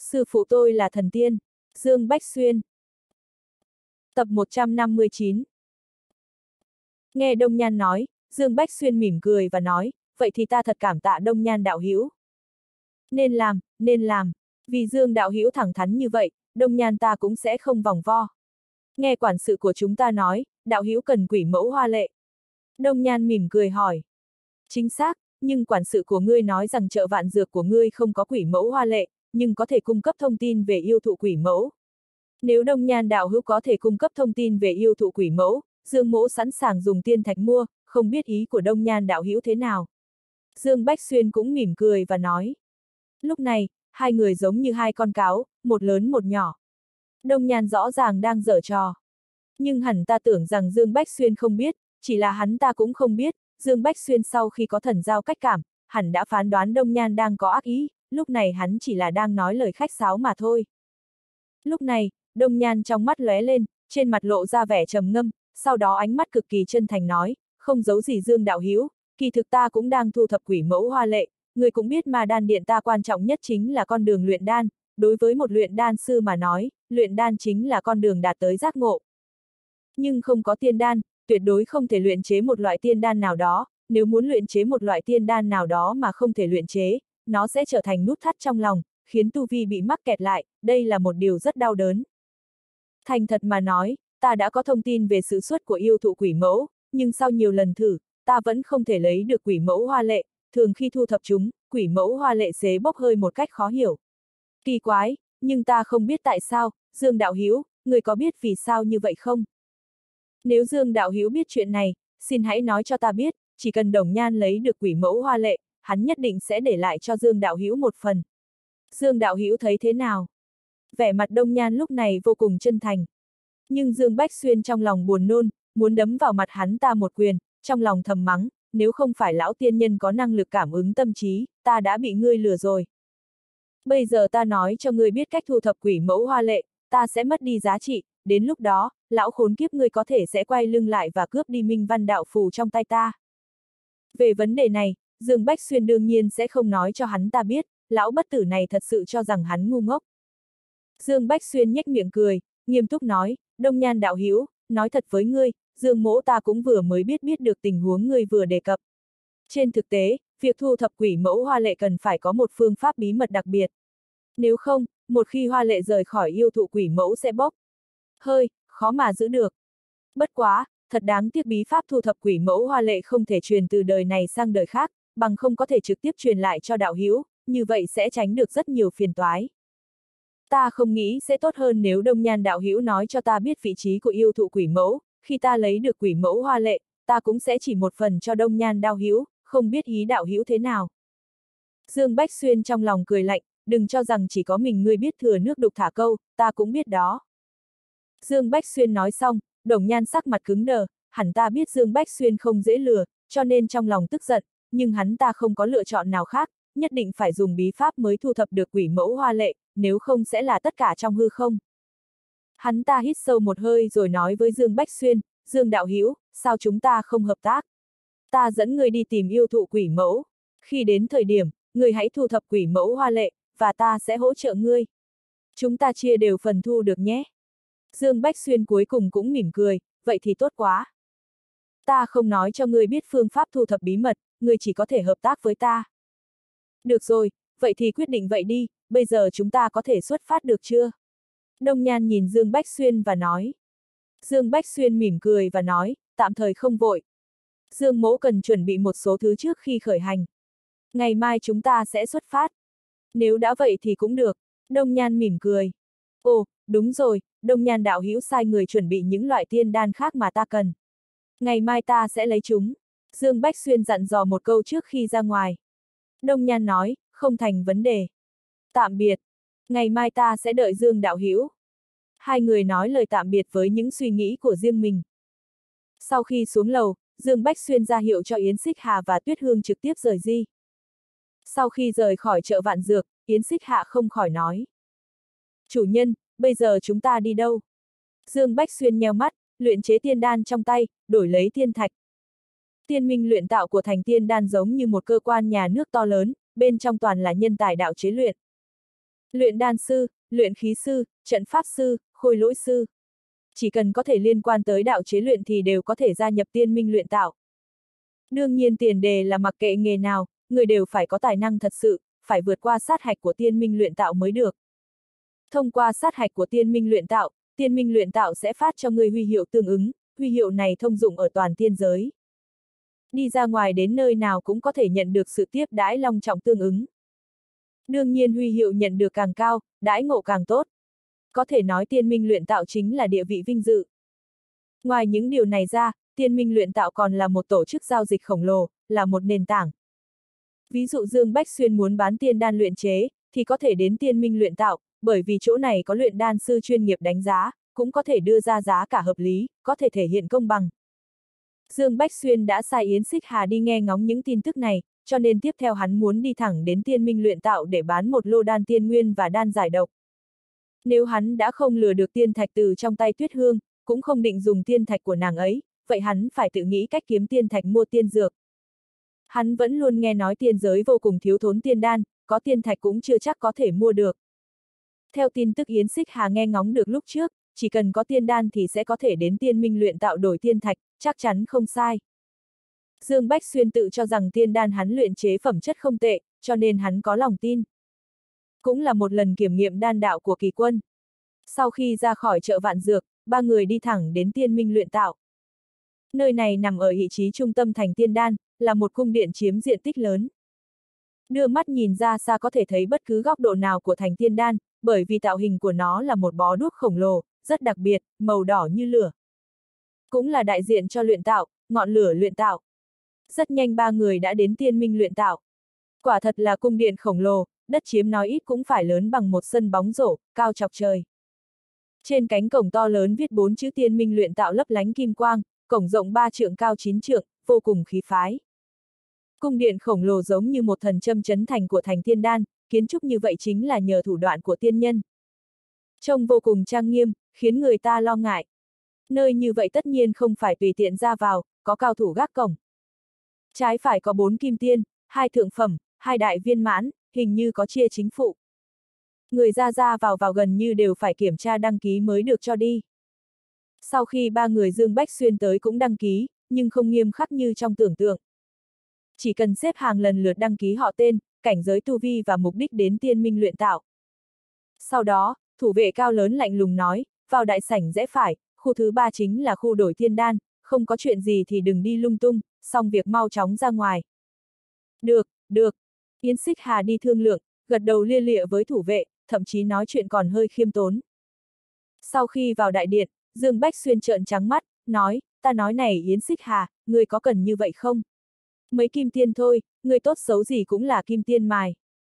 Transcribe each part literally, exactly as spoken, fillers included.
Sư phụ tôi là thần tiên. Dương Bách Xuyên. Tập một trăm năm mươi chín. Nghe Đông Nhan nói, Dương Bách Xuyên mỉm cười và nói, vậy thì ta thật cảm tạ Đông Nhan đạo hữu. Nên làm, nên làm. Vì Dương đạo hữu thẳng thắn như vậy, Đông Nhan ta cũng sẽ không vòng vo. Nghe quản sự của chúng ta nói, đạo hữu cần quỷ mẫu hoa lệ. Đông Nhan mỉm cười hỏi. Chính xác, nhưng quản sự của ngươi nói rằng chợ vạn dược của ngươi không có quỷ mẫu hoa lệ, nhưng có thể cung cấp thông tin về yêu thụ quỷ mẫu. Nếu Đông Nhan đạo hữu có thể cung cấp thông tin về yêu thụ quỷ mẫu, Dương mỗ sẵn sàng dùng tiên thạch mua, không biết ý của Đông Nhan đạo hữu thế nào. Dương Bách Xuyên cũng mỉm cười và nói. Lúc này, hai người giống như hai con cáo, một lớn một nhỏ. Đông Nhan rõ ràng đang giở trò. Nhưng hẳn ta tưởng rằng Dương Bách Xuyên không biết, chỉ là hắn ta cũng không biết, Dương Bách Xuyên sau khi có thần giao cách cảm, hẳn đã phán đoán Đông Nhan đang có ác ý, lúc này hắn chỉ là đang nói lời khách sáo mà thôi. Lúc này, Đông Nhan trong mắt lóe lên, trên mặt lộ ra vẻ trầm ngâm, sau đó ánh mắt cực kỳ chân thành nói, không giấu gì Dương đạo hữu, kỳ thực ta cũng đang thu thập quỷ mẫu hoa lệ, người cũng biết mà đan điện ta quan trọng nhất chính là con đường luyện đan, đối với một luyện đan sư mà nói, luyện đan chính là con đường đạt tới giác ngộ. Nhưng không có tiên đan, tuyệt đối không thể luyện chế một loại tiên đan nào đó, nếu muốn luyện chế một loại tiên đan nào đó mà không thể luyện chế, nó sẽ trở thành nút thắt trong lòng, khiến tu vi bị mắc kẹt lại, đây là một điều rất đau đớn. Thành thật mà nói, ta đã có thông tin về sự xuất của yêu thụ quỷ mẫu, nhưng sau nhiều lần thử, ta vẫn không thể lấy được quỷ mẫu hoa lệ, thường khi thu thập chúng, quỷ mẫu hoa lệ xế bốc hơi một cách khó hiểu. Kỳ quái, nhưng ta không biết tại sao, Dương đạo hữu, người có biết vì sao như vậy không? Nếu Dương đạo hữu biết chuyện này, xin hãy nói cho ta biết, chỉ cần Đồng Nhan lấy được quỷ mẫu hoa lệ, hắn nhất định sẽ để lại cho Dương đạo hữu một phần. Dương đạo hữu thấy thế nào? Vẻ mặt Đông Nhan lúc này vô cùng chân thành. Nhưng Dương Bách Xuyên trong lòng buồn nôn, muốn đấm vào mặt hắn ta một quyền, trong lòng thầm mắng, nếu không phải lão tiên nhân có năng lực cảm ứng tâm trí, ta đã bị ngươi lừa rồi. Bây giờ ta nói cho ngươi biết cách thu thập quỷ mẫu hoa lệ, ta sẽ mất đi giá trị, đến lúc đó, lão khốn kiếp ngươi có thể sẽ quay lưng lại và cướp đi minh văn đạo phù trong tay ta. Về vấn đề này, Dương Bách Xuyên đương nhiên sẽ không nói cho hắn ta biết, lão bất tử này thật sự cho rằng hắn ngu ngốc. Dương Bách Xuyên nhếch miệng cười, nghiêm túc nói, Đông Nhan đạo hữu, nói thật với ngươi, Dương mỗ ta cũng vừa mới biết biết được tình huống ngươi vừa đề cập. Trên thực tế, việc thu thập quỷ mẫu hoa lệ cần phải có một phương pháp bí mật đặc biệt. Nếu không, một khi hoa lệ rời khỏi yêu thụ quỷ mẫu sẽ bốc hơi, khó mà giữ được. Bất quá, thật đáng tiếc bí pháp thu thập quỷ mẫu hoa lệ không thể truyền từ đời này sang đời khác, bằng không có thể trực tiếp truyền lại cho đạo hữu, như vậy sẽ tránh được rất nhiều phiền toái. Ta không nghĩ sẽ tốt hơn nếu Đông Nhan đạo hữu nói cho ta biết vị trí của yêu thụ quỷ mẫu, khi ta lấy được quỷ mẫu hoa lệ, ta cũng sẽ chỉ một phần cho Đông Nhan đạo hữu, không biết ý đạo hữu thế nào. Dương Bách Xuyên trong lòng cười lạnh, đừng cho rằng chỉ có mình ngươi biết thừa nước đục thả câu, ta cũng biết đó. Dương Bách Xuyên nói xong, Đồng Nhan sắc mặt cứng đờ, hẳn ta biết Dương Bách Xuyên không dễ lừa, cho nên trong lòng tức giận, nhưng hắn ta không có lựa chọn nào khác, nhất định phải dùng bí pháp mới thu thập được quỷ mẫu hoa lệ, nếu không sẽ là tất cả trong hư không. Hắn ta hít sâu một hơi rồi nói với Dương Bách Xuyên, Dương đạo hữu, sao chúng ta không hợp tác? Ta dẫn ngươi đi tìm yêu thụ quỷ mẫu, khi đến thời điểm, ngươi hãy thu thập quỷ mẫu hoa lệ, và ta sẽ hỗ trợ ngươi. Chúng ta chia đều phần thu được nhé. Dương Bách Xuyên cuối cùng cũng mỉm cười, vậy thì tốt quá. Ta không nói cho ngươi biết phương pháp thu thập bí mật, ngươi chỉ có thể hợp tác với ta. Được rồi, vậy thì quyết định vậy đi, bây giờ chúng ta có thể xuất phát được chưa? Đông Nhan nhìn Dương Bách Xuyên và nói. Dương Bách Xuyên mỉm cười và nói, tạm thời không vội. Dương mỗ cần chuẩn bị một số thứ trước khi khởi hành. Ngày mai chúng ta sẽ xuất phát. Nếu đã vậy thì cũng được. Đông Nhan mỉm cười. Ồ, đúng rồi, Đông Nhan đạo hữu sai người chuẩn bị những loại tiên đan khác mà ta cần. Ngày mai ta sẽ lấy chúng. Dương Bách Xuyên dặn dò một câu trước khi ra ngoài. Đông Nhan nói, không thành vấn đề. Tạm biệt. Ngày mai ta sẽ đợi Dương đạo hữu. Hai người nói lời tạm biệt với những suy nghĩ của riêng mình. Sau khi xuống lầu, Dương Bách Xuyên ra hiệu cho Yến Xích Hà và Tuyết Hương trực tiếp rời đi. Sau khi rời khỏi chợ Vạn Dược, Yến Xích Hạ không khỏi nói. Chủ nhân, bây giờ chúng ta đi đâu? Dương Bách Xuyên nheo mắt, luyện chế tiên đan trong tay, đổi lấy tiên thạch. Tiên minh luyện tạo của thành tiên đan giống như một cơ quan nhà nước to lớn, bên trong toàn là nhân tài đạo chế luyện. Luyện đan sư, luyện khí sư, trận pháp sư, khôi lỗi sư. Chỉ cần có thể liên quan tới đạo chế luyện thì đều có thể gia nhập tiên minh luyện tạo. Đương nhiên tiền đề là mặc kệ nghề nào, người đều phải có tài năng thật sự, phải vượt qua sát hạch của tiên minh luyện tạo mới được. Thông qua sát hạch của tiên minh luyện tạo, tiên minh luyện tạo sẽ phát cho người huy hiệu tương ứng, huy hiệu này thông dụng ở toàn tiên giới. Đi ra ngoài đến nơi nào cũng có thể nhận được sự tiếp đãi long trọng tương ứng. Đương nhiên huy hiệu nhận được càng cao, đãi ngộ càng tốt. Có thể nói tiên minh luyện tạo chính là địa vị vinh dự. Ngoài những điều này ra, tiên minh luyện tạo còn là một tổ chức giao dịch khổng lồ, là một nền tảng. Ví dụ Dương Bách Xuyên muốn bán tiên đan luyện chế, thì có thể đến tiên minh luyện tạo, bởi vì chỗ này có luyện đan sư chuyên nghiệp đánh giá, cũng có thể đưa ra giá cả hợp lý, có thể thể hiện công bằng. Dương Bách Xuyên đã sai Yến Xích Hà đi nghe ngóng những tin tức này, cho nên tiếp theo hắn muốn đi thẳng đến tiên minh luyện tạo để bán một lô đan tiên nguyên và đan giải độc. Nếu hắn đã không lừa được tiên thạch từ trong tay Tuyết Hương, cũng không định dùng tiên thạch của nàng ấy, vậy hắn phải tự nghĩ cách kiếm tiên thạch mua tiên dược. Hắn vẫn luôn nghe nói tiên giới vô cùng thiếu thốn tiên đan, có tiên thạch cũng chưa chắc có thể mua được. Theo tin tức Yến Xích Hà nghe ngóng được lúc trước, chỉ cần có tiên đan thì sẽ có thể đến tiên minh luyện tạo đổi tiên thạch, chắc chắn không sai. Dương Bách Xuyên tự cho rằng tiên đan hắn luyện chế phẩm chất không tệ, cho nên hắn có lòng tin. Cũng là một lần kiểm nghiệm đan đạo của Kỳ Quân. Sau khi ra khỏi chợ Vạn Dược, ba người đi thẳng đến tiên minh luyện tạo. Nơi này nằm ở vị trí trung tâm thành tiên đan, là một cung điện chiếm diện tích lớn. Đưa mắt nhìn ra xa có thể thấy bất cứ góc độ nào của thành tiên đan, bởi vì tạo hình của nó là một bó đuốc khổng lồ, rất đặc biệt, màu đỏ như lửa. Cũng là đại diện cho luyện tạo, ngọn lửa luyện tạo. Rất nhanh ba người đã đến tiên minh luyện tạo. Quả thật là cung điện khổng lồ, đất chiếm nói ít cũng phải lớn bằng một sân bóng rổ, cao chọc trời. Trên cánh cổng to lớn viết bốn chữ tiên minh luyện tạo lấp lánh kim quang, cổng rộng ba trượng cao chín trượng, vô cùng khí phái. Cung điện khổng lồ giống như một thần châm chấn thành của thành tiên đan, kiến trúc như vậy chính là nhờ thủ đoạn của tiên nhân. Trông vô cùng trang nghiêm, khiến người ta lo ngại. Nơi như vậy tất nhiên không phải tùy tiện ra vào, có cao thủ gác cổng. Trái phải có bốn kim tiên, hai thượng phẩm, hai đại viên mãn, hình như có chia chính phụ. Người ra ra vào vào gần như đều phải kiểm tra đăng ký mới được cho đi. Sau khi ba người Dương Bách Xuyên tới cũng đăng ký, nhưng không nghiêm khắc như trong tưởng tượng. Chỉ cần xếp hàng lần lượt đăng ký họ tên, cảnh giới tu vi và mục đích đến tiên minh luyện tạo. Sau đó, thủ vệ cao lớn lạnh lùng nói, vào đại sảnh rẽ phải, khu thứ ba chính là khu đổi tiên đan, không có chuyện gì thì đừng đi lung tung, xong việc mau chóng ra ngoài. Được, được. Yến Xích Hà đi thương lượng, gật đầu lia lịa với thủ vệ, thậm chí nói chuyện còn hơi khiêm tốn. Sau khi vào đại điện, Dương Bách Xuyên trợn trắng mắt, nói, ta nói này Yến Xích Hà, ngươi có cần như vậy không? Mấy kim tiên thôi, ngươi tốt xấu gì cũng là kim tiên mài.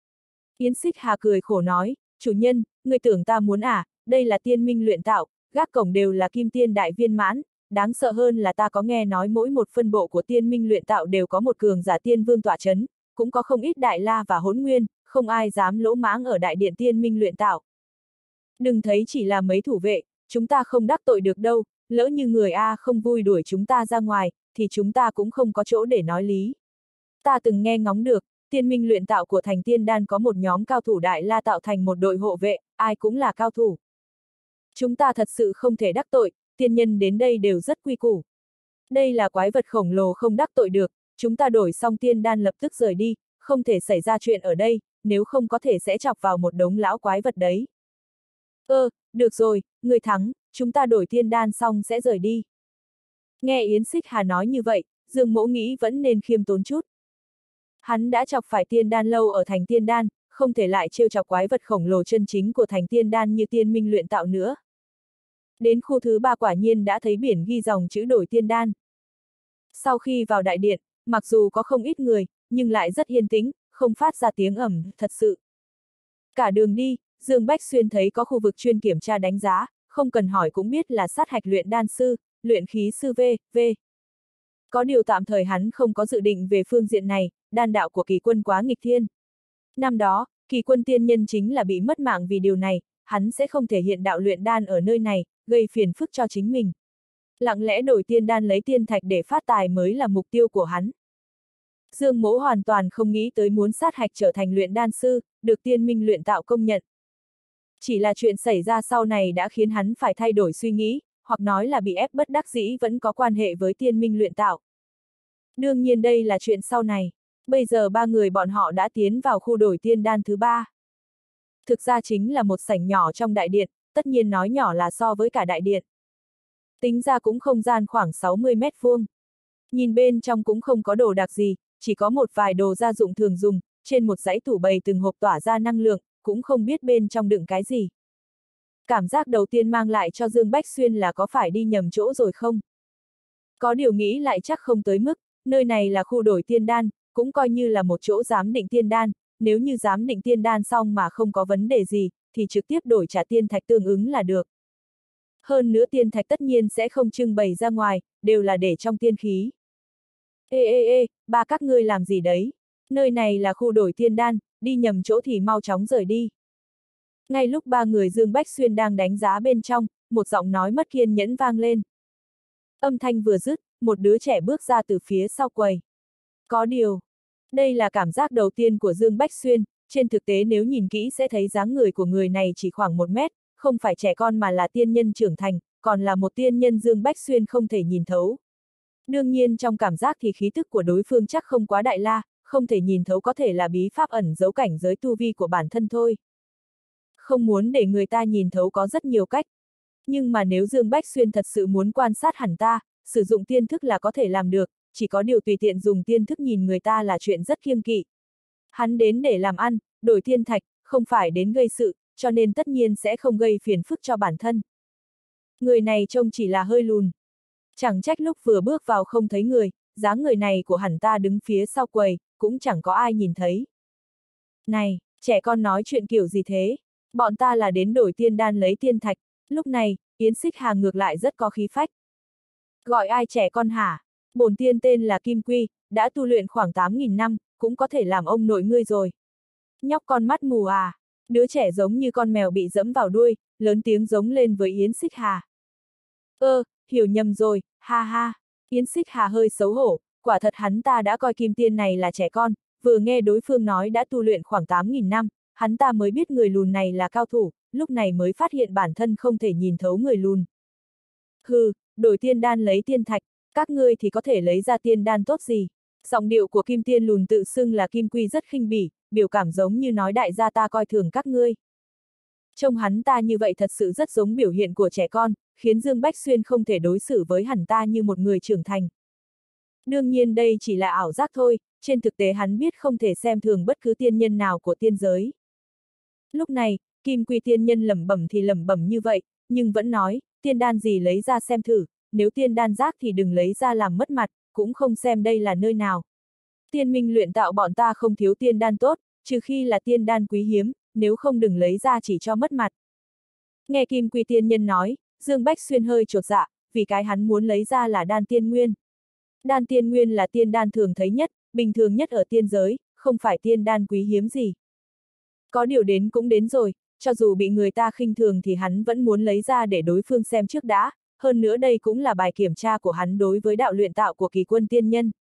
Yến Xích Hà cười khổ nói, chủ nhân, ngươi tưởng ta muốn à, đây là tiên minh luyện tạo, gác cổng đều là kim tiên đại viên mãn, đáng sợ hơn là ta có nghe nói mỗi một phân bộ của tiên minh luyện tạo đều có một cường giả tiên vương tọa chấn, cũng có không ít đại la và hỗn nguyên, không ai dám lỗ mãng ở đại điện tiên minh luyện tạo. Đừng thấy chỉ là mấy thủ vệ, chúng ta không đắc tội được đâu, lỡ như người A không vui đuổi chúng ta ra ngoài, thì chúng ta cũng không có chỗ để nói lý. Ta từng nghe ngóng được, tiên minh luyện tạo của thành tiên đan có một nhóm cao thủ đại la tạo thành một đội hộ vệ, ai cũng là cao thủ. Chúng ta thật sự không thể đắc tội, tiên nhân đến đây đều rất quy củ. Đây là quái vật khổng lồ không đắc tội được, chúng ta đổi xong tiên đan lập tức rời đi, không thể xảy ra chuyện ở đây, nếu không có thể sẽ chọc vào một đống lão quái vật đấy. Ơ, được rồi, người thắng, chúng ta đổi tiên đan xong sẽ rời đi. Nghe Yến Xích Hà nói như vậy, Dương Mỗ nghĩ vẫn nên khiêm tốn chút. Hắn đã chọc phải tiên đan lâu ở thành tiên đan, không thể lại trêu chọc quái vật khổng lồ chân chính của thành tiên đan như tiên minh luyện tạo nữa. Đến khu thứ ba quả nhiên đã thấy biển ghi dòng chữ đổi tiên đan. Sau khi vào đại điện, mặc dù có không ít người, nhưng lại rất yên tĩnh, không phát ra tiếng ầm, thật sự. Cả đường đi, Dương Bách Xuyên thấy có khu vực chuyên kiểm tra đánh giá, không cần hỏi cũng biết là sát hạch luyện đan sư, luyện khí sư vân vân. Có điều tạm thời hắn không có dự định về phương diện này, đan đạo của Kỳ Quân quá nghịch thiên. Năm đó, Kỳ Quân tiên nhân chính là bị mất mạng vì điều này, hắn sẽ không thể hiện đạo luyện đan ở nơi này, gây phiền phức cho chính mình. Lặng lẽ đổi tiên đan lấy tiên thạch để phát tài mới là mục tiêu của hắn. Dương Mỗ hoàn toàn không nghĩ tới muốn sát hạch trở thành luyện đan sư, được tiên minh luyện tạo công nhận. Chỉ là chuyện xảy ra sau này đã khiến hắn phải thay đổi suy nghĩ, hoặc nói là bị ép bất đắc dĩ vẫn có quan hệ với tiên minh luyện tạo. Đương nhiên đây là chuyện sau này. Bây giờ ba người bọn họ đã tiến vào khu đổi tiên đan thứ ba. Thực ra chính là một sảnh nhỏ trong đại điện, tất nhiên nói nhỏ là so với cả đại điện. Tính ra cũng không gian khoảng sáu mươi mét vuông. Nhìn bên trong cũng không có đồ đạc gì, chỉ có một vài đồ gia dụng thường dùng, trên một dãy tủ bày từng hộp tỏa ra năng lượng, cũng không biết bên trong đựng cái gì. Cảm giác đầu tiên mang lại cho Dương Bách Xuyên là có phải đi nhầm chỗ rồi không? Có điều nghĩ lại chắc không tới mức, nơi này là khu đổi tiên đan, cũng coi như là một chỗ giám định tiên đan, nếu như giám định tiên đan xong mà không có vấn đề gì, thì trực tiếp đổi trả tiên thạch tương ứng là được. Hơn nữa tiên thạch tất nhiên sẽ không trưng bày ra ngoài, đều là để trong tiên khí. Ê ê ê, ba các ngươi làm gì đấy? Nơi này là khu đổi tiên đan, đi nhầm chỗ thì mau chóng rời đi. Ngay lúc ba người Dương Bách Xuyên đang đánh giá bên trong, một giọng nói mất kiên nhẫn vang lên. Âm thanh vừa dứt, một đứa trẻ bước ra từ phía sau quầy. Có điều, đây là cảm giác đầu tiên của Dương Bách Xuyên, trên thực tế nếu nhìn kỹ sẽ thấy dáng người của người này chỉ khoảng một mét, không phải trẻ con mà là tiên nhân trưởng thành, còn là một tiên nhân Dương Bách Xuyên không thể nhìn thấu. Đương nhiên trong cảm giác thì khí tức của đối phương chắc không quá đại la, không thể nhìn thấu có thể là bí pháp ẩn giấu cảnh giới tu vi của bản thân thôi. Không muốn để người ta nhìn thấu có rất nhiều cách. Nhưng mà nếu Dương Bách Xuyên thật sự muốn quan sát hẳn ta, sử dụng tiên thức là có thể làm được, chỉ có điều tùy tiện dùng tiên thức nhìn người ta là chuyện rất kiêng kỵ. Hắn đến để làm ăn, đổi tiên thạch, không phải đến gây sự, cho nên tất nhiên sẽ không gây phiền phức cho bản thân. Người này trông chỉ là hơi lùn. Chẳng trách lúc vừa bước vào không thấy người, dáng người này của hẳn ta đứng phía sau quầy, cũng chẳng có ai nhìn thấy. Này, trẻ con nói chuyện kiểu gì thế? Bọn ta là đến đổi tiên đan lấy tiên thạch. Lúc này, Yến Xích Hà ngược lại rất có khí phách. Gọi ai trẻ con hả? Bổn tiên tên là Kim Quy, đã tu luyện khoảng tám nghìn năm, cũng có thể làm ông nội ngươi rồi. Nhóc con mắt mù à? Đứa trẻ giống như con mèo bị dẫm vào đuôi, lớn tiếng giống lên với Yến Xích Hà. Ơ, hiểu nhầm rồi, ha ha. Yến Xích Hà hơi xấu hổ, quả thật hắn ta đã coi Kim Tiên này là trẻ con, vừa nghe đối phương nói đã tu luyện khoảng tám nghìn năm, hắn ta mới biết người lùn này là cao thủ, lúc này mới phát hiện bản thân không thể nhìn thấu người lùn. Hừ, đổi tiên đan lấy tiên thạch, các ngươi thì có thể lấy ra tiên đan tốt gì? Giọng điệu của Kim Tiên lùn tự xưng là Kim Quy rất khinh bỉ, biểu cảm giống như nói đại gia ta coi thường các ngươi. Trông hắn ta như vậy thật sự rất giống biểu hiện của trẻ con, khiến Dương Bách Xuyên không thể đối xử với hắn ta như một người trưởng thành. Đương nhiên đây chỉ là ảo giác thôi, trên thực tế hắn biết không thể xem thường bất cứ tiên nhân nào của tiên giới. Lúc này, Kim Quy tiên nhân lẩm bẩm thì lẩm bẩm như vậy, nhưng vẫn nói, tiên đan gì lấy ra xem thử, nếu tiên đan rác thì đừng lấy ra làm mất mặt, cũng không xem đây là nơi nào. Tiên minh luyện tạo bọn ta không thiếu tiên đan tốt, trừ khi là tiên đan quý hiếm, nếu không đừng lấy ra chỉ cho mất mặt. Nghe Kim Quy tiên nhân nói, Dương Bách Xuyên hơi chột dạ, vì cái hắn muốn lấy ra là đan tiên nguyên. Đan tiên nguyên là tiên đan thường thấy nhất, bình thường nhất ở tiên giới, không phải tiên đan quý hiếm gì. Có điều đến cũng đến rồi, cho dù bị người ta khinh thường thì hắn vẫn muốn lấy ra để đối phương xem trước đã, hơn nữa đây cũng là bài kiểm tra của hắn đối với đạo luyện tạo của Kỳ Quân tiên nhân.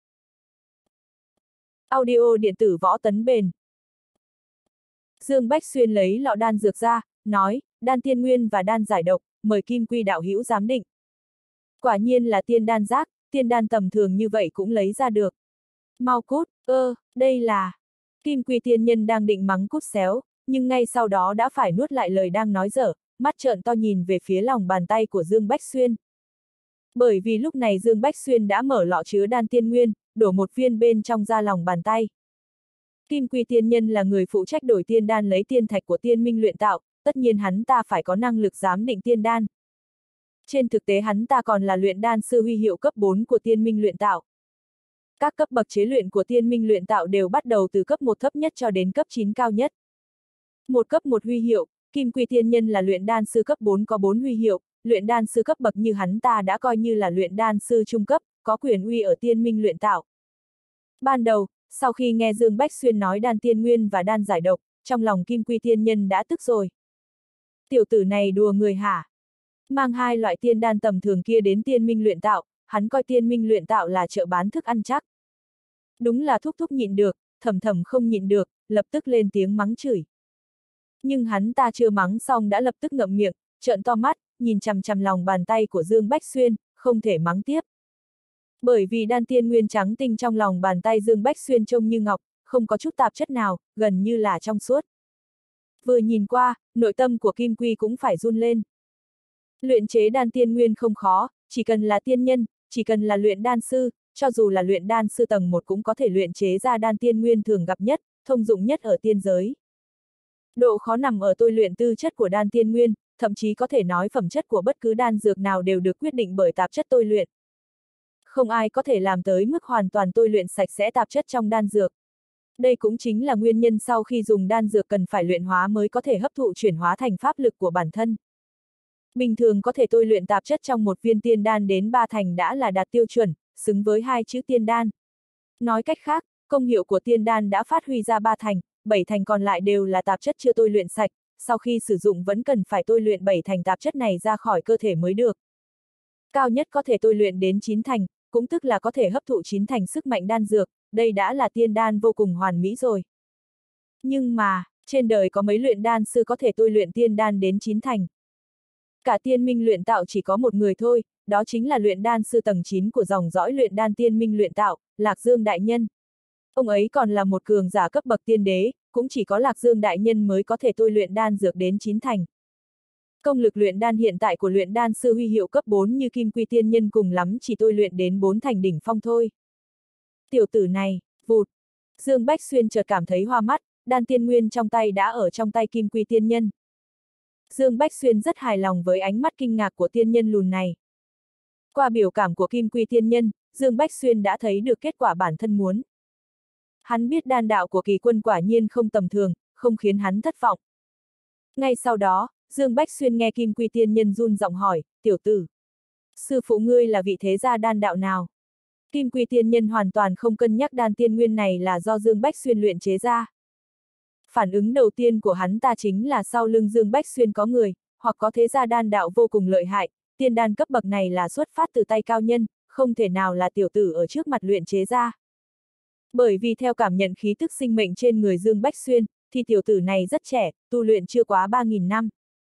Audio điện tử võ tấn bền. Dương Bách Xuyên lấy lọ đan dược ra, nói, đan tiên nguyên và đan giải độc, mời Kim Quy đạo hữu giám định. Quả nhiên là tiên đan rác, tiên đan tầm thường như vậy cũng lấy ra được. Mau cút, ơ, đây là... Kim Quy tiên nhân đang định mắng cút xéo, nhưng ngay sau đó đã phải nuốt lại lời đang nói dở, mắt trợn to nhìn về phía lòng bàn tay của Dương Bách Xuyên. Bởi vì lúc này Dương Bách Xuyên đã mở lọ chứa đan tiên nguyên, đổ một viên bên trong ra lòng bàn tay. Kim Quy tiên nhân là người phụ trách đổi tiên đan lấy tiên thạch của tiên minh luyện tạo, tất nhiên hắn ta phải có năng lực giám định tiên đan. Trên thực tế hắn ta còn là luyện đan sư huy hiệu cấp bốn của tiên minh luyện tạo. Các cấp bậc chế luyện của tiên minh luyện tạo đều bắt đầu từ cấp một thấp nhất cho đến cấp chín cao nhất. Một cấp một huy hiệu, Kim Quy tiên nhân là luyện đan sư cấp bốn có bốn huy hiệu, luyện đan sư cấp bậc như hắn ta đã coi như là luyện đan sư trung cấp, có quyền uy ở tiên minh luyện tạo. Ban đầu, sau khi nghe Dương Bách Xuyên nói đan tiên nguyên và đan giải độc, trong lòng Kim Quy tiên nhân đã tức rồi. Tiểu tử này đùa người hả? Mang hai loại tiên đan tầm thường kia đến tiên minh luyện tạo, hắn coi tiên minh luyện tạo là chợ bán thức ăn chắc. Đúng là thúc thúc nhịn được, thầm thầm không nhịn được, lập tức lên tiếng mắng chửi. Nhưng hắn ta chưa mắng xong đã lập tức ngậm miệng, trợn to mắt, nhìn chằm chằm lòng bàn tay của Dương Bách Xuyên, không thể mắng tiếp. Bởi vì đan tiên nguyên trắng tinh trong lòng bàn tay Dương Bách Xuyên trông như ngọc, không có chút tạp chất nào, gần như là trong suốt. Vừa nhìn qua, nội tâm của Kim Quy cũng phải run lên. Luyện chế đan tiên nguyên không khó, chỉ cần là tiên nhân, chỉ cần là luyện đan sư, cho dù là luyện đan sư tầng một cũng có thể luyện chế ra đan tiên nguyên thường gặp nhất, thông dụng nhất ở tiên giới. Độ khó nằm ở tôi luyện tư chất của đan tiên nguyên, thậm chí có thể nói phẩm chất của bất cứ đan dược nào đều được quyết định bởi tạp chất tôi luyện. Không ai có thể làm tới mức hoàn toàn tôi luyện sạch sẽ tạp chất trong đan dược. Đây cũng chính là nguyên nhân sau khi dùng đan dược cần phải luyện hóa mới có thể hấp thụ chuyển hóa thành pháp lực của bản thân. Bình thường có thể tôi luyện tạp chất trong một viên tiên đan đến ba thành đã là đạt tiêu chuẩn, xứng với hai chữ tiên đan. Nói cách khác, công hiệu của tiên đan đã phát huy ra ba thành, bảy thành còn lại đều là tạp chất chưa tôi luyện sạch, sau khi sử dụng vẫn cần phải tôi luyện bảy thành tạp chất này ra khỏi cơ thể mới được. Cao nhất có thể tôi luyện đến chín thành, cũng tức là có thể hấp thụ chín thành sức mạnh đan dược, đây đã là tiên đan vô cùng hoàn mỹ rồi. Nhưng mà, trên đời có mấy luyện đan sư có thể tôi luyện tiên đan đến chín thành. Cả tiên minh luyện tạo chỉ có một người thôi, đó chính là luyện đan sư tầng chín của dòng dõi luyện đan tiên minh luyện tạo, Lạc Dương Đại Nhân. Ông ấy còn là một cường giả cấp bậc tiên đế, cũng chỉ có Lạc Dương Đại Nhân mới có thể tôi luyện đan dược đến chín thành. Công lực luyện đan hiện tại của luyện đan sư huy hiệu cấp bốn như Kim Quy Tiên Nhân cùng lắm chỉ tôi luyện đến bốn thành đỉnh phong thôi. Tiểu tử này, vụt. Dương Bách Xuyên chợt cảm thấy hoa mắt, đan tiên nguyên trong tay đã ở trong tay Kim Quy Tiên Nhân. Dương Bách Xuyên rất hài lòng với ánh mắt kinh ngạc của tiên nhân lùn này. Qua biểu cảm của Kim Quy Tiên Nhân, Dương Bách Xuyên đã thấy được kết quả bản thân muốn. Hắn biết đan đạo của Kỳ Quân quả nhiên không tầm thường, không khiến hắn thất vọng. Ngay sau đó, Dương Bách Xuyên nghe Kim Quy Tiên Nhân run giọng hỏi, tiểu tử, sư phụ ngươi là vị thế gia đan đạo nào? Kim Quy Tiên Nhân hoàn toàn không cân nhắc đan tiên nguyên này là do Dương Bách Xuyên luyện chế ra. Phản ứng đầu tiên của hắn ta chính là sau lưng Dương Bách Xuyên có người, hoặc có thế gia đan đạo vô cùng lợi hại, tiên đan cấp bậc này là xuất phát từ tay cao nhân, không thể nào là tiểu tử ở trước mặt luyện chế ra. Bởi vì theo cảm nhận khí tức sinh mệnh trên người Dương Bách Xuyên, thì tiểu tử này rất trẻ, tu luyện chưa quá ba nghìn năm.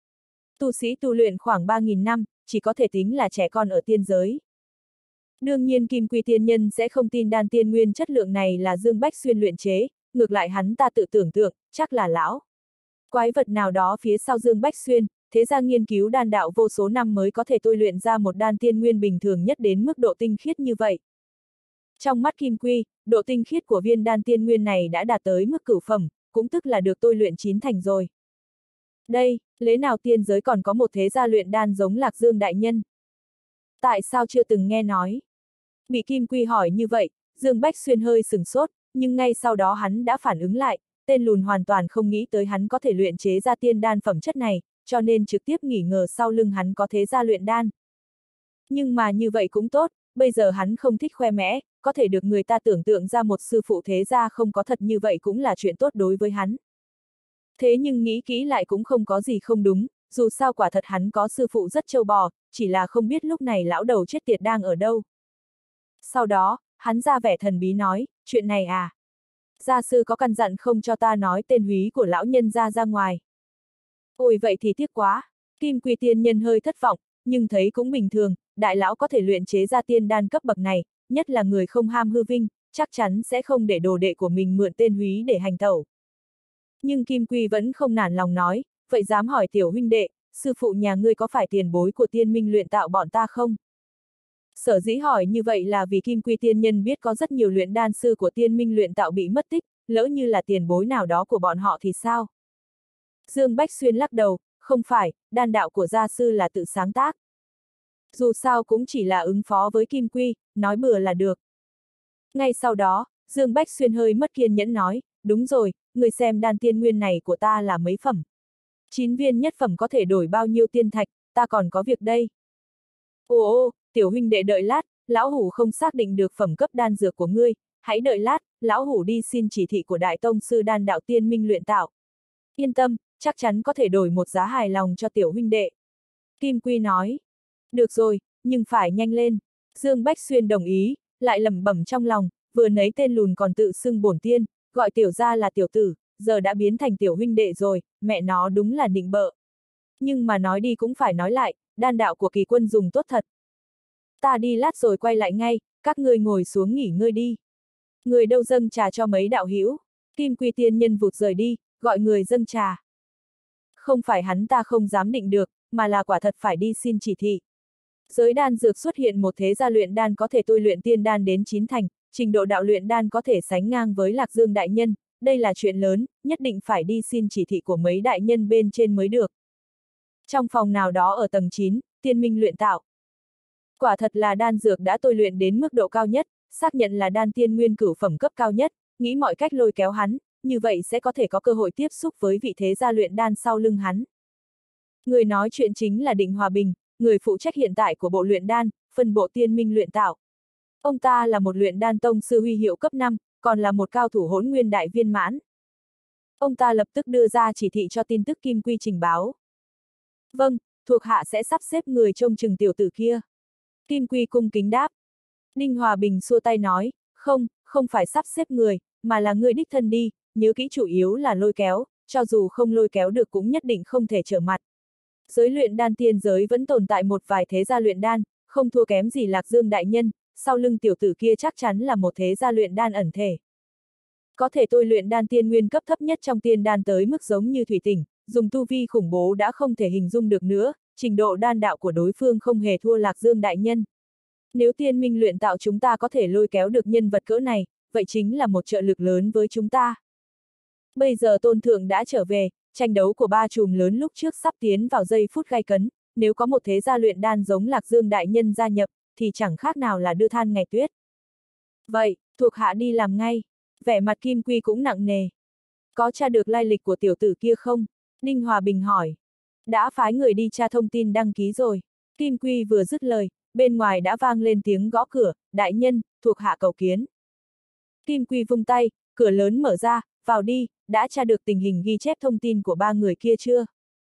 Tu sĩ tu luyện khoảng ba nghìn năm, chỉ có thể tính là trẻ con ở tiên giới. Đương nhiên Kim Quy Tiên Nhân sẽ không tin đan tiên nguyên chất lượng này là Dương Bách Xuyên luyện chế, ngược lại hắn ta tự tưởng tượng, chắc là lão quái vật nào đó phía sau Dương Bách Xuyên, thế ra nghiên cứu đan đạo vô số năm mới có thể tôi luyện ra một đan tiên nguyên bình thường nhất đến mức độ tinh khiết như vậy. Trong mắt Kim Quy, độ tinh khiết của viên đan tiên nguyên này đã đạt tới mức cửu phẩm, cũng tức là được tôi luyện chín thành rồi. Đây, lẽ nào tiên giới còn có một thế gia luyện đan giống Lạc Dương Đại Nhân? Tại sao chưa từng nghe nói? Bị Kim Quy hỏi như vậy, Dương Bách Xuyên hơi sửng sốt, nhưng ngay sau đó hắn đã phản ứng lại, tên lùn hoàn toàn không nghĩ tới hắn có thể luyện chế ra tiên đan phẩm chất này, cho nên trực tiếp nghỉ ngờ sau lưng hắn có thế gia luyện đan. Nhưng mà như vậy cũng tốt, bây giờ hắn không thích khoe mẽ, có thể được người ta tưởng tượng ra một sư phụ thế gia không có thật như vậy cũng là chuyện tốt đối với hắn. Thế nhưng nghĩ kỹ lại cũng không có gì không đúng, dù sao quả thật hắn có sư phụ rất trâu bò, chỉ là không biết lúc này lão đầu chết tiệt đang ở đâu. Sau đó, hắn ra vẻ thần bí nói, chuyện này à? Gia sư có căn dặn không cho ta nói tên húy của lão nhân ra ra ngoài. Ôi vậy thì tiếc quá, Kim Quy Tiên Nhân hơi thất vọng, nhưng thấy cũng bình thường, đại lão có thể luyện chế ra tiên đan cấp bậc này, nhất là người không ham hư vinh, chắc chắn sẽ không để đồ đệ của mình mượn tên húy để hành tẩu. Nhưng Kim Quy vẫn không nản lòng nói, vậy dám hỏi tiểu huynh đệ, sư phụ nhà ngươi có phải tiền bối của tiên minh luyện tạo bọn ta không? Sở dĩ hỏi như vậy là vì Kim Quy Tiên Nhân biết có rất nhiều luyện đan sư của tiên minh luyện tạo bị mất tích, lỡ như là tiền bối nào đó của bọn họ thì sao? Dương Bách Xuyên lắc đầu, không phải, đan đạo của gia sư là tự sáng tác. Dù sao cũng chỉ là ứng phó với Kim Quy, nói bừa là được. Ngay sau đó, Dương Bách Xuyên hơi mất kiên nhẫn nói, đúng rồi, người xem đan tiên nguyên này của ta là mấy phẩm. Chín viên nhất phẩm có thể đổi bao nhiêu tiên thạch, ta còn có việc đây. Ồ ô, tiểu huynh đệ đợi lát, lão hủ không xác định được phẩm cấp đan dược của ngươi, hãy đợi lát, lão hủ đi xin chỉ thị của đại tông sư đan đạo tiên minh luyện tạo. Yên tâm, chắc chắn có thể đổi một giá hài lòng cho tiểu huynh đệ. Kim Quy nói, được rồi, nhưng phải nhanh lên. Dương Bách Xuyên đồng ý, lại lẩm bẩm trong lòng, vừa nấy tên lùn còn tự xưng bổn tiên, gọi tiểu gia là tiểu tử, giờ đã biến thành tiểu huynh đệ rồi, mẹ nó đúng là nịnh bợ. Nhưng mà nói đi cũng phải nói lại, đan đạo của Kỳ Quân dùng tốt thật. Ta đi lát rồi quay lại ngay, các ngươi ngồi xuống nghỉ ngơi đi. Người đâu dâng trà cho mấy đạo hữu. Kim Quy tiên nhân vụt rời đi, gọi người dâng trà. Không phải hắn ta không dám định được, mà là quả thật phải đi xin chỉ thị. Giới đan dược xuất hiện một thế gia luyện đan có thể tôi luyện tiên đan đến chín thành, trình độ đạo luyện đan có thể sánh ngang với Lạc Dương đại nhân, đây là chuyện lớn, nhất định phải đi xin chỉ thị của mấy đại nhân bên trên mới được. Trong phòng nào đó ở tầng chín, tiên minh luyện tạo. Quả thật là đan dược đã tôi luyện đến mức độ cao nhất, xác nhận là đan tiên nguyên cửu phẩm cấp cao nhất, nghĩ mọi cách lôi kéo hắn, như vậy sẽ có thể có cơ hội tiếp xúc với vị thế gia luyện đan sau lưng hắn. Người nói chuyện chính là Định Hòa Bình, người phụ trách hiện tại của bộ luyện đan, phân bộ tiên minh luyện tạo. Ông ta là một luyện đan tông sư huy hiệu cấp năm, còn là một cao thủ hỗn nguyên đại viên mãn. Ông ta lập tức đưa ra chỉ thị cho tin tức Kim Quy trình báo. Vâng, thuộc hạ sẽ sắp xếp người trông chừng tiểu tử kia. Kim Quy cung kính đáp. Đinh Hòa Bình xua tay nói, không, không phải sắp xếp người, mà là ngươi đích thân đi, nhớ kỹ chủ yếu là lôi kéo, cho dù không lôi kéo được cũng nhất định không thể trở mặt. Giới luyện đan tiên giới vẫn tồn tại một vài thế gia luyện đan, không thua kém gì Lạc Dương đại nhân, sau lưng tiểu tử kia chắc chắn là một thế gia luyện đan ẩn thể. Có thể tôi luyện đan tiên nguyên cấp thấp nhất trong tiên đan tới mức giống như thủy tỉnh, dùng tu vi khủng bố đã không thể hình dung được nữa, trình độ đan đạo của đối phương không hề thua Lạc Dương đại nhân. Nếu tiên minh luyện tạo chúng ta có thể lôi kéo được nhân vật cỡ này, vậy chính là một trợ lực lớn với chúng ta. Bây giờ Tôn Thượng đã trở về, tranh đấu của ba chùm lớn lúc trước sắp tiến vào giây phút gay cấn, nếu có một thế gia luyện đan giống Lạc Dương đại nhân gia nhập, thì chẳng khác nào là đưa than ngày tuyết. Vậy, thuộc hạ đi làm ngay. Vẻ mặt Kim Quy cũng nặng nề. Có tra được lai lịch của tiểu tử kia không? Ninh Hòa Bình hỏi. Đã phái người đi tra thông tin đăng ký rồi. Kim Quy vừa dứt lời, bên ngoài đã vang lên tiếng gõ cửa, đại nhân, thuộc hạ cầu kiến. Kim Quy vung tay, cửa lớn mở ra, vào đi, đã tra được tình hình ghi chép thông tin của ba người kia chưa?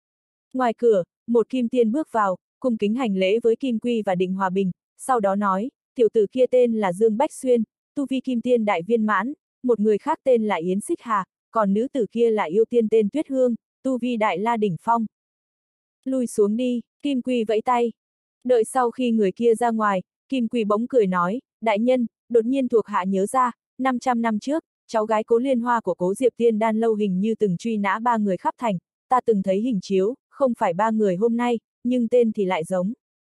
Ngoài cửa, một kim tiên bước vào, cung kính hành lễ với Kim Quy và Định Hòa Bình, sau đó nói, tiểu tử kia tên là Dương Bách Xuyên, tu vi kim tiên đại viên mãn, một người khác tên là Yến Xích Hà, còn nữ tử kia là yêu tiên tên Tuyết Hương, tu vi đại la đỉnh phong. Lui xuống đi, Kim Quy vẫy tay. Đợi sau khi người kia ra ngoài, Kim Quy bỗng cười nói, đại nhân, đột nhiên thuộc hạ nhớ ra, năm trăm năm trước, cháu gái Cố Liên Hoa của Cố Diệp Tiên Đan lâu hình như từng truy nã ba người khắp thành, ta từng thấy hình chiếu, không phải ba người hôm nay, nhưng tên thì lại giống.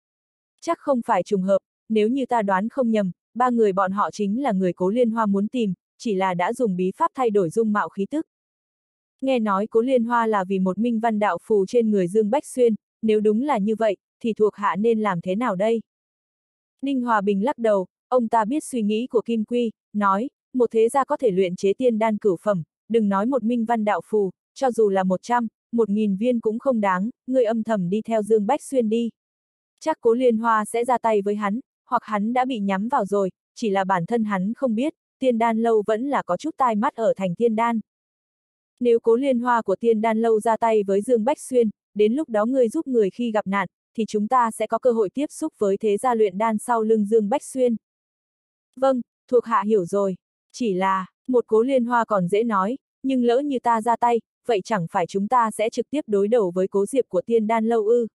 Chắc không phải trùng hợp, nếu như ta đoán không nhầm, ba người bọn họ chính là người Cố Liên Hoa muốn tìm, chỉ là đã dùng bí pháp thay đổi dung mạo khí tức. Nghe nói Cố Liên Hoa là vì một minh văn đạo phù trên người Dương Bách Xuyên, nếu đúng là như vậy, thì thuộc hạ nên làm thế nào đây? Ninh Hòa Bình lắc đầu, ông ta biết suy nghĩ của Kim Quy, nói, một thế gia có thể luyện chế tiên đan cửu phẩm, đừng nói một minh văn đạo phù, cho dù là một trăm, một nghìn viên cũng không đáng, người âm thầm đi theo Dương Bách Xuyên đi. Chắc Cố Liên Hoa sẽ ra tay với hắn, hoặc hắn đã bị nhắm vào rồi, chỉ là bản thân hắn không biết, Tiên Đan lâu vẫn là có chút tai mắt ở thành Tiên Đan. Nếu Cố Liên Hoa của Tiên Đan lâu ra tay với Dương Bách Xuyên, đến lúc đó ngươi giúp người khi gặp nạn, thì chúng ta sẽ có cơ hội tiếp xúc với thế gia luyện đan sau lưng Dương Bách Xuyên. Vâng, thuộc hạ hiểu rồi. Chỉ là, một Cố Liên Hoa còn dễ nói, nhưng lỡ như ta ra tay, vậy chẳng phải chúng ta sẽ trực tiếp đối đầu với Cố Diệp của Tiên Đan lâu ư?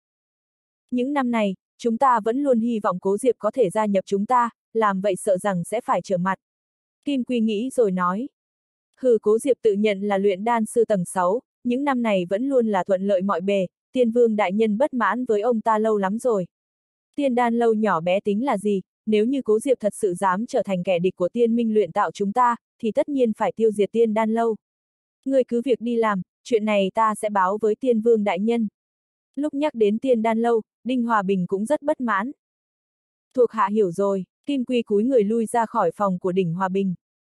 Những năm này, chúng ta vẫn luôn hy vọng Cố Diệp có thể gia nhập chúng ta, làm vậy sợ rằng sẽ phải trở mặt. Kim Quy nghĩ rồi nói. Hừ, Cố Diệp tự nhận là luyện đan sư tầng sáu, những năm này vẫn luôn là thuận lợi mọi bề, Tiên Vương đại nhân bất mãn với ông ta lâu lắm rồi. Tiên Đan lâu nhỏ bé tính là gì, nếu như Cố Diệp thật sự dám trở thành kẻ địch của Tiên Minh luyện tạo chúng ta, thì tất nhiên phải tiêu diệt Tiên Đan lâu. Ngươi cứ việc đi làm, chuyện này ta sẽ báo với Tiên Vương đại nhân. Lúc nhắc đến Tiên Đan lâu, Đinh Hòa Bình cũng rất bất mãn. Thuộc hạ hiểu rồi, Kim Quy cúi người lui ra khỏi phòng của Đinh Hòa Bình.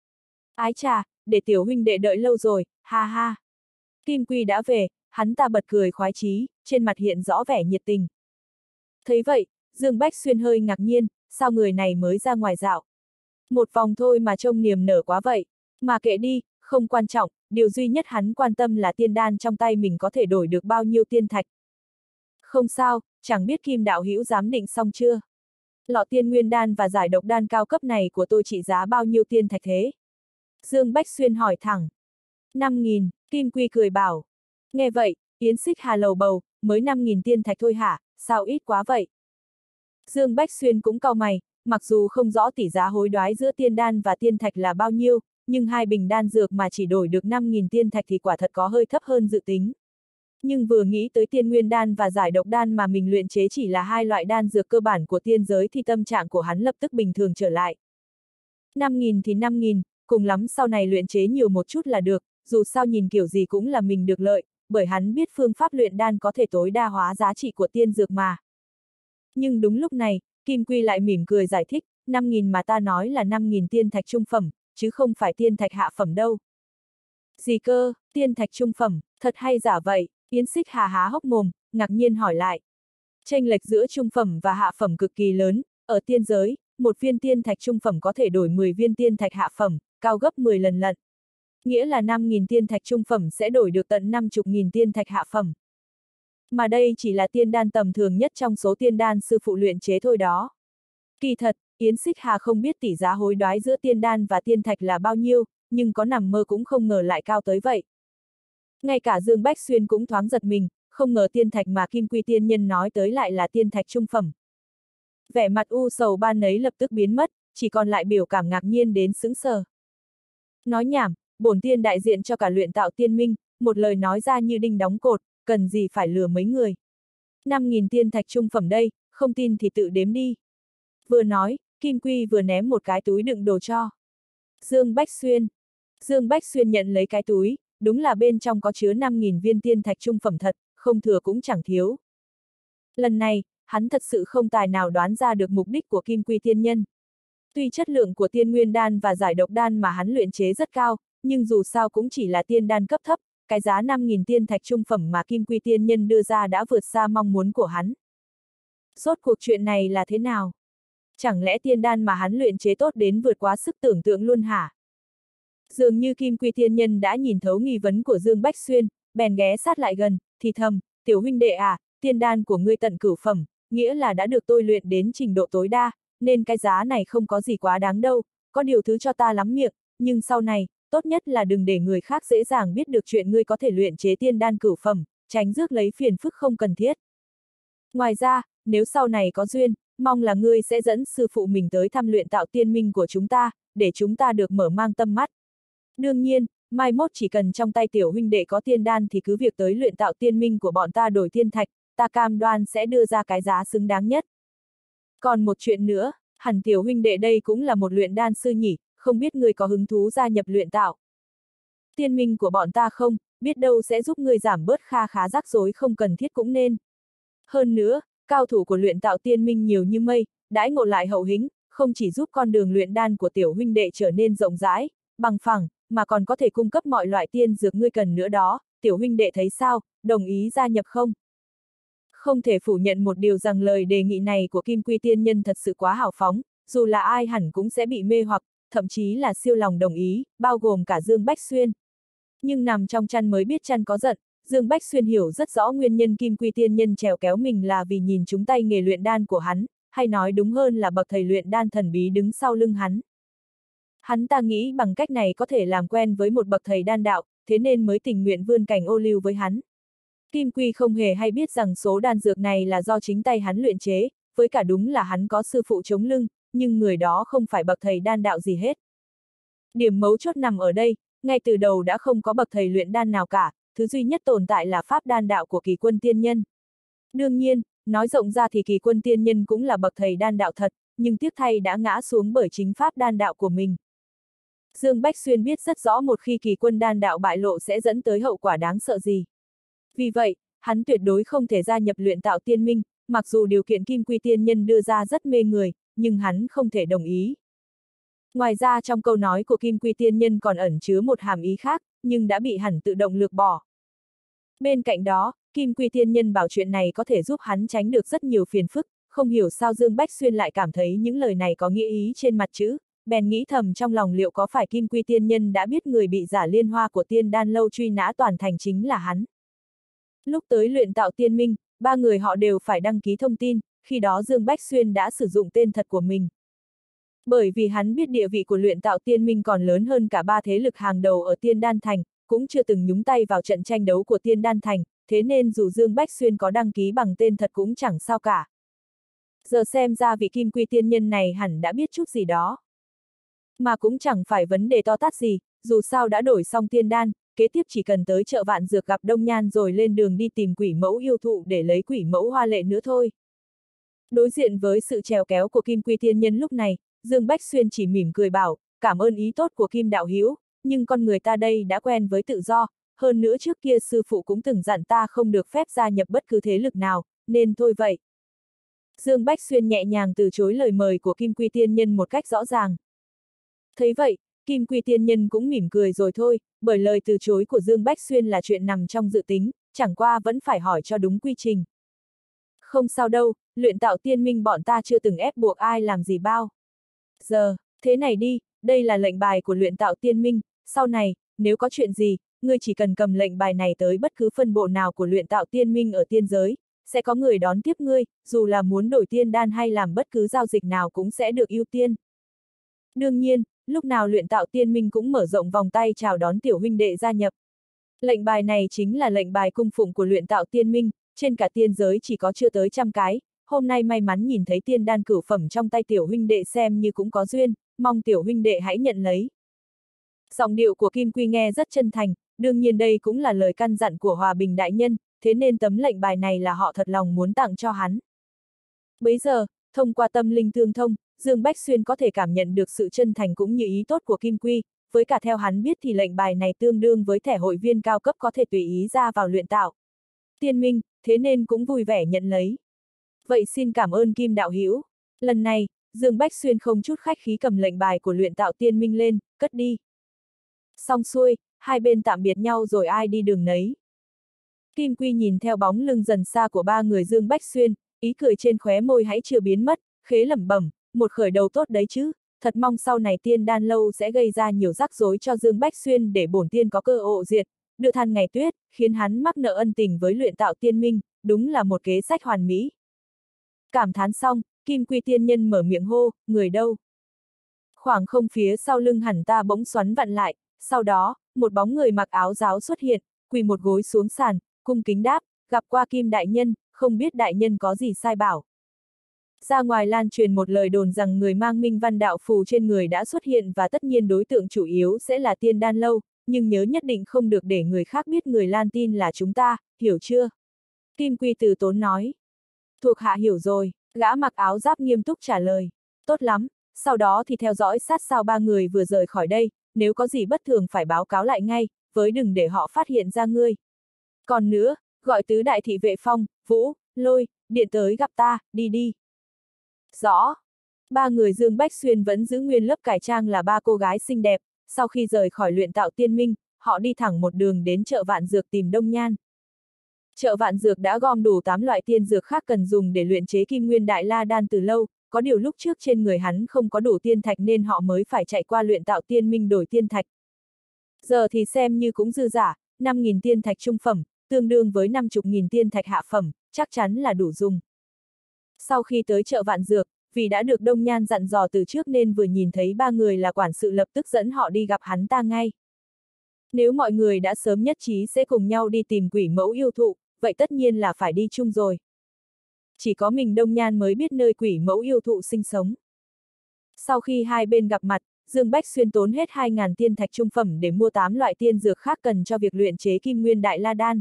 Ái chà, để tiểu huynh đệ đợi lâu rồi, ha ha. Kim Quy đã về, hắn ta bật cười khoái chí, trên mặt hiện rõ vẻ nhiệt tình. Thấy vậy, Dương Bách Xuyên hơi ngạc nhiên, sao người này mới ra ngoài dạo? Một vòng thôi mà trông niềm nở quá vậy, mà kệ đi, không quan trọng, điều duy nhất hắn quan tâm là tiên đan trong tay mình có thể đổi được bao nhiêu tiên thạch. Không sao, chẳng biết Kim đạo hữu giám định xong chưa? Lọ tiên nguyên đan và giải độc đan cao cấp này của tôi trị giá bao nhiêu tiên thạch thế? Dương Bách Xuyên hỏi thẳng. năm nghìn, Kim Quy cười bảo. Nghe vậy, Yến Xích Hà lầu bầu, mới năm nghìn tiên thạch thôi hả, sao ít quá vậy? Dương Bách Xuyên cũng cau mày, mặc dù không rõ tỷ giá hối đoái giữa tiên đan và tiên thạch là bao nhiêu, nhưng hai bình đan dược mà chỉ đổi được năm nghìn tiên thạch thì quả thật có hơi thấp hơn dự tính. Nhưng vừa nghĩ tới tiên nguyên đan và giải độc đan mà mình luyện chế chỉ là hai loại đan dược cơ bản của tiên giới thì tâm trạng của hắn lập tức bình thường trở lại. năm nghìn thì năm nghìn, cùng lắm sau này luyện chế nhiều một chút là được, dù sao nhìn kiểu gì cũng là mình được lợi, bởi hắn biết phương pháp luyện đan có thể tối đa hóa giá trị của tiên dược mà. Nhưng đúng lúc này, Kim Quy lại mỉm cười giải thích, năm nghìn mà ta nói là năm nghìn tiên thạch trung phẩm, chứ không phải tiên thạch hạ phẩm đâu. Gì cơ, tiên thạch trung phẩm, thật hay giả vậy? Yến Xích Hà há hốc mồm, ngạc nhiên hỏi lại. Chênh lệch giữa trung phẩm và hạ phẩm cực kỳ lớn, ở tiên giới, một viên tiên thạch trung phẩm có thể đổi mười viên tiên thạch hạ phẩm, cao gấp mười lần lận. Nghĩa là năm nghìn tiên thạch trung phẩm sẽ đổi được tận năm mươi nghìn tiên thạch hạ phẩm. Mà đây chỉ là tiên đan tầm thường nhất trong số tiên đan sư phụ luyện chế thôi đó. Kỳ thật, Yến Xích Hà không biết tỷ giá hối đoái giữa tiên đan và tiên thạch là bao nhiêu, nhưng có nằm mơ cũng không ngờ lại cao tới vậy. Ngay cả Dương Bách Xuyên cũng thoáng giật mình, không ngờ tiên thạch mà Kim Quy tiên nhân nói tới lại là tiên thạch trung phẩm. Vẻ mặt u sầu ban nấy lập tức biến mất, chỉ còn lại biểu cảm ngạc nhiên đến sững sờ. Nói nhảm, bổn tiên đại diện cho cả luyện tạo tiên minh, một lời nói ra như đinh đóng cột, cần gì phải lừa mấy người. năm nghìn tiên thạch trung phẩm đây, không tin thì tự đếm đi. Vừa nói, Kim Quy vừa ném một cái túi đựng đồ cho Dương Bách Xuyên. Dương Bách Xuyên nhận lấy cái túi, đúng là bên trong có chứa năm nghìn viên tiên thạch trung phẩm thật, không thừa cũng chẳng thiếu. Lần này, hắn thật sự không tài nào đoán ra được mục đích của Kim Quy tiên nhân. Tuy chất lượng của tiên nguyên đan và giải độc đan mà hắn luyện chế rất cao, nhưng dù sao cũng chỉ là tiên đan cấp thấp, cái giá năm nghìn tiên thạch trung phẩm mà Kim Quy tiên nhân đưa ra đã vượt xa mong muốn của hắn. Rốt cuộc chuyện này là thế nào? Chẳng lẽ tiên đan mà hắn luyện chế tốt đến vượt quá sức tưởng tượng luôn hả? Dường như Kim Quy tiên nhân đã nhìn thấu nghi vấn của Dương Bách Xuyên, bèn ghé sát lại gần, thì thầm, tiểu huynh đệ à, tiên đan của ngươi tận cửu phẩm, nghĩa là đã được tôi luyện đến trình độ tối đa, nên cái giá này không có gì quá đáng đâu, có điều thứ cho ta lắm miệng, nhưng sau này, tốt nhất là đừng để người khác dễ dàng biết được chuyện ngươi có thể luyện chế tiên đan cửu phẩm, tránh rước lấy phiền phức không cần thiết. Ngoài ra, nếu sau này có duyên, mong là ngươi sẽ dẫn sư phụ mình tới thăm luyện tạo tiên minh của chúng ta, để chúng ta được mở mang tâm mắt. Đương nhiên, mai mốt chỉ cần trong tay tiểu huynh đệ có tiên đan thì cứ việc tới luyện tạo tiên minh của bọn ta đổi tiên thạch, ta cam đoan sẽ đưa ra cái giá xứng đáng nhất. Còn một chuyện nữa, hẳn tiểu huynh đệ đây cũng là một luyện đan sư nhỉ, không biết ngươi có hứng thú gia nhập luyện tạo tiên minh của bọn ta không, biết đâu sẽ giúp ngươi giảm bớt kha khá rắc rối không cần thiết cũng nên. Hơn nữa, cao thủ của luyện tạo tiên minh nhiều như mây, đãi ngộ lại hậu hĩnh, không chỉ giúp con đường luyện đan của tiểu huynh đệ trở nên rộng rãi, bằng phẳng, mà còn có thể cung cấp mọi loại tiên dược ngươi cần nữa đó, tiểu huynh đệ thấy sao, đồng ý gia nhập không? Không thể phủ nhận một điều rằng lời đề nghị này của Kim Quy tiên nhân thật sự quá hào phóng, dù là ai hẳn cũng sẽ bị mê hoặc, thậm chí là siêu lòng đồng ý, bao gồm cả Dương Bách Xuyên. Nhưng nằm trong chăn mới biết chăn có giận, Dương Bách Xuyên hiểu rất rõ nguyên nhân Kim Quy tiên nhân trèo kéo mình là vì nhìn trúng tay nghề luyện đan của hắn, hay nói đúng hơn là bậc thầy luyện đan thần bí đứng sau lưng hắn. Hắn ta nghĩ bằng cách này có thể làm quen với một bậc thầy đan đạo, thế nên mới tình nguyện vươn cảnh ô liu với hắn. Kim Quy không hề hay biết rằng số đan dược này là do chính tay hắn luyện chế, với cả đúng là hắn có sư phụ chống lưng, nhưng người đó không phải bậc thầy đan đạo gì hết. Điểm mấu chốt nằm ở đây, ngay từ đầu đã không có bậc thầy luyện đan nào cả, thứ duy nhất tồn tại là pháp đan đạo của Kỳ Quân tiên nhân. Đương nhiên, nói rộng ra thì Kỳ Quân tiên nhân cũng là bậc thầy đan đạo thật, nhưng tiếc thay đã ngã xuống bởi chính pháp đan đạo của mình. Dương Bách Xuyên biết rất rõ một khi Kỳ Quân đan đạo bại lộ sẽ dẫn tới hậu quả đáng sợ gì. Vì vậy, hắn tuyệt đối không thể gia nhập luyện tạo tiên minh, mặc dù điều kiện Kim Quy tiên nhân đưa ra rất mê người, nhưng hắn không thể đồng ý. Ngoài ra trong câu nói của Kim Quy tiên nhân còn ẩn chứa một hàm ý khác, nhưng đã bị hắn tự động lược bỏ. Bên cạnh đó, Kim Quy tiên nhân bảo chuyện này có thể giúp hắn tránh được rất nhiều phiền phức, không hiểu sao Dương Bách Xuyên lại cảm thấy những lời này có nghĩa ý trên mặt chữ, bèn nghĩ thầm trong lòng liệu có phải Kim Quy tiên nhân đã biết người bị giả liên hoa của tiên đan lâu truy nã toàn thành chính là hắn. Lúc tới luyện tạo tiên minh, ba người họ đều phải đăng ký thông tin, khi đó Dương Bách Xuyên đã sử dụng tên thật của mình. Bởi vì hắn biết địa vị của luyện tạo tiên minh còn lớn hơn cả ba thế lực hàng đầu ở tiên đan thành, cũng chưa từng nhúng tay vào trận tranh đấu của Tiên Đan Thành, thế nên dù Dương Bách Xuyên có đăng ký bằng tên thật cũng chẳng sao cả. Giờ xem ra vị Kim Quy tiên nhân này hẳn đã biết chút gì đó. Mà cũng chẳng phải vấn đề to tát gì, dù sao đã đổi xong tiên đan, kế tiếp chỉ cần tới chợ Vạn Dược gặp Đông Nhan rồi lên đường đi tìm quỷ mẫu yêu thụ để lấy quỷ mẫu hoa lệ nữa thôi. Đối diện với sự trèo kéo của Kim Quy tiên nhân lúc này, Dương Bách Xuyên chỉ mỉm cười bảo, cảm ơn ý tốt của Kim đạo hữu, nhưng con người ta đây đã quen với tự do, hơn nữa trước kia sư phụ cũng từng dặn ta không được phép gia nhập bất cứ thế lực nào, nên thôi vậy. Dương Bách Xuyên nhẹ nhàng từ chối lời mời của Kim Quy tiên nhân một cách rõ ràng. Thấy vậy, Kim Quy tiên nhân cũng mỉm cười rồi thôi, bởi lời từ chối của Dương Bách Xuyên là chuyện nằm trong dự tính, chẳng qua vẫn phải hỏi cho đúng quy trình. Không sao đâu, luyện tạo tiên minh bọn ta chưa từng ép buộc ai làm gì bao. Giờ, thế này đi, đây là lệnh bài của luyện tạo tiên minh, sau này, nếu có chuyện gì, ngươi chỉ cần cầm lệnh bài này tới bất cứ phân bộ nào của luyện tạo tiên minh ở tiên giới, sẽ có người đón tiếp ngươi, dù là muốn đổi tiên đan hay làm bất cứ giao dịch nào cũng sẽ được ưu tiên. Đương nhiên, lúc nào luyện tạo tiên minh cũng mở rộng vòng tay chào đón tiểu huynh đệ gia nhập. Lệnh bài này chính là lệnh bài cung phụng của luyện tạo tiên minh, trên cả tiên giới chỉ có chưa tới trăm cái, hôm nay may mắn nhìn thấy tiên đan cửu phẩm trong tay tiểu huynh đệ xem như cũng có duyên, mong tiểu huynh đệ hãy nhận lấy. Giọng điệu của Kim Quy nghe rất chân thành, đương nhiên đây cũng là lời căn dặn của Hòa Bình đại nhân, thế nên tấm lệnh bài này là họ thật lòng muốn tặng cho hắn. Bấy giờ, thông qua tâm linh tương thông, Dương Bách Xuyên có thể cảm nhận được sự chân thành cũng như ý tốt của Kim Quy, với cả theo hắn biết thì lệnh bài này tương đương với thẻ hội viên cao cấp có thể tùy ý ra vào luyện tạo tiên minh, thế nên cũng vui vẻ nhận lấy. Vậy xin cảm ơn Kim đạo hữu. Lần này, Dương Bách Xuyên không chút khách khí cầm lệnh bài của luyện tạo tiên minh lên, cất đi. Xong xuôi, hai bên tạm biệt nhau rồi ai đi đường nấy. Kim Quy nhìn theo bóng lưng dần xa của ba người Dương Bách Xuyên, ý cười trên khóe môi hãy chưa biến mất, khế lẩm bẩm, một khởi đầu tốt đấy chứ, thật mong sau này tiên đan lâu sẽ gây ra nhiều rắc rối cho Dương Bách Xuyên để bổn tiên có cơ hội diệt, đưa than ngày tuyết, khiến hắn mắc nợ ân tình với luyện tạo tiên minh, đúng là một kế sách hoàn mỹ. Cảm thán xong, Kim Quy tiên nhân mở miệng hô, người đâu? Khoảng không phía sau lưng hẳn ta bỗng xoắn vặn lại, sau đó, một bóng người mặc áo giáo xuất hiện, quỳ một gối xuống sàn, cung kính đáp, gặp qua Kim đại nhân, không biết đại nhân có gì sai bảo. Ra ngoài lan truyền một lời đồn rằng người mang minh văn đạo phù trên người đã xuất hiện và tất nhiên đối tượng chủ yếu sẽ là tiên đan lâu, nhưng nhớ nhất định không được để người khác biết người lan tin là chúng ta, hiểu chưa? Kim Quy từ tốn nói. Thuộc hạ hiểu rồi, gã mặc áo giáp nghiêm túc trả lời. Tốt lắm, sau đó thì theo dõi sát sao ba người vừa rời khỏi đây, nếu có gì bất thường phải báo cáo lại ngay, với đừng để họ phát hiện ra ngươi. Còn nữa, gọi tứ đại thị vệ Phong, Vũ, Lôi, Điện tới gặp ta, đi đi. Rõ. Ba người Dương Bách Xuyên vẫn giữ nguyên lớp cải trang là ba cô gái xinh đẹp, sau khi rời khỏi luyện tạo tiên minh, họ đi thẳng một đường đến chợ Vạn Dược tìm Đông Nhan. Chợ Vạn Dược đã gom đủ tám loại tiên dược khác cần dùng để luyện chế Kim Nguyên Đại La Đan từ lâu, có điều lúc trước trên người hắn không có đủ tiên thạch nên họ mới phải chạy qua luyện tạo tiên minh đổi tiên thạch. Giờ thì xem như cũng dư giả, năm nghìn tiên thạch trung phẩm, tương đương với năm mươi nghìn tiên thạch hạ phẩm, chắc chắn là đủ dùng. Sau khi tới chợ Vạn Dược, vì đã được Đông Nhan dặn dò từ trước nên vừa nhìn thấy ba người là quản sự lập tức dẫn họ đi gặp hắn ta ngay. Nếu mọi người đã sớm nhất trí sẽ cùng nhau đi tìm quỷ mẫu yêu thụ, vậy tất nhiên là phải đi chung rồi. Chỉ có mình Đông Nhan mới biết nơi quỷ mẫu yêu thụ sinh sống. Sau khi hai bên gặp mặt, Dương Bách Xuyên tốn hết hai nghìn tiên thạch trung phẩm để mua tám loại tiên dược khác cần cho việc luyện chế Kim Nguyên Đại La Đan.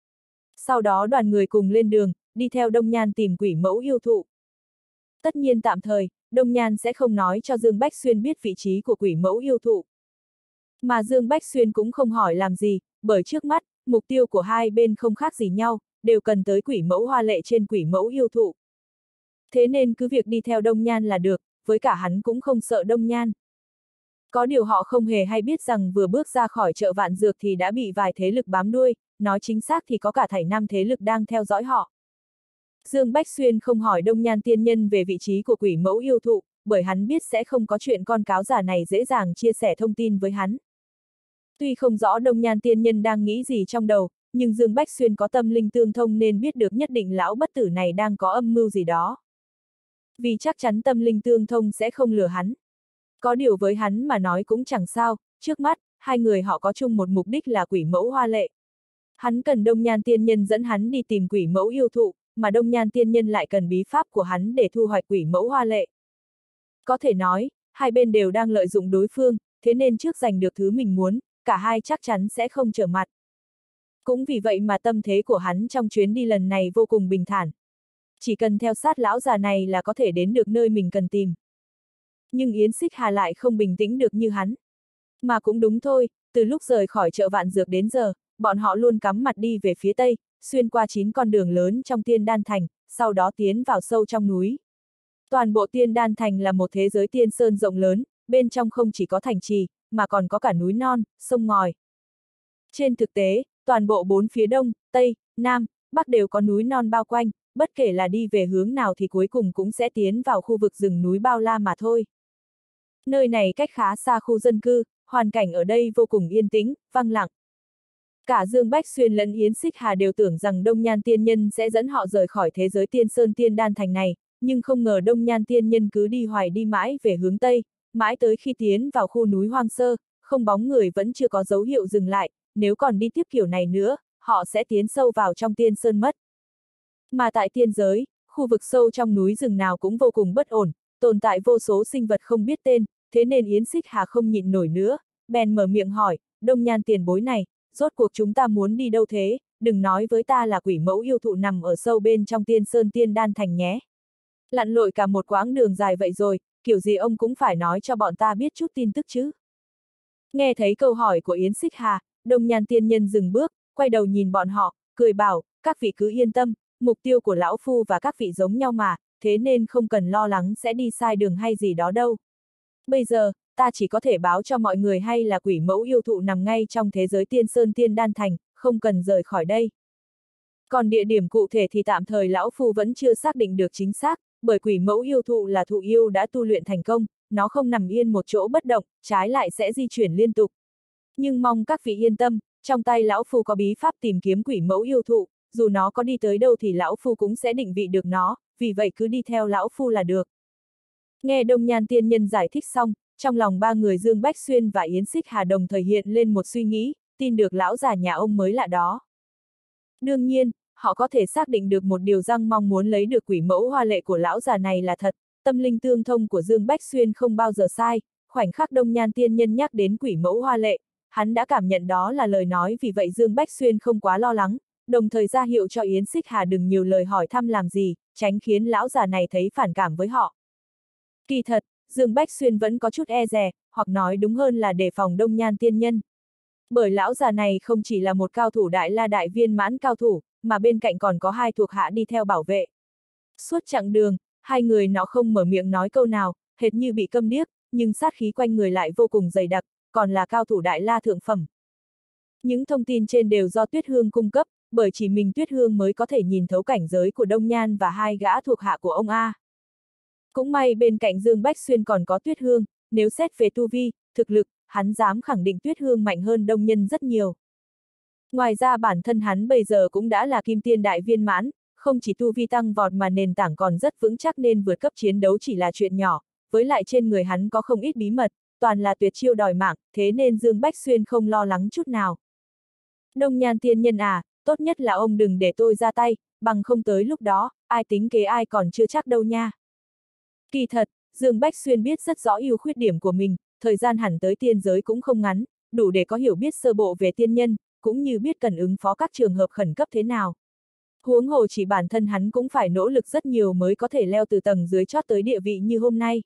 Sau đó đoàn người cùng lên đường, đi theo Đông Nhan tìm quỷ mẫu yêu thụ. Tất nhiên tạm thời, Đông Nhan sẽ không nói cho Dương Bách Xuyên biết vị trí của quỷ mẫu yêu thụ. Mà Dương Bách Xuyên cũng không hỏi làm gì, bởi trước mắt, mục tiêu của hai bên không khác gì nhau, đều cần tới quỷ mẫu hoa lệ trên quỷ mẫu yêu thụ. Thế nên cứ việc đi theo Đông Nhan là được, với cả hắn cũng không sợ Đông Nhan. Có điều họ không hề hay biết rằng vừa bước ra khỏi chợ Vạn Dược thì đã bị vài thế lực bám đuôi, nói chính xác thì có cả thảy năm thế lực đang theo dõi họ. Dương Bách Xuyên không hỏi Đông Nhan tiên nhân về vị trí của quỷ mẫu yêu thụ, bởi hắn biết sẽ không có chuyện con cáo giả này dễ dàng chia sẻ thông tin với hắn. Tuy không rõ Đông Nhan tiên nhân đang nghĩ gì trong đầu, nhưng Dương Bách Xuyên có tâm linh tương thông nên biết được nhất định lão bất tử này đang có âm mưu gì đó. Vì chắc chắn tâm linh tương thông sẽ không lừa hắn. Có điều với hắn mà nói cũng chẳng sao, trước mắt, hai người họ có chung một mục đích là quỷ mẫu hoa lệ. Hắn cần Đông Nhan tiên nhân dẫn hắn đi tìm quỷ mẫu yêu thụ, mà Đông Nhan tiên nhân lại cần bí pháp của hắn để thu hoạch quỷ mẫu hoa lệ. Có thể nói, hai bên đều đang lợi dụng đối phương, thế nên trước giành được thứ mình muốn, cả hai chắc chắn sẽ không trở mặt. Cũng vì vậy mà tâm thế của hắn trong chuyến đi lần này vô cùng bình thản. Chỉ cần theo sát lão già này là có thể đến được nơi mình cần tìm. Nhưng Yến Xích Hà lại không bình tĩnh được như hắn. Mà cũng đúng thôi, từ lúc rời khỏi chợ Vạn Dược đến giờ, bọn họ luôn cắm mặt đi về phía tây, xuyên qua chín con đường lớn trong Tiên Đan Thành, sau đó tiến vào sâu trong núi. Toàn bộ Tiên Đan Thành là một thế giới tiên sơn rộng lớn, bên trong không chỉ có thành trì, mà còn có cả núi non, sông ngòi. Trên thực tế, toàn bộ bốn phía đông, tây, nam, bắc đều có núi non bao quanh, bất kể là đi về hướng nào thì cuối cùng cũng sẽ tiến vào khu vực rừng núi bao la mà thôi. Nơi này cách khá xa khu dân cư, hoàn cảnh ở đây vô cùng yên tĩnh, vắng lặng. Cả Dương Bách Xuyên lẫn Yến Xích Hà đều tưởng rằng Đông Nhan tiên nhân sẽ dẫn họ rời khỏi thế giới tiên sơn Tiên Đan Thành này, nhưng không ngờ Đông Nhan tiên nhân cứ đi hoài đi mãi về hướng tây, mãi tới khi tiến vào khu núi hoang sơ, không bóng người vẫn chưa có dấu hiệu dừng lại, nếu còn đi tiếp kiểu này nữa, họ sẽ tiến sâu vào trong tiên sơn mất. Mà tại tiên giới, khu vực sâu trong núi rừng nào cũng vô cùng bất ổn, tồn tại vô số sinh vật không biết tên, thế nên Yến Xích Hà không nhịn nổi nữa, bèn mở miệng hỏi, Đông Nhan tiền bối này, rốt cuộc chúng ta muốn đi đâu thế, đừng nói với ta là quỷ mẫu yêu thụ nằm ở sâu bên trong tiên sơn Tiên Đan Thành nhé. Lặn lội cả một quãng đường dài vậy rồi, kiểu gì ông cũng phải nói cho bọn ta biết chút tin tức chứ. Nghe thấy câu hỏi của Yến Xích Hà, Đông Nhan tiên nhân dừng bước, quay đầu nhìn bọn họ, cười bảo, các vị cứ yên tâm, mục tiêu của lão phu và các vị giống nhau mà, thế nên không cần lo lắng sẽ đi sai đường hay gì đó đâu. Bây giờ, ta chỉ có thể báo cho mọi người hay là quỷ mẫu yêu thụ nằm ngay trong thế giới tiên sơn Tiên Đan Thành, không cần rời khỏi đây. Còn địa điểm cụ thể thì tạm thời lão phu vẫn chưa xác định được chính xác, bởi quỷ mẫu yêu thụ là thụ yêu đã tu luyện thành công, nó không nằm yên một chỗ bất động, trái lại sẽ di chuyển liên tục. Nhưng mong các vị yên tâm, trong tay lão phu có bí pháp tìm kiếm quỷ mẫu yêu thụ, dù nó có đi tới đâu thì lão phu cũng sẽ định vị được nó, vì vậy cứ đi theo lão phu là được. Nghe Đông Nhan tiên nhân giải thích xong, trong lòng ba người Dương Bách Xuyên và Yến Xích Hà đồng thời hiện lên một suy nghĩ, tin được lão già nhà ông mới lạ đó. Đương nhiên, họ có thể xác định được một điều rằng mong muốn lấy được quỷ mẫu hoa lệ của lão già này là thật, tâm linh tương thông của Dương Bách Xuyên không bao giờ sai, khoảnh khắc Đông Nhan tiên nhân nhắc đến quỷ mẫu hoa lệ, hắn đã cảm nhận đó là lời nói, vì vậy Dương Bách Xuyên không quá lo lắng, đồng thời ra hiệu cho Yến Xích Hà đừng nhiều lời hỏi thăm làm gì, tránh khiến lão già này thấy phản cảm với họ. Kỳ thật, Dương Bách Xuyên vẫn có chút e dè, hoặc nói đúng hơn là đề phòng Đông Nhan tiên nhân. Bởi lão già này không chỉ là một cao thủ đại la đại viên mãn cao thủ, mà bên cạnh còn có hai thuộc hạ đi theo bảo vệ. Suốt chặng đường, hai người nó không mở miệng nói câu nào, hệt như bị câm điếc, nhưng sát khí quanh người lại vô cùng dày đặc, còn là cao thủ đại la thượng phẩm. Những thông tin trên đều do Tuyết Hương cung cấp, bởi chỉ mình Tuyết Hương mới có thể nhìn thấu cảnh giới của Đông Nhan và hai gã thuộc hạ của ông A. Cũng may bên cạnh Dương Bách Xuyên còn có Tuyết Hương, nếu xét về tu vi, thực lực, hắn dám khẳng định Tuyết Hương mạnh hơn Đông Nhân rất nhiều. Ngoài ra bản thân hắn bây giờ cũng đã là kim tiên đại viên mãn, không chỉ tu vi tăng vọt mà nền tảng còn rất vững chắc nên vượt cấp chiến đấu chỉ là chuyện nhỏ, với lại trên người hắn có không ít bí mật, toàn là tuyệt chiêu đòi mạng, thế nên Dương Bách Xuyên không lo lắng chút nào. Đông Nhan tiên nhân à, tốt nhất là ông đừng để tôi ra tay, bằng không tới lúc đó, ai tính kế ai còn chưa chắc đâu nha. Kỳ thật, Dương Bách Xuyên biết rất rõ ưu khuyết điểm của mình, thời gian hẳn tới tiên giới cũng không ngắn, đủ để có hiểu biết sơ bộ về tiên nhân, cũng như biết cần ứng phó các trường hợp khẩn cấp thế nào. Huống hồ chỉ bản thân hắn cũng phải nỗ lực rất nhiều mới có thể leo từ tầng dưới chót tới địa vị như hôm nay.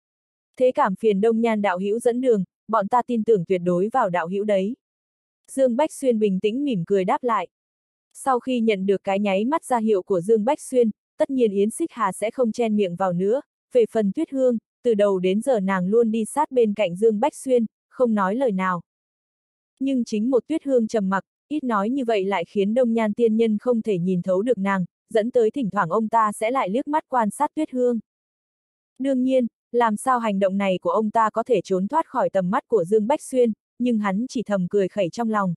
Thế cảm phiền Đông Nhan đạo hữu dẫn đường, bọn ta tin tưởng tuyệt đối vào đạo hữu đấy. Dương Bách Xuyên bình tĩnh mỉm cười đáp lại. Sau khi nhận được cái nháy mắt ra hiệu của Dương Bách Xuyên, tất nhiên Yến Xích Hà sẽ không chen miệng vào nữa, về phần Tuyết Hương, từ đầu đến giờ nàng luôn đi sát bên cạnh Dương Bách Xuyên, không nói lời nào. Nhưng chính một Tuyết Hương trầm mặc, ít nói như vậy lại khiến Đông Nhan tiên nhân không thể nhìn thấu được nàng, dẫn tới thỉnh thoảng ông ta sẽ lại liếc mắt quan sát Tuyết Hương. Đương nhiên, làm sao hành động này của ông ta có thể trốn thoát khỏi tầm mắt của Dương Bách Xuyên, nhưng hắn chỉ thầm cười khẩy trong lòng.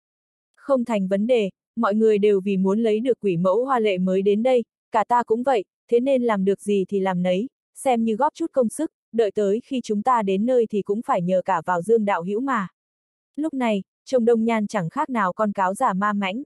Không thành vấn đề, mọi người đều vì muốn lấy được quỷ mẫu hoa lệ mới đến đây, cả ta cũng vậy, thế nên làm được gì thì làm nấy, xem như góp chút công sức, đợi tới khi chúng ta đến nơi thì cũng phải nhờ cả vào Dương đạo hữu mà. Lúc này, trông Đông Nhan chẳng khác nào con cáo già ma mãnh.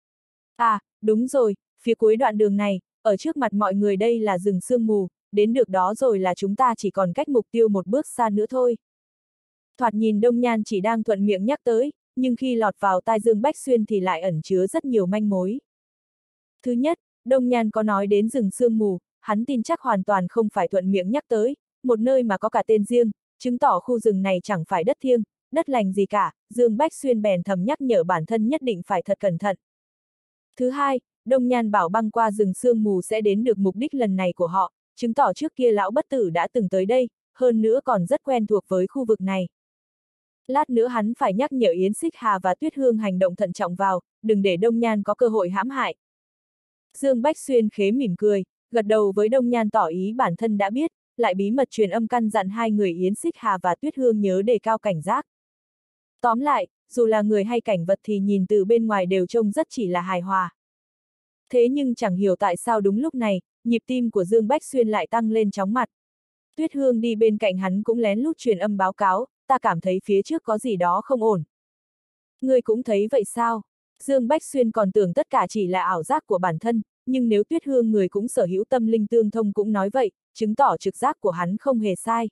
À, đúng rồi, phía cuối đoạn đường này, ở trước mặt mọi người đây là rừng sương mù, đến được đó rồi là chúng ta chỉ còn cách mục tiêu một bước xa nữa thôi. Thoạt nhìn Đông Nhan chỉ đang thuận miệng nhắc tới, nhưng khi lọt vào tai Dương Bách Xuyên thì lại ẩn chứa rất nhiều manh mối. Thứ nhất, Đông Nhan có nói đến rừng sương mù, hắn tin chắc hoàn toàn không phải thuận miệng nhắc tới, một nơi mà có cả tên riêng, chứng tỏ khu rừng này chẳng phải đất thiêng, đất lành gì cả, Dương Bách Xuyên bèn thầm nhắc nhở bản thân nhất định phải thật cẩn thận. Thứ hai, Đông Nhan bảo băng qua rừng sương mù sẽ đến được mục đích lần này của họ, chứng tỏ trước kia lão bất tử đã từng tới đây, hơn nữa còn rất quen thuộc với khu vực này. Lát nữa hắn phải nhắc nhở Yến Xích Hà và Tuyết Hương hành động thận trọng vào, đừng để Đông Nhan có cơ hội hãm hại. Dương Bách Xuyên khế mỉm cười, gật đầu với Đông Nhan tỏ ý bản thân đã biết, lại bí mật truyền âm căn dặn hai người Yến Xích Hà và Tuyết Hương nhớ đề cao cảnh giác. Tóm lại, dù là người hay cảnh vật thì nhìn từ bên ngoài đều trông rất chỉ là hài hòa. Thế nhưng chẳng hiểu tại sao đúng lúc này, nhịp tim của Dương Bách Xuyên lại tăng lên chóng mặt. Tuyết Hương đi bên cạnh hắn cũng lén lút truyền âm báo cáo, ta cảm thấy phía trước có gì đó không ổn. Ngươi cũng thấy vậy sao? Dương Bách Xuyên còn tưởng tất cả chỉ là ảo giác của bản thân, nhưng nếu Tuyết Hương người cũng sở hữu tâm linh tương thông cũng nói vậy, chứng tỏ trực giác của hắn không hề sai.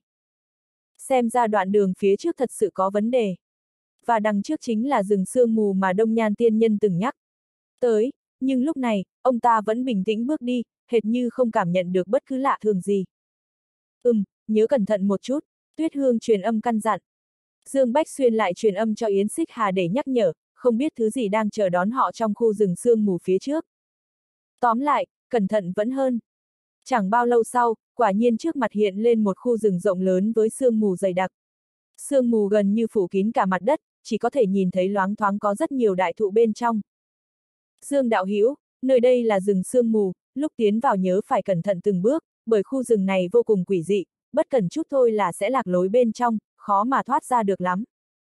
Xem ra đoạn đường phía trước thật sự có vấn đề. Và đằng trước chính là rừng sương mù mà Đông Nhan tiên nhân từng nhắc tới, nhưng lúc này, ông ta vẫn bình tĩnh bước đi, hệt như không cảm nhận được bất cứ lạ thường gì. Ừm, nhớ cẩn thận một chút, Tuyết Hương truyền âm căn dặn. Dương Bách Xuyên lại truyền âm cho Yến Xích Hà để nhắc nhở, không biết thứ gì đang chờ đón họ trong khu rừng sương mù phía trước. Tóm lại, cẩn thận vẫn hơn. Chẳng bao lâu sau, quả nhiên trước mặt hiện lên một khu rừng rộng lớn với sương mù dày đặc. Sương mù gần như phủ kín cả mặt đất, chỉ có thể nhìn thấy loáng thoáng có rất nhiều đại thụ bên trong. Dương đạo hữu, nơi đây là rừng sương mù, lúc tiến vào nhớ phải cẩn thận từng bước, bởi khu rừng này vô cùng quỷ dị, bất cẩn chút thôi là sẽ lạc lối bên trong, khó mà thoát ra được lắm.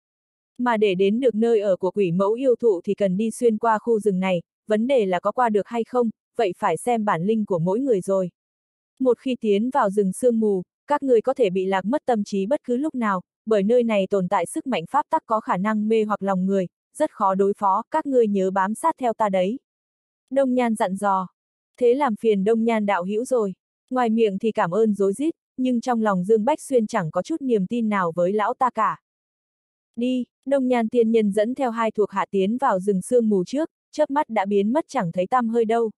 Mà để đến được nơi ở của quỷ mẫu yêu thụ thì cần đi xuyên qua khu rừng này, vấn đề là có qua được hay không, vậy phải xem bản linh của mỗi người rồi. Một khi tiến vào rừng sương mù, các người có thể bị lạc mất tâm trí bất cứ lúc nào, bởi nơi này tồn tại sức mạnh pháp tắc có khả năng mê hoặc lòng người, rất khó đối phó, các ngươi nhớ bám sát theo ta đấy. Đông Nhan dặn dò. Thế làm phiền Đông Nhan đạo hữu rồi. Ngoài miệng thì cảm ơn rối rít, nhưng trong lòng Dương Bách Xuyên chẳng có chút niềm tin nào với lão ta cả. Đi, Đông Nhan tiên nhân dẫn theo hai thuộc hạ tiến vào rừng sương mù trước, chớp mắt đã biến mất chẳng thấy tăm hơi đâu.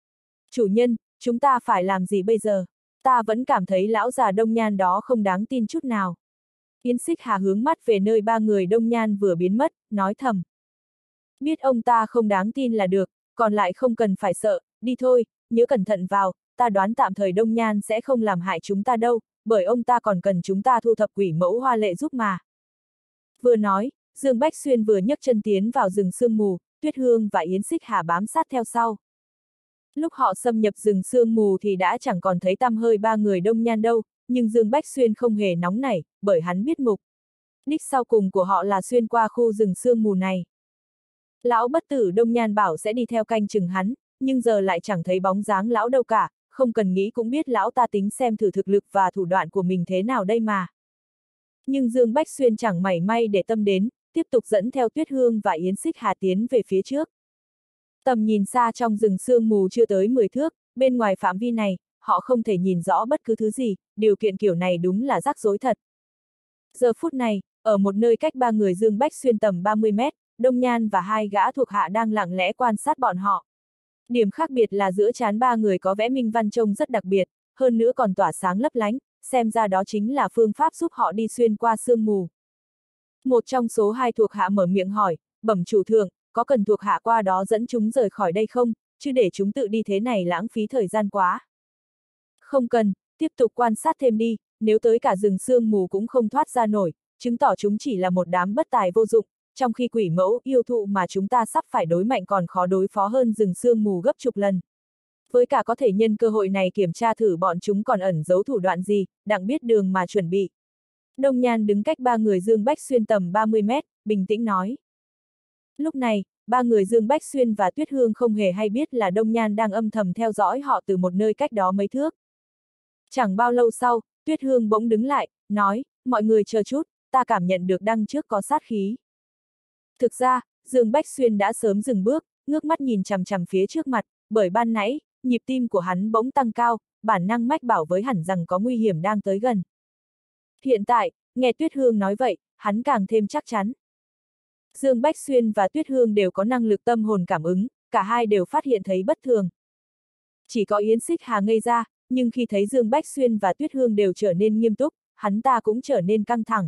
Chủ nhân, chúng ta phải làm gì bây giờ? Ta vẫn cảm thấy lão già Đông Nhan đó không đáng tin chút nào. Yến Xích Hà hướng mắt về nơi ba người Đông Nhan vừa biến mất, nói thầm. Biết ông ta không đáng tin là được, còn lại không cần phải sợ, đi thôi, nhớ cẩn thận vào, ta đoán tạm thời Đông Nhan sẽ không làm hại chúng ta đâu, bởi ông ta còn cần chúng ta thu thập quỷ mẫu hoa lệ giúp mà. Vừa nói, Dương Bách Xuyên vừa nhấc chân tiến vào rừng sương mù, Tuyết Hương và Yến Xích Hà bám sát theo sau. Lúc họ xâm nhập rừng sương mù thì đã chẳng còn thấy tăm hơi ba người Đông Nhan đâu, nhưng Dương Bách Xuyên không hề nóng nảy, bởi hắn biết mục đích sau cùng của họ là xuyên qua khu rừng sương mù này. Lão bất tử Đông Nhan bảo sẽ đi theo canh chừng hắn, nhưng giờ lại chẳng thấy bóng dáng lão đâu cả, không cần nghĩ cũng biết lão ta tính xem thử thực lực và thủ đoạn của mình thế nào đây mà. Nhưng Dương Bách Xuyên chẳng mảy may để tâm đến, tiếp tục dẫn theo Tuyết Hương và Yến Xích Hà tiến về phía trước. Tầm nhìn xa trong rừng sương mù chưa tới mười thước, bên ngoài phạm vi này, họ không thể nhìn rõ bất cứ thứ gì, điều kiện kiểu này đúng là rắc rối thật. Giờ phút này, ở một nơi cách ba người Dương Bách Xuyên tầm ba mươi mét, Đông Nhan và hai gã thuộc hạ đang lặng lẽ quan sát bọn họ. Điểm khác biệt là giữa trán ba người có vẽ minh văn trông rất đặc biệt, hơn nữa còn tỏa sáng lấp lánh, xem ra đó chính là phương pháp giúp họ đi xuyên qua sương mù. Một trong số hai thuộc hạ mở miệng hỏi, bẩm chủ thượng, có cần thuộc hạ qua đó dẫn chúng rời khỏi đây không, chứ để chúng tự đi thế này lãng phí thời gian quá. Không cần, tiếp tục quan sát thêm đi, nếu tới cả rừng sương mù cũng không thoát ra nổi, chứng tỏ chúng chỉ là một đám bất tài vô dụng, trong khi quỷ mẫu yêu thụ mà chúng ta sắp phải đối mạnh còn khó đối phó hơn rừng sương mù gấp chục lần. Với cả có thể nhân cơ hội này kiểm tra thử bọn chúng còn ẩn giấu thủ đoạn gì, đặng biết đường mà chuẩn bị. Đông Nhan đứng cách ba người Dương Bách Xuyên tầm ba mươi mét, bình tĩnh nói. Lúc này, ba người Dương Bách Xuyên và Tuyết Hương không hề hay biết là Đông Nhan đang âm thầm theo dõi họ từ một nơi cách đó mấy thước. Chẳng bao lâu sau, Tuyết Hương bỗng đứng lại, nói, mọi người chờ chút, ta cảm nhận được đằng trước có sát khí. Thực ra, Dương Bách Xuyên đã sớm dừng bước, ngước mắt nhìn chằm chằm phía trước mặt, bởi ban nãy, nhịp tim của hắn bỗng tăng cao, bản năng mách bảo với hẳn rằng có nguy hiểm đang tới gần. Hiện tại, nghe Tuyết Hương nói vậy, hắn càng thêm chắc chắn. Dương Bách Xuyên và Tuyết Hương đều có năng lực tâm hồn cảm ứng, cả hai đều phát hiện thấy bất thường. Chỉ có Yến Xích Hà ngây ra, nhưng khi thấy Dương Bách Xuyên và Tuyết Hương đều trở nên nghiêm túc, hắn ta cũng trở nên căng thẳng.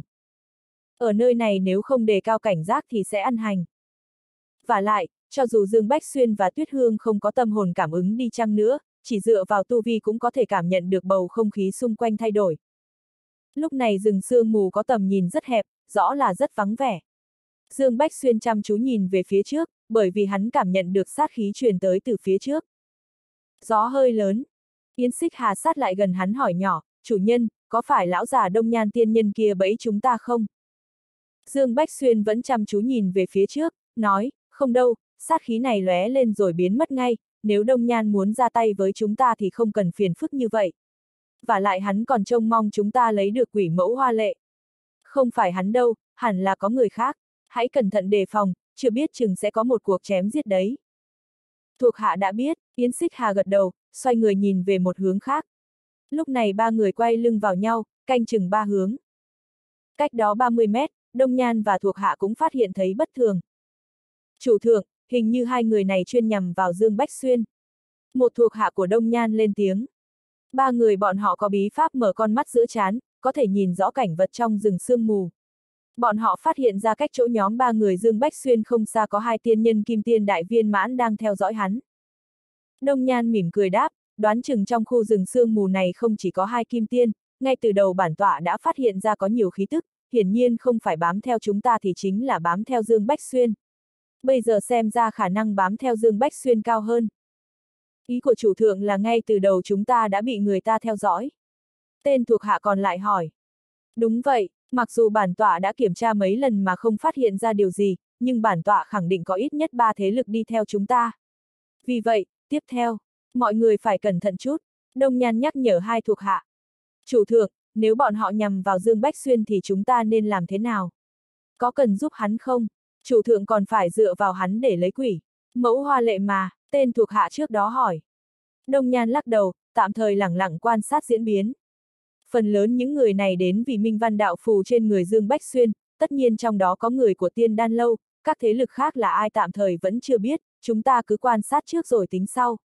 Ở nơi này nếu không đề cao cảnh giác thì sẽ ăn hành. Vả lại, cho dù Dương Bách Xuyên và Tuyết Hương không có tâm hồn cảm ứng đi chăng nữa, chỉ dựa vào tu vi cũng có thể cảm nhận được bầu không khí xung quanh thay đổi. Lúc này rừng sương mù có tầm nhìn rất hẹp, rõ là rất vắng vẻ. Dương Bách Xuyên chăm chú nhìn về phía trước, bởi vì hắn cảm nhận được sát khí truyền tới từ phía trước. Gió hơi lớn. Yến Xích Hà sát lại gần hắn hỏi nhỏ, chủ nhân, có phải lão già Đông Nhan tiên nhân kia bẫy chúng ta không? Dương Bách Xuyên vẫn chăm chú nhìn về phía trước, nói, không đâu, sát khí này lóe lên rồi biến mất ngay, nếu Đông Nhan muốn ra tay với chúng ta thì không cần phiền phức như vậy. Và lại hắn còn trông mong chúng ta lấy được quỷ mẫu hoa lệ. Không phải hắn đâu, hẳn là có người khác, hãy cẩn thận đề phòng, chưa biết chừng sẽ có một cuộc chém giết đấy. Thuộc hạ đã biết, Yến Xích Hà gật đầu, xoay người nhìn về một hướng khác. Lúc này ba người quay lưng vào nhau, canh chừng ba hướng. Cách đó ba mươi mét, Đông Nhan và thuộc hạ cũng phát hiện thấy bất thường. Chủ thượng, hình như hai người này chuyên nhằm vào Dương Bách Xuyên. Một thuộc hạ của Đông Nhan lên tiếng. Ba người bọn họ có bí pháp mở con mắt giữa trán, có thể nhìn rõ cảnh vật trong rừng sương mù. Bọn họ phát hiện ra cách chỗ nhóm ba người Dương Bách Xuyên không xa có hai tiên nhân kim tiên đại viên mãn đang theo dõi hắn. Đông Nhan mỉm cười đáp, đoán chừng trong khu rừng sương mù này không chỉ có hai kim tiên, ngay từ đầu bản tọa đã phát hiện ra có nhiều khí tức, hiển nhiên không phải bám theo chúng ta thì chính là bám theo Dương Bách Xuyên. Bây giờ xem ra khả năng bám theo Dương Bách Xuyên cao hơn. Ý của chủ thượng là ngay từ đầu chúng ta đã bị người ta theo dõi. Tên thuộc hạ còn lại hỏi. Đúng vậy, mặc dù bản tọa đã kiểm tra mấy lần mà không phát hiện ra điều gì, nhưng bản tọa khẳng định có ít nhất ba thế lực đi theo chúng ta. Vì vậy, tiếp theo, mọi người phải cẩn thận chút, Đông Nhan nhắc nhở hai thuộc hạ. Chủ thượng, nếu bọn họ nhằm vào Dương Bách Xuyên thì chúng ta nên làm thế nào? Có cần giúp hắn không? Chủ thượng còn phải dựa vào hắn để lấy quỷ mẫu hoa lệ mà, tên thuộc hạ trước đó hỏi. Đông Nhan lắc đầu, tạm thời lẳng lặng quan sát diễn biến. Phần lớn những người này đến vì minh văn đạo phù trên người Dương Bách Xuyên, tất nhiên trong đó có người của Tiên Đan Lâu, các thế lực khác là ai tạm thời vẫn chưa biết, chúng ta cứ quan sát trước rồi tính sau.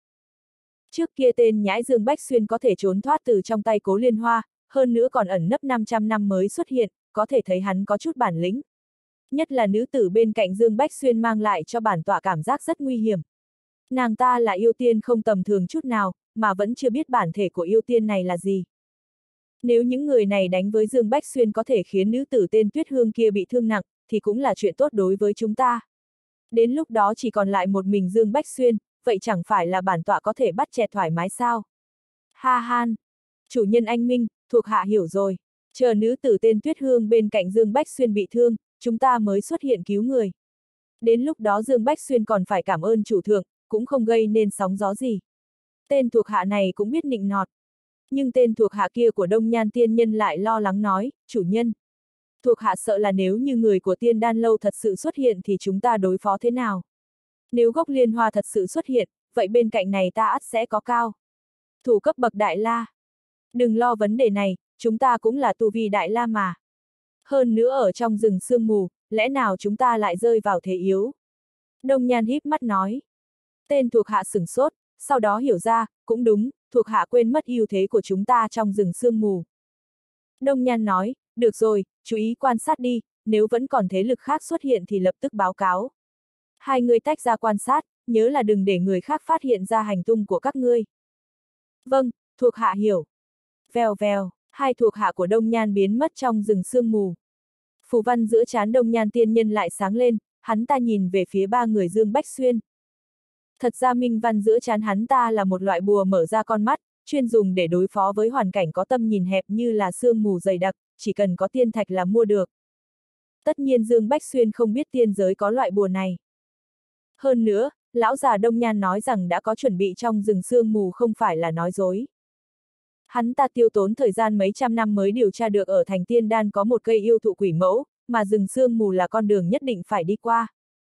Trước kia tên nhãi Dương Bách Xuyên có thể trốn thoát từ trong tay Cố Liên Hoa, hơn nữa còn ẩn nấp năm trăm năm mới xuất hiện, có thể thấy hắn có chút bản lĩnh. Nhất là nữ tử bên cạnh Dương Bách Xuyên mang lại cho bản tọa cảm giác rất nguy hiểm. Nàng ta là yêu tiên không tầm thường chút nào, mà vẫn chưa biết bản thể của yêu tiên này là gì. Nếu những người này đánh với Dương Bách Xuyên có thể khiến nữ tử tên Tuyết Hương kia bị thương nặng, thì cũng là chuyện tốt đối với chúng ta. Đến lúc đó chỉ còn lại một mình Dương Bách Xuyên, vậy chẳng phải là bản tọa có thể bắt chẹt thoải mái sao? Ha han! Chủ nhân anh minh, thuộc hạ hiểu rồi. Chờ nữ tử tên Tuyết Hương bên cạnh Dương Bách Xuyên bị thương, chúng ta mới xuất hiện cứu người. Đến lúc đó Dương Bách Xuyên còn phải cảm ơn chủ thượng, cũng không gây nên sóng gió gì. Tên thuộc hạ này cũng biết nịnh nọt. Nhưng tên thuộc hạ kia của Đông Nhan tiên nhân lại lo lắng nói, chủ nhân. Thuộc hạ sợ là nếu như người của Tiên Đan Lâu thật sự xuất hiện thì chúng ta đối phó thế nào? Nếu gốc liên hoa thật sự xuất hiện, vậy bên cạnh này ta ắt sẽ có cao thủ cấp bậc đại la. Đừng lo vấn đề này, chúng ta cũng là tu vi đại la mà. Hơn nữa ở trong rừng sương mù, lẽ nào chúng ta lại rơi vào thế yếu? Đông Nhan híp mắt nói. Tên thuộc hạ sửng sốt, sau đó hiểu ra, cũng đúng, thuộc hạ quên mất ưu thế của chúng ta trong rừng sương mù. Đông Nhan nói, được rồi, chú ý quan sát đi, nếu vẫn còn thế lực khác xuất hiện thì lập tức báo cáo. Hai người tách ra quan sát, nhớ là đừng để người khác phát hiện ra hành tung của các ngươi. Vâng, thuộc hạ hiểu. Vèo vèo, hai thuộc hạ của Đông Nhan biến mất trong rừng sương mù. Phù văn giữa trán Đông Nhan tiên nhân lại sáng lên, hắn ta nhìn về phía ba người Dương Bách Xuyên. Thật ra minh văn giữa trán hắn ta là một loại bùa mở ra con mắt, chuyên dùng để đối phó với hoàn cảnh có tầm nhìn hẹp như là sương mù dày đặc, chỉ cần có tiên thạch là mua được. Tất nhiên Dương Bách Xuyên không biết tiên giới có loại bùa này. Hơn nữa, lão già Đông Nhan nói rằng đã có chuẩn bị trong rừng sương mù không phải là nói dối. Hắn ta tiêu tốn thời gian mấy trăm năm mới điều tra được ở thành Tiên Đan có một cây yêu thụ quỷ mẫu, mà rừng sương mù là con đường nhất định phải đi qua.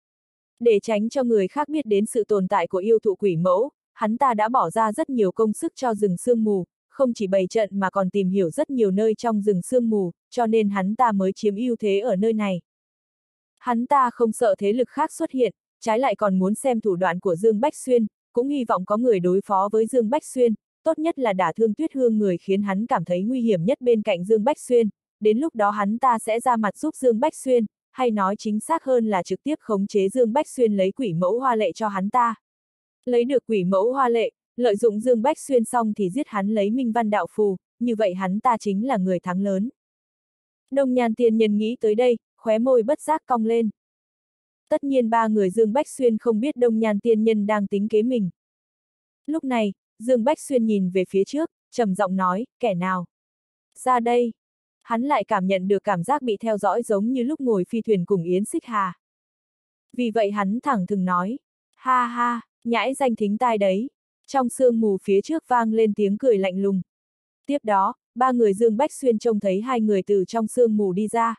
Để tránh cho người khác biết đến sự tồn tại của yêu thụ quỷ mẫu, hắn ta đã bỏ ra rất nhiều công sức cho rừng sương mù, không chỉ bày trận mà còn tìm hiểu rất nhiều nơi trong rừng sương mù, cho nên hắn ta mới chiếm ưu thế ở nơi này. Hắn ta không sợ thế lực khác xuất hiện, trái lại còn muốn xem thủ đoạn của Dương Bách Xuyên, cũng hy vọng có người đối phó với Dương Bách Xuyên, tốt nhất là đả thương Tuyết Hương người khiến hắn cảm thấy nguy hiểm nhất bên cạnh Dương Bách Xuyên, đến lúc đó hắn ta sẽ ra mặt giúp Dương Bách Xuyên, hay nói chính xác hơn là trực tiếp khống chế Dương Bách Xuyên lấy quỷ mẫu hoa lệ cho hắn ta. Lấy được quỷ mẫu hoa lệ, lợi dụng Dương Bách Xuyên xong thì giết hắn lấy minh văn đạo phù, như vậy hắn ta chính là người thắng lớn. Đông Nhan tiên nhân nghĩ tới đây, khóe môi bất giác cong lên. Tất nhiên ba người Dương Bách Xuyên không biết Đông Nhan tiên nhân đang tính kế mình. Lúc này, Dương Bách Xuyên nhìn về phía trước, trầm giọng nói, kẻ nào? Ra đây. Hắn lại cảm nhận được cảm giác bị theo dõi giống như lúc ngồi phi thuyền cùng Yến Xích Hà. Vì vậy hắn thẳng thừng nói, ha ha, nhãi danh thính tai đấy. Trong sương mù phía trước vang lên tiếng cười lạnh lùng. Tiếp đó, ba người Dương Bách Xuyên trông thấy hai người từ trong sương mù đi ra.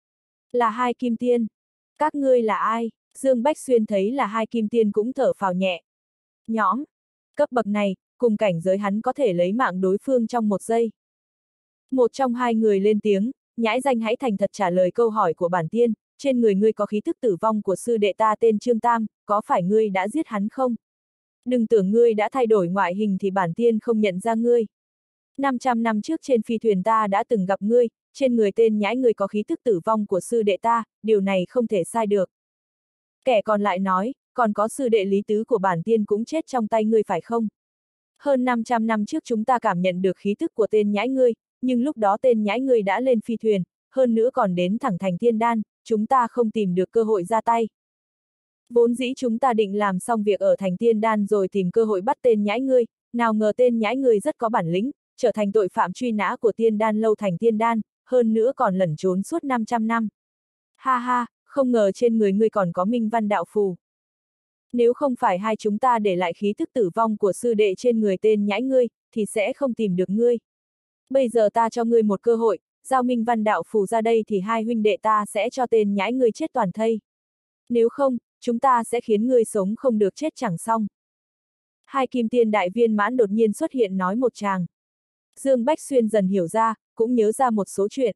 Là hai kim tiên. Các ngươi là ai? Dương Bách Xuyên thấy là hai kim tiên cũng thở phào nhẹ. Nhõm. Cấp bậc này, cùng cảnh giới hắn có thể lấy mạng đối phương trong một giây. Một trong hai người lên tiếng, nhãi danh hãy thành thật trả lời câu hỏi của bản tiên, trên người ngươi có khí thức tử vong của sư đệ ta tên Trương Tam, có phải ngươi đã giết hắn không? Đừng tưởng ngươi đã thay đổi ngoại hình thì bản tiên không nhận ra ngươi. năm trăm năm trước trên phi thuyền ta đã từng gặp ngươi, trên người tên nhãi ngươi có khí thức tử vong của sư đệ ta, điều này không thể sai được. Kẻ còn lại nói, còn có sư đệ Lý Tứ của bản tiên cũng chết trong tay ngươi phải không? Hơn năm trăm năm trước chúng ta cảm nhận được khí thức của tên nhãi ngươi, nhưng lúc đó tên nhãi ngươi đã lên phi thuyền, hơn nữa còn đến thẳng thành Thiên Đan, chúng ta không tìm được cơ hội ra tay. Vốn dĩ chúng ta định làm xong việc ở thành Thiên Đan rồi tìm cơ hội bắt tên nhãi ngươi, nào ngờ tên nhãi ngươi rất có bản lĩnh, trở thành tội phạm truy nã của Thiên Đan lâu thành Thiên Đan, hơn nữa còn lẩn trốn suốt năm trăm năm. Ha ha, không ngờ trên người ngươi còn có minh văn đạo phù. Nếu không phải hai chúng ta để lại khí thức tử vong của sư đệ trên người tên nhãi ngươi, thì sẽ không tìm được ngươi. Bây giờ ta cho ngươi một cơ hội, giao minh văn đạo phù ra đây thì hai huynh đệ ta sẽ cho tên nhãi ngươi chết toàn thây. Nếu không, chúng ta sẽ khiến ngươi sống không được chết chẳng xong. Hai kim tiên đại viên mãn đột nhiên xuất hiện nói một tràng. Dương Bách Xuyên dần hiểu ra, cũng nhớ ra một số chuyện.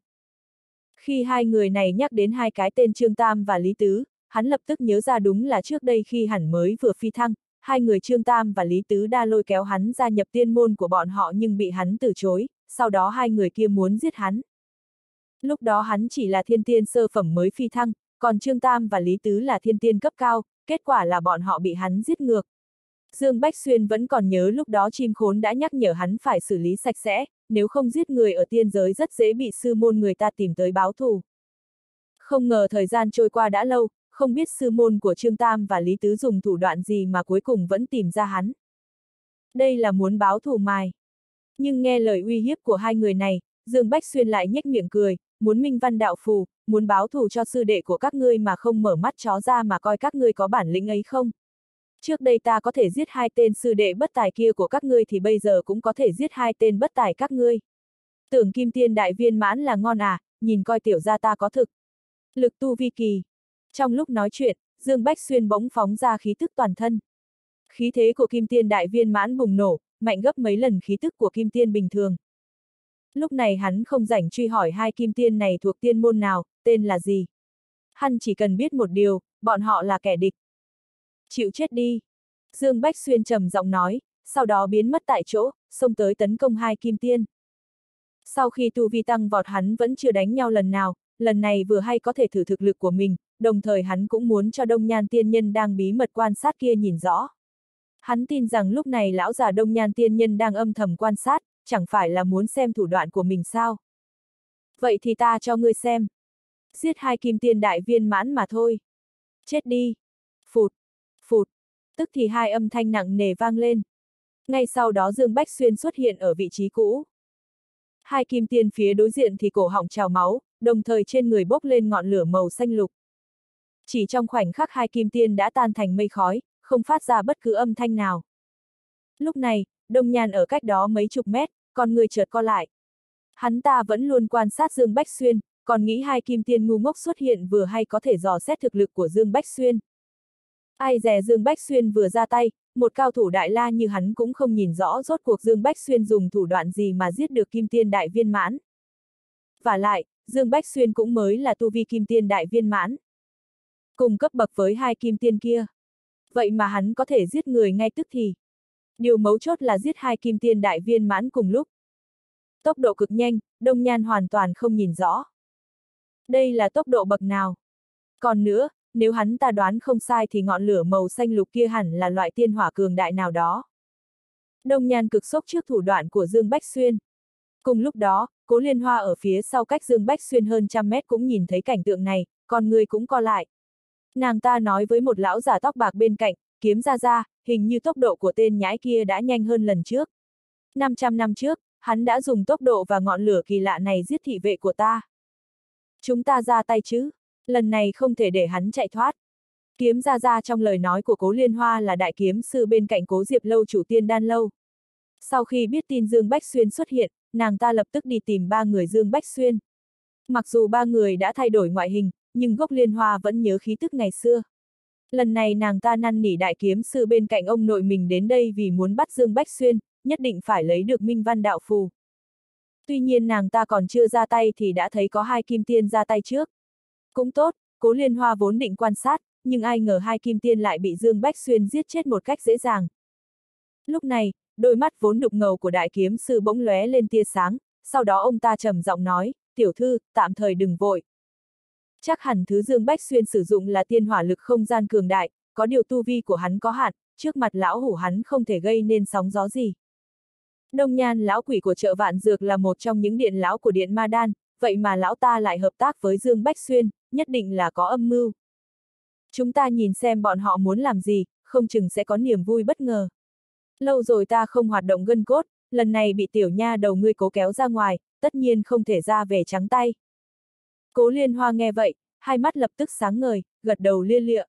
Khi hai người này nhắc đến hai cái tên Trương Tam và Lý Tứ, hắn lập tức nhớ ra đúng là trước đây khi hắn mới vừa phi thăng, hai người Trương Tam và Lý Tứ đã lôi kéo hắn gia nhập tiên môn của bọn họ nhưng bị hắn từ chối, sau đó hai người kia muốn giết hắn. Lúc đó hắn chỉ là thiên tiên sơ phẩm mới phi thăng, còn Trương Tam và Lý Tứ là thiên tiên cấp cao, kết quả là bọn họ bị hắn giết ngược. Dương Bách Xuyên vẫn còn nhớ lúc đó chim khốn đã nhắc nhở hắn phải xử lý sạch sẽ, nếu không giết người ở tiên giới rất dễ bị sư môn người ta tìm tới báo thù. Không ngờ thời gian trôi qua đã lâu, không biết sư môn của Trương Tam và Lý Tứ dùng thủ đoạn gì mà cuối cùng vẫn tìm ra hắn. Đây là muốn báo thù mài. Nhưng nghe lời uy hiếp của hai người này, Dương Bách Xuyên lại nhếch miệng cười, muốn minh văn đạo phù, muốn báo thù cho sư đệ của các ngươi mà không mở mắt chó ra mà coi các ngươi có bản lĩnh ấy không? Trước đây ta có thể giết hai tên sư đệ bất tài kia của các ngươi thì bây giờ cũng có thể giết hai tên bất tài các ngươi. Tưởng kim tiên đại viên mãn là ngon à, nhìn coi tiểu gia ta có thực. Lực tu vi kỳ. Trong lúc nói chuyện, Dương Bách Xuyên bỗng phóng ra khí tức toàn thân. Khí thế của kim tiên đại viên mãn bùng nổ, mạnh gấp mấy lần khí tức của kim tiên bình thường. Lúc này hắn không rảnh truy hỏi hai kim tiên này thuộc tiên môn nào, tên là gì. Hắn chỉ cần biết một điều, bọn họ là kẻ địch. Chịu chết đi. Dương Bách Xuyên trầm giọng nói, sau đó biến mất tại chỗ, xông tới tấn công hai kim tiên. Sau khi tu vi tăng vọt hắn vẫn chưa đánh nhau lần nào, lần này vừa hay có thể thử thực lực của mình, đồng thời hắn cũng muốn cho Đông Nhan tiên nhân đang bí mật quan sát kia nhìn rõ. Hắn tin rằng lúc này lão già Đông Nhan tiên nhân đang âm thầm quan sát, chẳng phải là muốn xem thủ đoạn của mình sao. Vậy thì ta cho ngươi xem. Giết hai kim tiên đại viên mãn mà thôi. Chết đi. Phụt. Phụt. Tức thì hai âm thanh nặng nề vang lên. Ngay sau đó Dương Bách Xuyên xuất hiện ở vị trí cũ. Hai kim tiên phía đối diện thì cổ họng trào máu, đồng thời trên người bốc lên ngọn lửa màu xanh lục. Chỉ trong khoảnh khắc hai kim tiên đã tan thành mây khói, không phát ra bất cứ âm thanh nào. Lúc này, Đông Nhan ở cách đó mấy chục mét, con người chợt co lại. Hắn ta vẫn luôn quan sát Dương Bách Xuyên, còn nghĩ hai kim tiên ngu ngốc xuất hiện vừa hay có thể dò xét thực lực của Dương Bách Xuyên. Ai dè Dương Bách Xuyên vừa ra tay, một cao thủ đại la như hắn cũng không nhìn rõ rốt cuộc Dương Bách Xuyên dùng thủ đoạn gì mà giết được kim tiên đại viên mãn. Vả lại, Dương Bách Xuyên cũng mới là tu vi kim tiên đại viên mãn. Cùng cấp bậc với hai kim tiên kia. Vậy mà hắn có thể giết người ngay tức thì. Điều mấu chốt là giết hai kim tiên đại viên mãn cùng lúc. Tốc độ cực nhanh, Đông Nhan hoàn toàn không nhìn rõ. Đây là tốc độ bậc nào? Còn nữa, nếu hắn ta đoán không sai thì ngọn lửa màu xanh lục kia hẳn là loại tiên hỏa cường đại nào đó. Đông Nhan cực sốc trước thủ đoạn của Dương Bách Xuyên. Cùng lúc đó, Cố Liên Hoa ở phía sau cách Dương Bách Xuyên hơn trăm mét cũng nhìn thấy cảnh tượng này, còn người cũng co lại. Nàng ta nói với một lão giả tóc bạc bên cạnh, Kiếm Gia Gia, hình như tốc độ của tên nhãi kia đã nhanh hơn lần trước. năm trăm năm trước, hắn đã dùng tốc độ và ngọn lửa kỳ lạ này giết thị vệ của ta. Chúng ta ra tay chứ, lần này không thể để hắn chạy thoát. Kiếm Gia Gia trong lời nói của Cố Liên Hoa là đại kiếm sư bên cạnh Cố Diệp Lâu chủ Tiên Đan Lâu. Sau khi biết tin Dương Bách Xuyên xuất hiện, nàng ta lập tức đi tìm ba người Dương Bách Xuyên. Mặc dù ba người đã thay đổi ngoại hình, nhưng gốc Liên Hoa vẫn nhớ khí tức ngày xưa. Lần này nàng ta năn nỉ đại kiếm sư bên cạnh ông nội mình đến đây vì muốn bắt Dương Bách Xuyên, nhất định phải lấy được Minh Văn Đạo Phù. Tuy nhiên nàng ta còn chưa ra tay thì đã thấy có hai kim tiên ra tay trước. Cũng tốt, Cố Liên Hoa vốn định quan sát, nhưng ai ngờ hai kim tiên lại bị Dương Bách Xuyên giết chết một cách dễ dàng. Lúc này, đôi mắt vốn đục ngầu của đại kiếm sư bỗng lóe lên tia sáng, sau đó ông ta trầm giọng nói, tiểu thư, tạm thời đừng vội. Chắc hẳn thứ Dương Bách Xuyên sử dụng là tiên hỏa lực không gian cường đại, có điều tu vi của hắn có hạn, trước mặt lão hủ hắn không thể gây nên sóng gió gì. Đông Nhan lão quỷ của chợ Vạn Dược là một trong những điện lão của điện Ma Đan, vậy mà lão ta lại hợp tác với Dương Bách Xuyên, nhất định là có âm mưu. Chúng ta nhìn xem bọn họ muốn làm gì, không chừng sẽ có niềm vui bất ngờ. Lâu rồi ta không hoạt động gân cốt, lần này bị tiểu nha đầu ngươi cố kéo ra ngoài, tất nhiên không thể ra về trắng tay. Cố Liên Hoa nghe vậy, hai mắt lập tức sáng ngời, gật đầu lia lịa.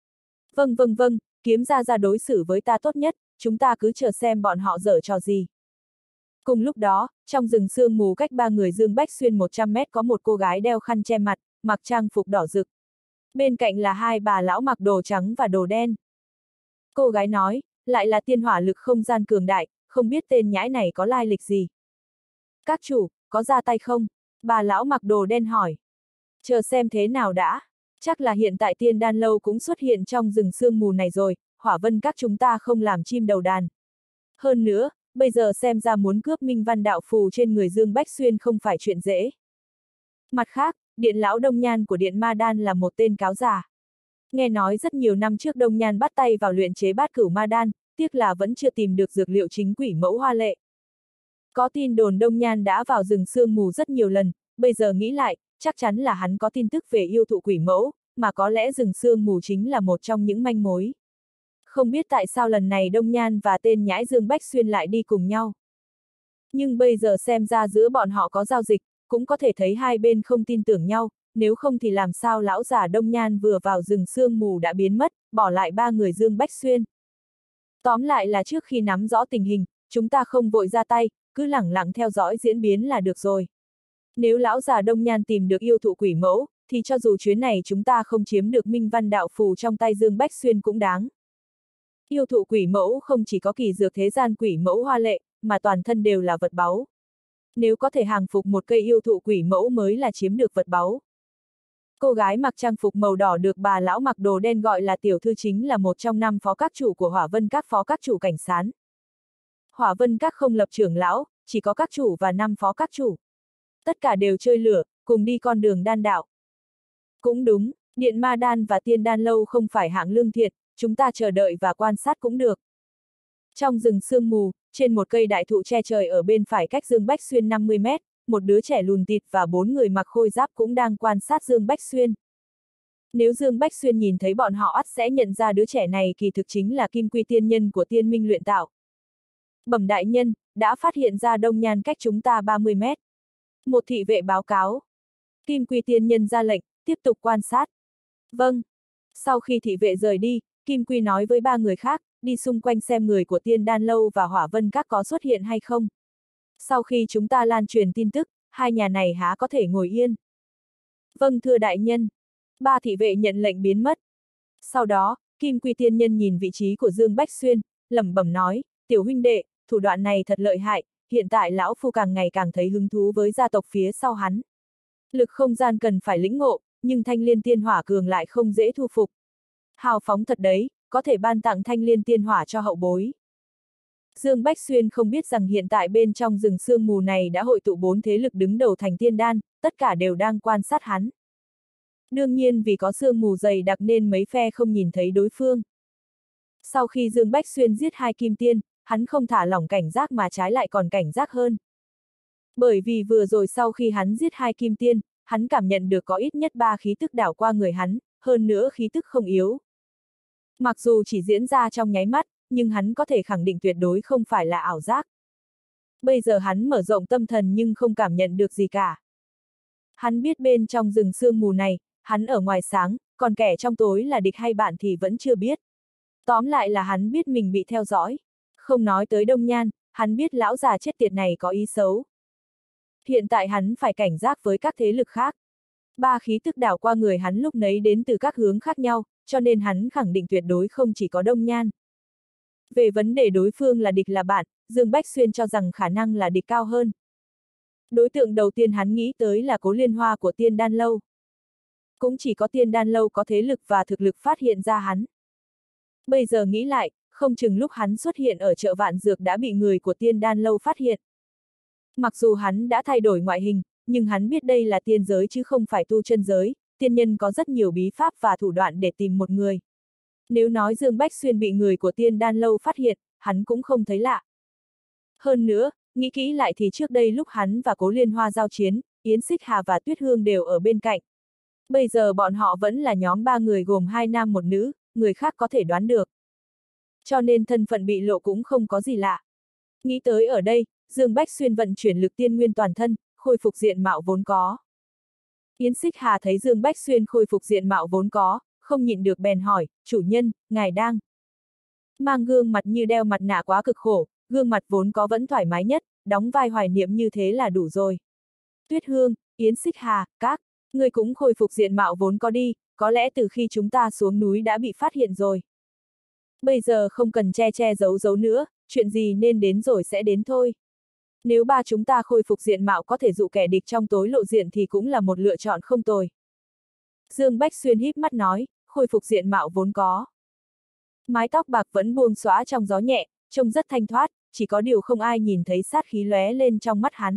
Vâng vâng vâng, Kiếm Gia Gia đối xử với ta tốt nhất, chúng ta cứ chờ xem bọn họ giở trò gì. Cùng lúc đó, trong rừng sương mù cách ba người Dương Bách Xuyên một trăm mét có một cô gái đeo khăn che mặt, mặc trang phục đỏ rực. Bên cạnh là hai bà lão mặc đồ trắng và đồ đen. Cô gái nói, lại là tiên hỏa lực không gian cường đại, không biết tên nhãi này có lai lịch gì. Các chủ, có ra tay không? Bà lão mặc đồ đen hỏi. Chờ xem thế nào đã. Chắc là hiện tại Tiên Đan Lâu cũng xuất hiện trong rừng sương mù này rồi, Hỏa Vân các chúng ta không làm chim đầu đàn. Hơn nữa, bây giờ xem ra muốn cướp Minh Văn Đạo Phù trên người Dương Bách Xuyên không phải chuyện dễ. Mặt khác, điện lão Đông Nhan của điện Ma Đan là một tên cáo già. Nghe nói rất nhiều năm trước Đông Nhan bắt tay vào luyện chế bát cửu ma đan, tiếc là vẫn chưa tìm được dược liệu chính quỷ mẫu hoa lệ. Có tin đồn Đông Nhan đã vào rừng sương mù rất nhiều lần, bây giờ nghĩ lại, chắc chắn là hắn có tin tức về yêu thụ quỷ mẫu, mà có lẽ rừng sương mù chính là một trong những manh mối. Không biết tại sao lần này Đông Nhan và tên nhãi Dương Bách Xuyên lại đi cùng nhau. Nhưng bây giờ xem ra giữa bọn họ có giao dịch, cũng có thể thấy hai bên không tin tưởng nhau, nếu không thì làm sao lão già Đông Nhan vừa vào rừng sương mù đã biến mất, bỏ lại ba người Dương Bách Xuyên. Tóm lại là trước khi nắm rõ tình hình, chúng ta không vội ra tay, cứ lẳng lặng theo dõi diễn biến là được rồi. Nếu lão già Đông Nhan tìm được yêu thụ quỷ mẫu, thì cho dù chuyến này chúng ta không chiếm được Minh Văn Đạo Phù trong tay Dương Bách Xuyên cũng đáng. Yêu thụ quỷ mẫu không chỉ có kỳ dược thế gian quỷ mẫu hoa lệ, mà toàn thân đều là vật báu. Nếu có thể hàng phục một cây yêu thụ quỷ mẫu mới là chiếm được vật báu. Cô gái mặc trang phục màu đỏ được bà lão mặc đồ đen gọi là tiểu thư chính là một trong năm phó các chủ của Hỏa Vân các phó các chủ cảnh sán. Hỏa Vân các không lập trưởng lão, chỉ có các chủ và năm phó các chủ. Tất cả đều chơi lửa, cùng đi con đường đan đạo. Cũng đúng, Điện Ma Đan và Tiên Đan Lâu không phải hạng lương thiện, chúng ta chờ đợi và quan sát cũng được. Trong rừng sương mù, trên một cây đại thụ che trời ở bên phải cách Dương Bách Xuyên năm mươi mét, một đứa trẻ lùn tịt và bốn người mặc khôi giáp cũng đang quan sát Dương Bách Xuyên. Nếu Dương Bách Xuyên nhìn thấy bọn họ ắt sẽ nhận ra đứa trẻ này kỳ thực chính là Kim Quy tiên nhân của Tiên Minh luyện tạo. Bẩm đại nhân, đã phát hiện ra Đông Nhan cách chúng ta ba mươi mét. Một thị vệ báo cáo. Kim Quy tiên nhân ra lệnh, tiếp tục quan sát. Vâng. Sau khi thị vệ rời đi, Kim Quy nói với ba người khác, đi xung quanh xem người của Tiên Đan Lâu và Hỏa Vân các có xuất hiện hay không. Sau khi chúng ta lan truyền tin tức, hai nhà này há có thể ngồi yên. Vâng thưa đại nhân. Ba thị vệ nhận lệnh biến mất. Sau đó, Kim Quy Tiên Nhân nhìn vị trí của Dương Bách Xuyên, lẩm bẩm nói, tiểu huynh đệ, thủ đoạn này thật lợi hại, hiện tại lão phu càng ngày càng thấy hứng thú với gia tộc phía sau hắn. Lực không gian cần phải lĩnh ngộ, nhưng thanh liên tiên hỏa cường lại không dễ thu phục. Hào phóng thật đấy, có thể ban tặng thanh liên tiên hỏa cho hậu bối. Dương Bách Xuyên không biết rằng hiện tại bên trong rừng sương mù này đã hội tụ bốn thế lực đứng đầu thành tiên đan, tất cả đều đang quan sát hắn. Đương nhiên vì có sương mù dày đặc nên mấy phe không nhìn thấy đối phương. Sau khi Dương Bách Xuyên giết hai kim tiên, hắn không thả lỏng cảnh giác mà trái lại còn cảnh giác hơn. Bởi vì vừa rồi sau khi hắn giết hai kim tiên, hắn cảm nhận được có ít nhất ba khí tức đảo qua người hắn, hơn nữa khí tức không yếu. Mặc dù chỉ diễn ra trong nháy mắt, nhưng hắn có thể khẳng định tuyệt đối không phải là ảo giác. Bây giờ hắn mở rộng tâm thần nhưng không cảm nhận được gì cả. Hắn biết bên trong rừng sương mù này, hắn ở ngoài sáng, còn kẻ trong tối là địch hay bạn thì vẫn chưa biết. Tóm lại là hắn biết mình bị theo dõi. Không nói tới Đông Nhan, hắn biết lão già chết tiệt này có ý xấu. Hiện tại hắn phải cảnh giác với các thế lực khác. Ba khí tức đảo qua người hắn lúc nấy đến từ các hướng khác nhau, cho nên hắn khẳng định tuyệt đối không chỉ có Đông Nhan. Về vấn đề đối phương là địch là bạn, Dương Bách Xuyên cho rằng khả năng là địch cao hơn. Đối tượng đầu tiên hắn nghĩ tới là Cố Liên Hoa của Tiên Đan Lâu. Cũng chỉ có Tiên Đan Lâu có thế lực và thực lực phát hiện ra hắn. Bây giờ nghĩ lại, không chừng lúc hắn xuất hiện ở chợ Vạn Dược đã bị người của Tiên Đan Lâu phát hiện. Mặc dù hắn đã thay đổi ngoại hình, nhưng hắn biết đây là tiên giới chứ không phải tu chân giới, tiên nhân có rất nhiều bí pháp và thủ đoạn để tìm một người. Nếu nói Dương Bách Xuyên bị người của Tiên Đan Lâu phát hiện, hắn cũng không thấy lạ. Hơn nữa, nghĩ kỹ lại thì trước đây lúc hắn và Cố Liên Hoa giao chiến, Yến Xích Hà và Tuyết Hương đều ở bên cạnh. Bây giờ bọn họ vẫn là nhóm ba người gồm hai nam một nữ, người khác có thể đoán được. Cho nên thân phận bị lộ cũng không có gì lạ. Nghĩ tới ở đây, Dương Bách Xuyên vận chuyển lực tiên nguyên toàn thân, khôi phục diện mạo vốn có. Yến Xích Hà thấy Dương Bách Xuyên khôi phục diện mạo vốn có, không nhịn được bèn hỏi, chủ nhân, ngài đang mang gương mặt như đeo mặt nạ quá cực khổ, gương mặt vốn có vẫn thoải mái nhất, đóng vai hoài niệm như thế là đủ rồi. Tuyết Hương, Yến Xích Hà, các, người cũng khôi phục diện mạo vốn có đi, có lẽ từ khi chúng ta xuống núi đã bị phát hiện rồi. Bây giờ không cần che che giấu giấu nữa, chuyện gì nên đến rồi sẽ đến thôi. Nếu ba chúng ta khôi phục diện mạo có thể dụ kẻ địch trong tối lộ diện thì cũng là một lựa chọn không tồi. Dương Bách Xuyên híp mắt nói, khôi phục diện mạo vốn có. Mái tóc bạc vẫn buông xõa trong gió nhẹ, trông rất thanh thoát, chỉ có điều không ai nhìn thấy sát khí lóe lên trong mắt hắn.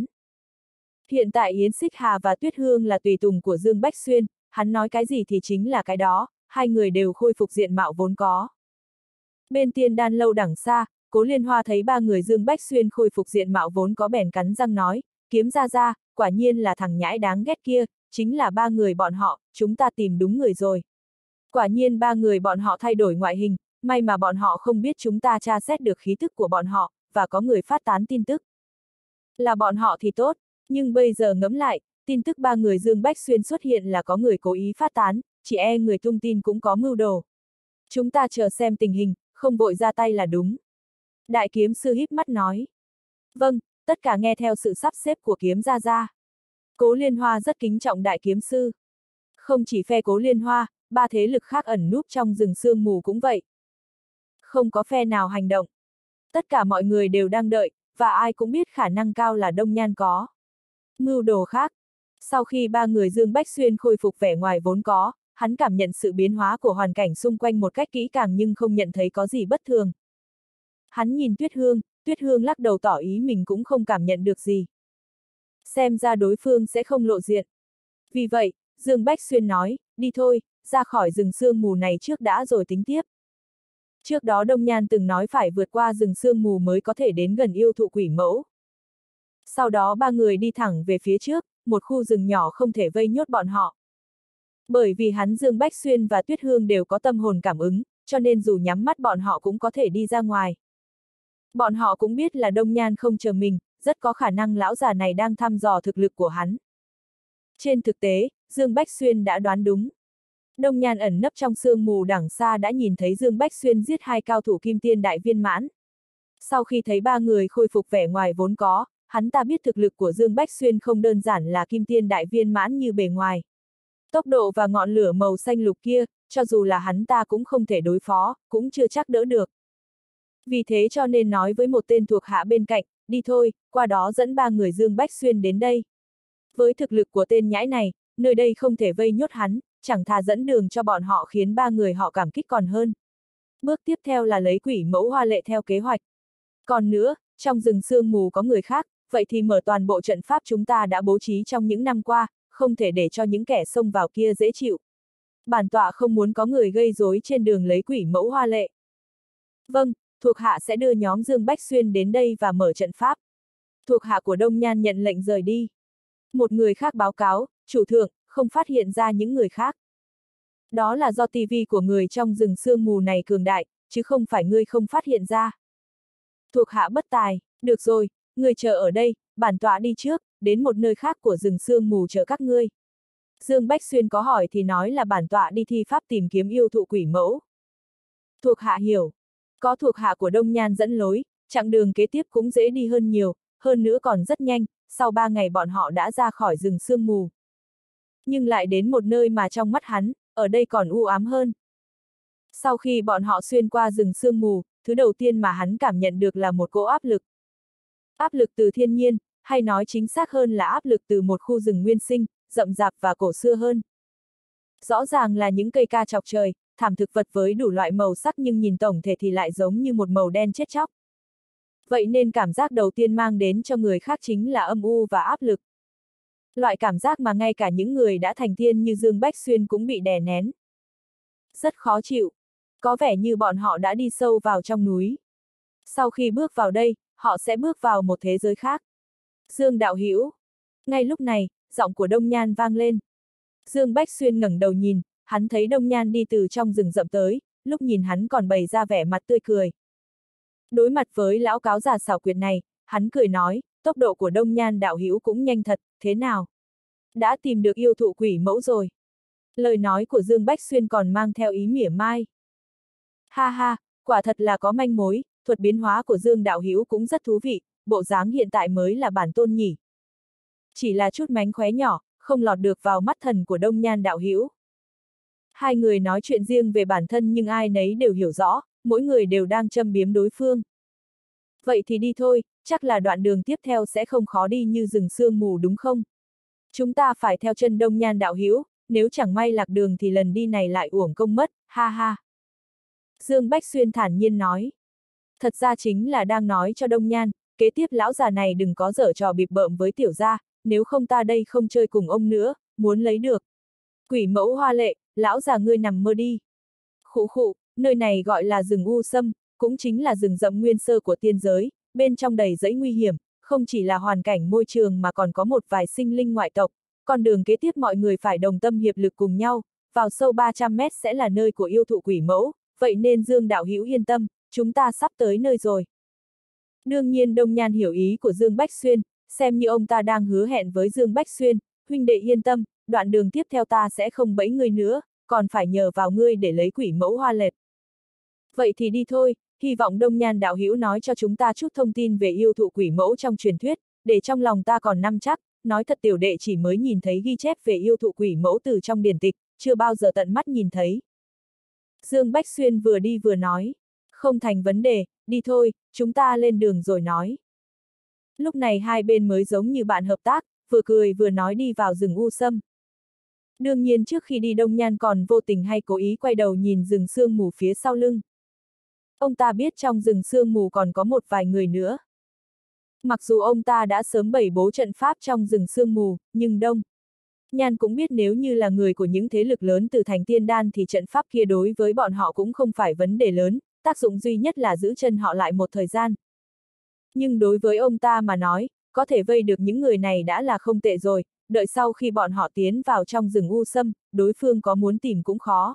Hiện tại Yến Xích Hà và Tuyết Hương là tùy tùng của Dương Bách Xuyên, hắn nói cái gì thì chính là cái đó, hai người đều khôi phục diện mạo vốn có. Bên Tiên Đan Lâu đằng xa, Cố Liên Hoa thấy ba người Dương Bách Xuyên khôi phục diện mạo vốn có bèn cắn răng nói, Kiếm ra ra, quả nhiên là thằng nhãi đáng ghét kia, chính là ba người bọn họ, chúng ta tìm đúng người rồi. Quả nhiên ba người bọn họ thay đổi ngoại hình, may mà bọn họ không biết chúng ta tra xét được khí tức của bọn họ, và có người phát tán tin tức. Là bọn họ thì tốt, nhưng bây giờ ngẫm lại, tin tức ba người Dương Bách Xuyên xuất hiện là có người cố ý phát tán, chỉ e người tung tin cũng có mưu đồ. Chúng ta chờ xem tình hình, không vội ra tay là đúng. Đại kiếm sư híp mắt nói. Vâng, tất cả nghe theo sự sắp xếp của Kiếm gia gia. Cố Liên Hoa rất kính trọng đại kiếm sư. Không chỉ phe Cố Liên Hoa, ba thế lực khác ẩn núp trong rừng sương mù cũng vậy. Không có phe nào hành động. Tất cả mọi người đều đang đợi, và ai cũng biết khả năng cao là Đông Nhan có mưu đồ khác. Sau khi ba người Dương Bách Xuyên khôi phục vẻ ngoài vốn có, hắn cảm nhận sự biến hóa của hoàn cảnh xung quanh một cách kỹ càng nhưng không nhận thấy có gì bất thường. Hắn nhìn Tuyết Hương, Tuyết Hương lắc đầu tỏ ý mình cũng không cảm nhận được gì. Xem ra đối phương sẽ không lộ diện. Vì vậy, Dương Bách Xuyên nói, đi thôi, ra khỏi rừng sương mù này trước đã rồi tính tiếp. Trước đó Đông Nhan từng nói phải vượt qua rừng sương mù mới có thể đến gần yêu thụ quỷ mẫu. Sau đó ba người đi thẳng về phía trước, một khu rừng nhỏ không thể vây nhốt bọn họ. Bởi vì hắn Dương Bách Xuyên và Tuyết Hương đều có tâm hồn cảm ứng, cho nên dù nhắm mắt bọn họ cũng có thể đi ra ngoài. Bọn họ cũng biết là Đông Nhan không chờ mình, rất có khả năng lão già này đang thăm dò thực lực của hắn. Trên thực tế, Dương Bách Xuyên đã đoán đúng. Đông Nhan ẩn nấp trong sương mù đằng xa đã nhìn thấy Dương Bách Xuyên giết hai cao thủ kim tiên đại viên mãn. Sau khi thấy ba người khôi phục vẻ ngoài vốn có, hắn ta biết thực lực của Dương Bách Xuyên không đơn giản là kim tiên đại viên mãn như bề ngoài. Tốc độ và ngọn lửa màu xanh lục kia, cho dù là hắn ta cũng không thể đối phó, cũng chưa chắc đỡ được. Vì thế cho nên nói với một tên thuộc hạ bên cạnh, đi thôi, qua đó dẫn ba người Dương Bách Xuyên đến đây. Với thực lực của tên nhãi này, nơi đây không thể vây nhốt hắn, chẳng thà dẫn đường cho bọn họ khiến ba người họ cảm kích còn hơn. Bước tiếp theo là lấy quỷ mẫu hoa lệ theo kế hoạch. Còn nữa, trong rừng sương mù có người khác, vậy thì mở toàn bộ trận pháp chúng ta đã bố trí trong những năm qua, không thể để cho những kẻ xông vào kia dễ chịu. Bản tọa không muốn có người gây rối trên đường lấy quỷ mẫu hoa lệ. Vâng, thuộc hạ sẽ đưa nhóm Dương Bách Xuyên đến đây và mở trận pháp. Thuộc hạ của Đông Nhan nhận lệnh rời đi. Một người khác báo cáo, chủ thượng, không phát hiện ra những người khác. Đó là do tivi của người trong rừng sương mù này cường đại, chứ không phải ngươi không phát hiện ra. Thuộc hạ bất tài, được rồi, ngươi chờ ở đây, bản tọa đi trước, đến một nơi khác của rừng sương mù chờ các ngươi. Dương Bách Xuyên có hỏi thì nói là bản tọa đi thi pháp tìm kiếm yêu thụ quỷ mẫu. Thuộc hạ hiểu. Có thuộc hạ của Đông Nhan dẫn lối, chặng đường kế tiếp cũng dễ đi hơn nhiều, hơn nữa còn rất nhanh, sau ba ngày bọn họ đã ra khỏi rừng sương mù. Nhưng lại đến một nơi mà trong mắt hắn, ở đây còn u ám hơn. Sau khi bọn họ xuyên qua rừng sương mù, thứ đầu tiên mà hắn cảm nhận được là một cỗ áp lực. Áp lực từ thiên nhiên, hay nói chính xác hơn là áp lực từ một khu rừng nguyên sinh, rậm rạp và cổ xưa hơn. Rõ ràng là những cây ca chọc trời, thảm thực vật với đủ loại màu sắc nhưng nhìn tổng thể thì lại giống như một màu đen chết chóc. Vậy nên cảm giác đầu tiên mang đến cho người khác chính là âm u và áp lực. Loại cảm giác mà ngay cả những người đã thành tiên như Dương Bách Xuyên cũng bị đè nén. Rất khó chịu. Có vẻ như bọn họ đã đi sâu vào trong núi. Sau khi bước vào đây, họ sẽ bước vào một thế giới khác. Dương đạo hữu. Ngay lúc này, giọng của Đông Nhan vang lên. Dương Bách Xuyên ngẩng đầu nhìn, hắn thấy Đông Nhan đi từ trong rừng rậm tới, lúc nhìn hắn còn bày ra vẻ mặt tươi cười. Đối mặt với lão cáo già xảo quyệt này, hắn cười nói, tốc độ của Đông Nhan đạo hữu cũng nhanh thật, thế nào? Đã tìm được yêu thụ quỷ mẫu rồi. Lời nói của Dương Bách Xuyên còn mang theo ý mỉa mai. Ha ha, quả thật là có manh mối, thuật biến hóa của Dương đạo hữu cũng rất thú vị, bộ dáng hiện tại mới là bản tôn nhỉ. Chỉ là chút mánh khóe nhỏ, không lọt được vào mắt thần của Đông Nhan đạo hữu. Hai người nói chuyện riêng về bản thân nhưng ai nấy đều hiểu rõ, mỗi người đều đang châm biếm đối phương. Vậy thì đi thôi, chắc là đoạn đường tiếp theo sẽ không khó đi như rừng sương mù đúng không? Chúng ta phải theo chân Đông Nhan đạo hữu, nếu chẳng may lạc đường thì lần đi này lại uổng công mất, ha ha. Dương Bách Xuyên thản nhiên nói. Thật ra chính là đang nói cho Đông Nhan, kế tiếp lão già này đừng có giở trò bịp bợm với tiểu gia, nếu không ta đây không chơi cùng ông nữa, muốn lấy được. Quỷ mẫu hoa lệ, lão già ngươi nằm mơ đi. Khụ khụ, nơi này gọi là rừng u sâm, cũng chính là rừng rậm nguyên sơ của tiên giới, bên trong đầy dẫy nguy hiểm, không chỉ là hoàn cảnh môi trường mà còn có một vài sinh linh ngoại tộc, con đường kế tiếp mọi người phải đồng tâm hiệp lực cùng nhau, vào sâu ba trăm mét sẽ là nơi của yêu thụ quỷ mẫu, vậy nên Dương đạo hữu yên tâm, chúng ta sắp tới nơi rồi. Đương nhiên Đông Nhan hiểu ý của Dương Bách Xuyên, xem như ông ta đang hứa hẹn với Dương Bách Xuyên, huynh đệ yên tâm, đoạn đường tiếp theo ta sẽ không bẫy ngươi nữa, còn phải nhờ vào ngươi để lấy quỷ mẫu hoa lệt. Vậy thì đi thôi, hy vọng Đông Nhan đạo hữu nói cho chúng ta chút thông tin về yêu thụ quỷ mẫu trong truyền thuyết, để trong lòng ta còn nắm chắc, nói thật tiểu đệ chỉ mới nhìn thấy ghi chép về yêu thụ quỷ mẫu từ trong điển tịch, chưa bao giờ tận mắt nhìn thấy. Dương Bách Xuyên vừa đi vừa nói, không thành vấn đề, đi thôi, chúng ta lên đường rồi nói. Lúc này hai bên mới giống như bạn hợp tác, vừa cười vừa nói đi vào rừng u sâm. Đương nhiên trước khi đi Đông Nhan còn vô tình hay cố ý quay đầu nhìn rừng sương mù phía sau lưng. Ông ta biết trong rừng sương mù còn có một vài người nữa. Mặc dù ông ta đã sớm bày bố trận pháp trong rừng sương mù, nhưng Đông Nhan cũng biết nếu như là người của những thế lực lớn từ thành tiên đan thì trận pháp kia đối với bọn họ cũng không phải vấn đề lớn, tác dụng duy nhất là giữ chân họ lại một thời gian. Nhưng đối với ông ta mà nói, có thể vây được những người này đã là không tệ rồi, đợi sau khi bọn họ tiến vào trong rừng u sâm, đối phương có muốn tìm cũng khó.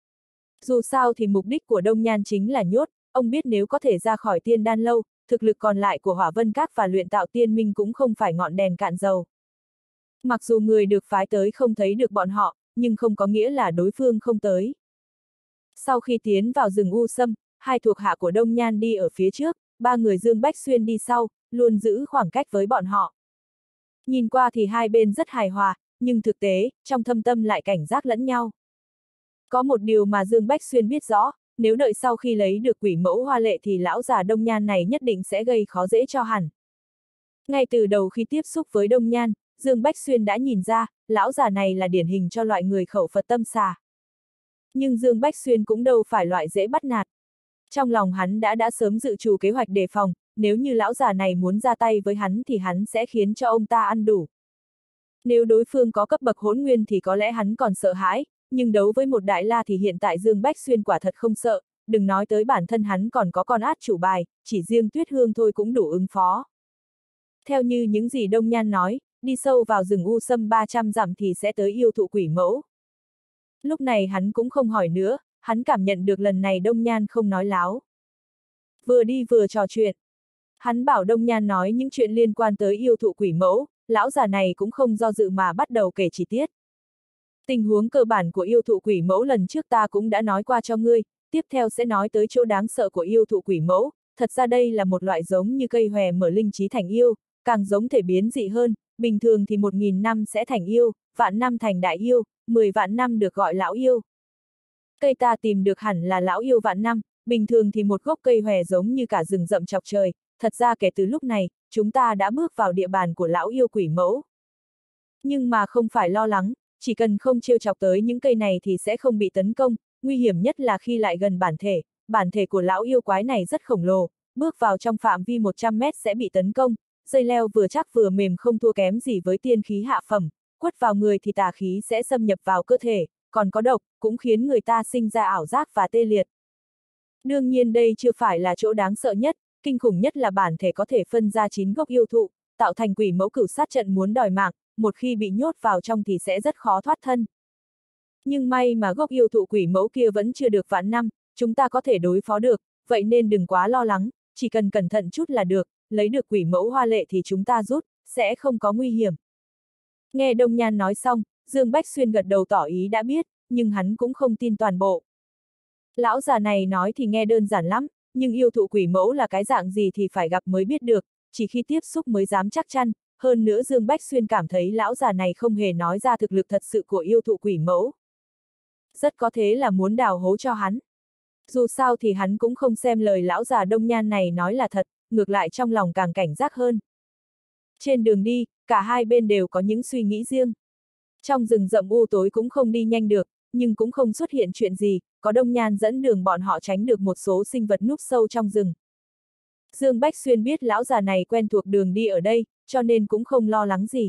Dù sao thì mục đích của Đông Nhan chính là nhốt, ông biết nếu có thể ra khỏi tiên đan lâu, thực lực còn lại của Hỏa Vân Các và luyện tạo tiên minh cũng không phải ngọn đèn cạn dầu. Mặc dù người được phái tới không thấy được bọn họ, nhưng không có nghĩa là đối phương không tới. Sau khi tiến vào rừng u sâm, hai thuộc hạ của Đông Nhan đi ở phía trước, ba người Dương Bách Xuyên đi sau, luôn giữ khoảng cách với bọn họ. Nhìn qua thì hai bên rất hài hòa, nhưng thực tế, trong thâm tâm lại cảnh giác lẫn nhau. Có một điều mà Dương Bách Xuyên biết rõ, nếu đợi sau khi lấy được quỷ mẫu hoa lệ thì lão già Đông Nhan này nhất định sẽ gây khó dễ cho hẳn. Ngay từ đầu khi tiếp xúc với Đông Nhan, Dương Bách Xuyên đã nhìn ra, lão già này là điển hình cho loại người khẩu Phật tâm xà. Nhưng Dương Bách Xuyên cũng đâu phải loại dễ bắt nạt. Trong lòng hắn đã đã sớm dự trù kế hoạch đề phòng, nếu như lão già này muốn ra tay với hắn thì hắn sẽ khiến cho ông ta ăn đủ. Nếu đối phương có cấp bậc hỗn nguyên thì có lẽ hắn còn sợ hãi, nhưng đấu với một đại la thì hiện tại Dương Bách Xuyên quả thật không sợ, đừng nói tới bản thân hắn còn có con át chủ bài, chỉ riêng Tuyết Hương thôi cũng đủ ứng phó. Theo như những gì Đông Nhan nói, đi sâu vào rừng u sâm ba trăm dặm thì sẽ tới yêu thụ quỷ mẫu. Lúc này hắn cũng không hỏi nữa, hắn cảm nhận được lần này Đông Nhan không nói láo. Vừa đi vừa trò chuyện. Hắn bảo Đông Nhan nói những chuyện liên quan tới yêu thụ quỷ mẫu, lão già này cũng không do dự mà bắt đầu kể chi tiết. Tình huống cơ bản của yêu thụ quỷ mẫu lần trước ta cũng đã nói qua cho ngươi, tiếp theo sẽ nói tới chỗ đáng sợ của yêu thụ quỷ mẫu, thật ra đây là một loại giống như cây hòe mở linh trí thành yêu, càng giống thể biến dị hơn, bình thường thì một nghìn năm sẽ thành yêu, vạn năm thành đại yêu, mười vạn năm được gọi lão yêu. Cây ta tìm được hẳn là lão yêu vạn năm, bình thường thì một gốc cây hòe giống như cả rừng rậm chọc trời, thật ra kể từ lúc này, chúng ta đã bước vào địa bàn của lão yêu quỷ mẫu. Nhưng mà không phải lo lắng, chỉ cần không trêu chọc tới những cây này thì sẽ không bị tấn công, nguy hiểm nhất là khi lại gần bản thể, bản thể của lão yêu quái này rất khổng lồ, bước vào trong phạm vi một trăm mét sẽ bị tấn công, dây leo vừa chắc vừa mềm không thua kém gì với tiên khí hạ phẩm, quất vào người thì tà khí sẽ xâm nhập vào cơ thể, còn có độc, cũng khiến người ta sinh ra ảo giác và tê liệt. Đương nhiên đây chưa phải là chỗ đáng sợ nhất, kinh khủng nhất là bản thể có thể phân ra chín gốc yêu thụ, tạo thành quỷ mẫu cửu sát trận muốn đòi mạng, một khi bị nhốt vào trong thì sẽ rất khó thoát thân. Nhưng may mà gốc yêu thụ quỷ mẫu kia vẫn chưa được vạn năm, chúng ta có thể đối phó được, vậy nên đừng quá lo lắng, chỉ cần cẩn thận chút là được, lấy được quỷ mẫu hoa lệ thì chúng ta rút, sẽ không có nguy hiểm. Nghe Đông Nhan nói xong, Dương Bách Xuyên gật đầu tỏ ý đã biết, nhưng hắn cũng không tin toàn bộ. Lão già này nói thì nghe đơn giản lắm, nhưng yêu thụ quỷ mẫu là cái dạng gì thì phải gặp mới biết được, chỉ khi tiếp xúc mới dám chắc chắn. Hơn nữa Dương Bách Xuyên cảm thấy lão già này không hề nói ra thực lực thật sự của yêu thụ quỷ mẫu. Rất có thể là muốn đào hố cho hắn. Dù sao thì hắn cũng không xem lời lão già Đông Nhan này nói là thật, ngược lại trong lòng càng cảnh giác hơn. Trên đường đi, cả hai bên đều có những suy nghĩ riêng. Trong rừng rậm u tối cũng không đi nhanh được, nhưng cũng không xuất hiện chuyện gì, có Đông Nhan dẫn đường bọn họ tránh được một số sinh vật núp sâu trong rừng. Dương Bách Xuyên biết lão già này quen thuộc đường đi ở đây, cho nên cũng không lo lắng gì.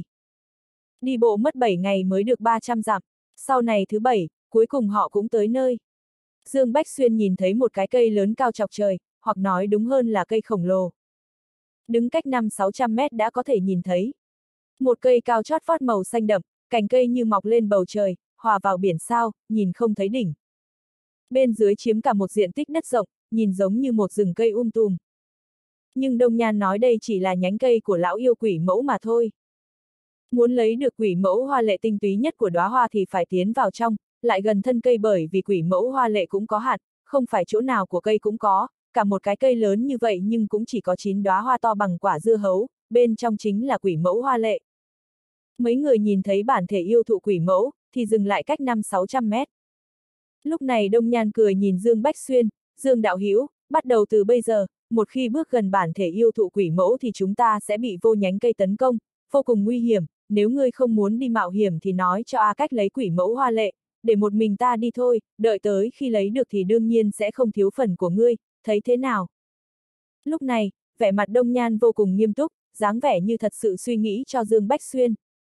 Đi bộ mất bảy ngày mới được ba trăm dặm, sau này thứ bảy, cuối cùng họ cũng tới nơi. Dương Bách Xuyên nhìn thấy một cái cây lớn cao chọc trời, hoặc nói đúng hơn là cây khổng lồ. Đứng cách năm sáu trăm mét đã có thể nhìn thấy. Một cây cao chót vót màu xanh đậm, cành cây như mọc lên bầu trời, hòa vào biển sao, nhìn không thấy đỉnh. Bên dưới chiếm cả một diện tích đất rộng, nhìn giống như một rừng cây um tùm. Nhưng Đông Nhan nói đây chỉ là nhánh cây của lão yêu quỷ mẫu mà thôi. Muốn lấy được quỷ mẫu hoa lệ tinh túy nhất của đóa hoa thì phải tiến vào trong, lại gần thân cây bởi vì quỷ mẫu hoa lệ cũng có hạn, không phải chỗ nào của cây cũng có, cả một cái cây lớn như vậy nhưng cũng chỉ có chín đóa hoa to bằng quả dưa hấu, bên trong chính là quỷ mẫu hoa lệ. Mấy người nhìn thấy bản thể yêu thụ quỷ mẫu, thì dừng lại cách năm sáu trăm mét. Lúc này Đông Nhan cười nhìn Dương Bách Xuyên, Dương đạo hữu, bắt đầu từ bây giờ, một khi bước gần bản thể yêu thụ quỷ mẫu thì chúng ta sẽ bị vô nhánh cây tấn công, vô cùng nguy hiểm, nếu ngươi không muốn đi mạo hiểm thì nói cho A cách lấy quỷ mẫu hoa lệ, để một mình ta đi thôi, đợi tới khi lấy được thì đương nhiên sẽ không thiếu phần của ngươi, thấy thế nào? Lúc này, vẻ mặt Đông Nhan vô cùng nghiêm túc, dáng vẻ như thật sự suy nghĩ cho Dương Bách Xuyên.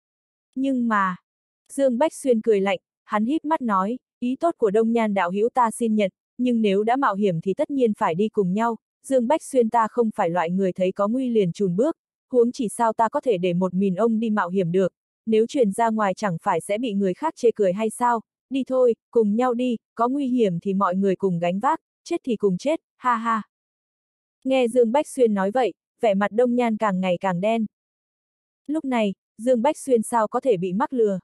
Nhưng mà, Dương Bách Xuyên cười lạnh, hắn híp mắt nói, ý tốt của Đông Nhan đạo hữu ta xin nhận, nhưng nếu đã mạo hiểm thì tất nhiên phải đi cùng nhau, Dương Bách Xuyên ta không phải loại người thấy có nguy liền chùn bước, huống chỉ sao ta có thể để một mình ông đi mạo hiểm được, nếu truyền ra ngoài chẳng phải sẽ bị người khác chê cười hay sao, đi thôi, cùng nhau đi, có nguy hiểm thì mọi người cùng gánh vác, chết thì cùng chết, ha ha. Nghe Dương Bách Xuyên nói vậy, vẻ mặt Đông Nhan càng ngày càng đen. Lúc này, Dương Bách Xuyên sao có thể bị mắc lừa?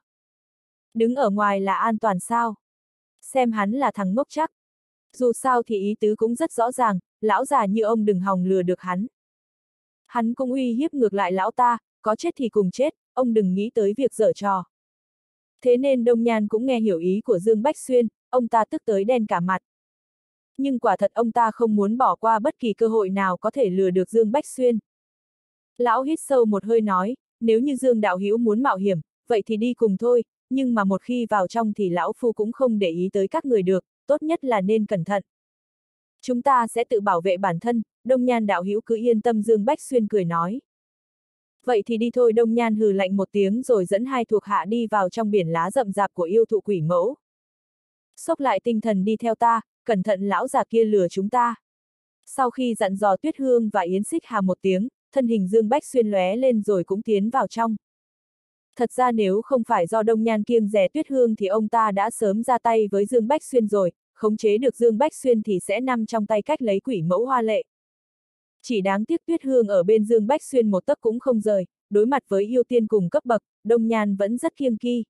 Đứng ở ngoài là an toàn sao? Xem hắn là thằng ngốc chắc. Dù sao thì ý tứ cũng rất rõ ràng, lão già như ông đừng hòng lừa được hắn. Hắn cũng uy hiếp ngược lại lão ta, có chết thì cùng chết, ông đừng nghĩ tới việc giở trò. Thế nên Đông Nhan cũng nghe hiểu ý của Dương Bách Xuyên, ông ta tức tới đen cả mặt. Nhưng quả thật ông ta không muốn bỏ qua bất kỳ cơ hội nào có thể lừa được Dương Bách Xuyên. Lão hít sâu một hơi nói, nếu như Dương đạo hữu muốn mạo hiểm, vậy thì đi cùng thôi, nhưng mà một khi vào trong thì lão phu cũng không để ý tới các người được, tốt nhất là nên cẩn thận. Chúng ta sẽ tự bảo vệ bản thân, Đông Nhan đạo hữu cứ yên tâm, Dương Bách Xuyên cười nói. Vậy thì đi thôi, Đông Nhan hừ lạnh một tiếng rồi dẫn hai thuộc hạ đi vào trong biển lá rậm rạp của yêu thụ quỷ mẫu. Xốc lại tinh thần đi theo ta, cẩn thận lão già kia lừa chúng ta. Sau khi dặn dò Tuyết Hương và Yến Xích Hà một tiếng, thân hình Dương Bách Xuyên lóe lên rồi cũng tiến vào trong. Thật ra nếu không phải do Đông Nhan kiêng dè Tuyết Hương thì ông ta đã sớm ra tay với Dương Bách Xuyên rồi, khống chế được Dương Bách Xuyên thì sẽ nằm trong tay cách lấy quỷ mẫu hoa lệ. Chỉ đáng tiếc Tuyết Hương ở bên Dương Bách Xuyên một tấc cũng không rời, đối mặt với yêu tiên cùng cấp bậc, Đông Nhan vẫn rất kiêng kỵ.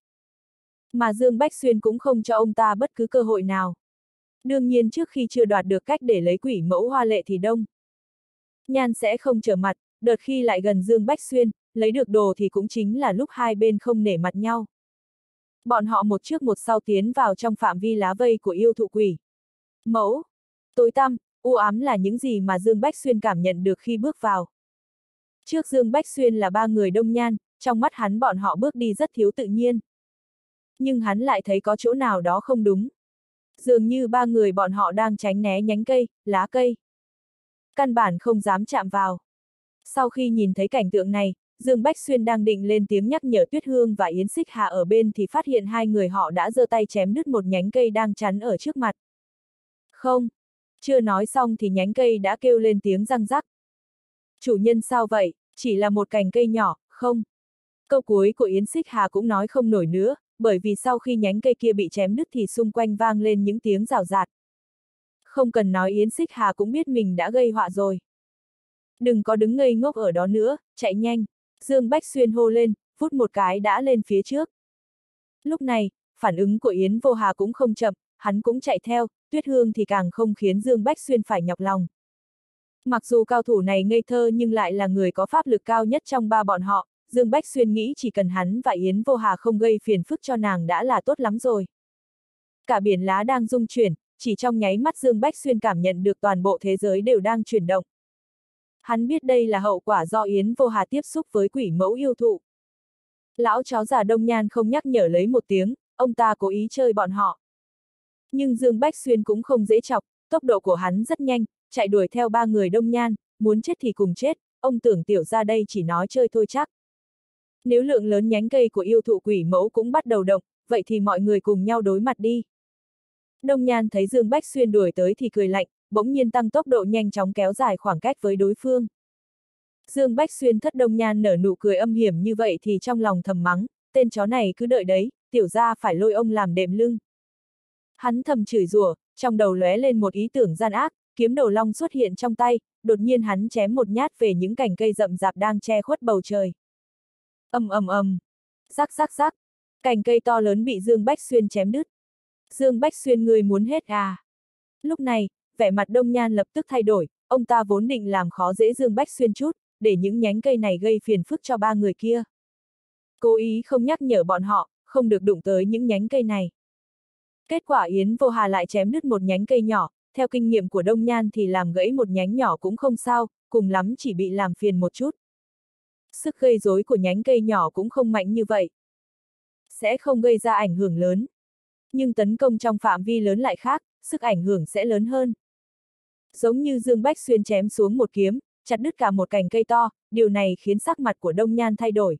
Mà Dương Bách Xuyên cũng không cho ông ta bất cứ cơ hội nào. Đương nhiên trước khi chưa đoạt được cách để lấy quỷ mẫu hoa lệ thì Đông Nhan sẽ không trở mặt, đợt khi lại gần Dương Bách Xuyên, lấy được đồ thì cũng chính là lúc hai bên không nể mặt nhau. Bọn họ một trước một sau tiến vào trong phạm vi lá vây của yêu thụ quỷ mẫu. Tối tăm, u ám là những gì mà Dương Bách Xuyên cảm nhận được khi bước vào. Trước Dương Bách Xuyên là ba người Đông Nhan, trong mắt hắn bọn họ bước đi rất thiếu tự nhiên. Nhưng hắn lại thấy có chỗ nào đó không đúng. Dường như ba người bọn họ đang tránh né nhánh cây, lá cây. Căn bản không dám chạm vào. Sau khi nhìn thấy cảnh tượng này, Dương Bách Xuyên đang định lên tiếng nhắc nhở Tuyết Hương và Yến Xích Hà ở bên thì phát hiện hai người họ đã giơ tay chém đứt một nhánh cây đang chắn ở trước mặt. Không! Chưa nói xong thì nhánh cây đã kêu lên tiếng răng rắc. Chủ nhân sao vậy, chỉ là một cành cây nhỏ, không? Câu cuối của Yến Xích Hà cũng nói không nổi nữa, bởi vì sau khi nhánh cây kia bị chém đứt thì xung quanh vang lên những tiếng rào rạt. Không cần nói Yến Xích Hà cũng biết mình đã gây họa rồi. Đừng có đứng ngây ngốc ở đó nữa, chạy nhanh. Dương Bách Xuyên hô lên, phút một cái đã lên phía trước. Lúc này, phản ứng của Yến Vô Hà cũng không chậm, hắn cũng chạy theo, Tuyết Hương thì càng không khiến Dương Bách Xuyên phải nhọc lòng. Mặc dù cao thủ này ngây thơ nhưng lại là người có pháp lực cao nhất trong ba bọn họ, Dương Bách Xuyên nghĩ chỉ cần hắn và Yến Vô Hà không gây phiền phức cho nàng đã là tốt lắm rồi. Cả biển lá đang rung chuyển, chỉ trong nháy mắt Dương Bách Xuyên cảm nhận được toàn bộ thế giới đều đang chuyển động. Hắn biết đây là hậu quả do Yến Vô Hà tiếp xúc với quỷ mẫu yêu thụ. Lão chó già Đông Nhan không nhắc nhở lấy một tiếng, ông ta cố ý chơi bọn họ. Nhưng Dương Bách Xuyên cũng không dễ chọc, tốc độ của hắn rất nhanh, chạy đuổi theo ba người Đông Nhan, muốn chết thì cùng chết, ông tưởng tiểu ra đây chỉ nói chơi thôi chắc. Nếu lượng lớn nhánh cây của yêu thụ quỷ mẫu cũng bắt đầu động, vậy thì mọi người cùng nhau đối mặt đi. Đông Nhan thấy Dương Bách Xuyên đuổi tới thì cười lạnh, bỗng nhiên tăng tốc độ nhanh chóng kéo dài khoảng cách với đối phương. Dương Bách Xuyên thất Đông Nhan nở nụ cười âm hiểm như vậy thì trong lòng thầm mắng, tên chó này cứ đợi đấy, tiểu ra phải lôi ông làm đệm lưng. Hắn thầm chửi rủa, trong đầu lóe lên một ý tưởng gian ác, kiếm đầu long xuất hiện trong tay, đột nhiên hắn chém một nhát về những cành cây rậm rạp đang che khuất bầu trời. Ầm ầm ầm, rắc rắc rắc, cành cây to lớn bị Dương Bách Xuyên chém đứt. Dương Bách Xuyên người muốn hết à? Lúc này, vẻ mặt Đông Nhan lập tức thay đổi, ông ta vốn định làm khó dễ Dương Bách Xuyên chút, để những nhánh cây này gây phiền phức cho ba người kia. Cố ý không nhắc nhở bọn họ, không được đụng tới những nhánh cây này. Kết quả Yến Vô Hà lại chém đứt một nhánh cây nhỏ, theo kinh nghiệm của Đông Nhan thì làm gãy một nhánh nhỏ cũng không sao, cùng lắm chỉ bị làm phiền một chút. Sức gây rối của nhánh cây nhỏ cũng không mạnh như vậy. Sẽ không gây ra ảnh hưởng lớn. Nhưng tấn công trong phạm vi lớn lại khác, sức ảnh hưởng sẽ lớn hơn. Giống như Dương Bách Xuyên chém xuống một kiếm, chặt đứt cả một cành cây to, điều này khiến sắc mặt của Đông Nhan thay đổi.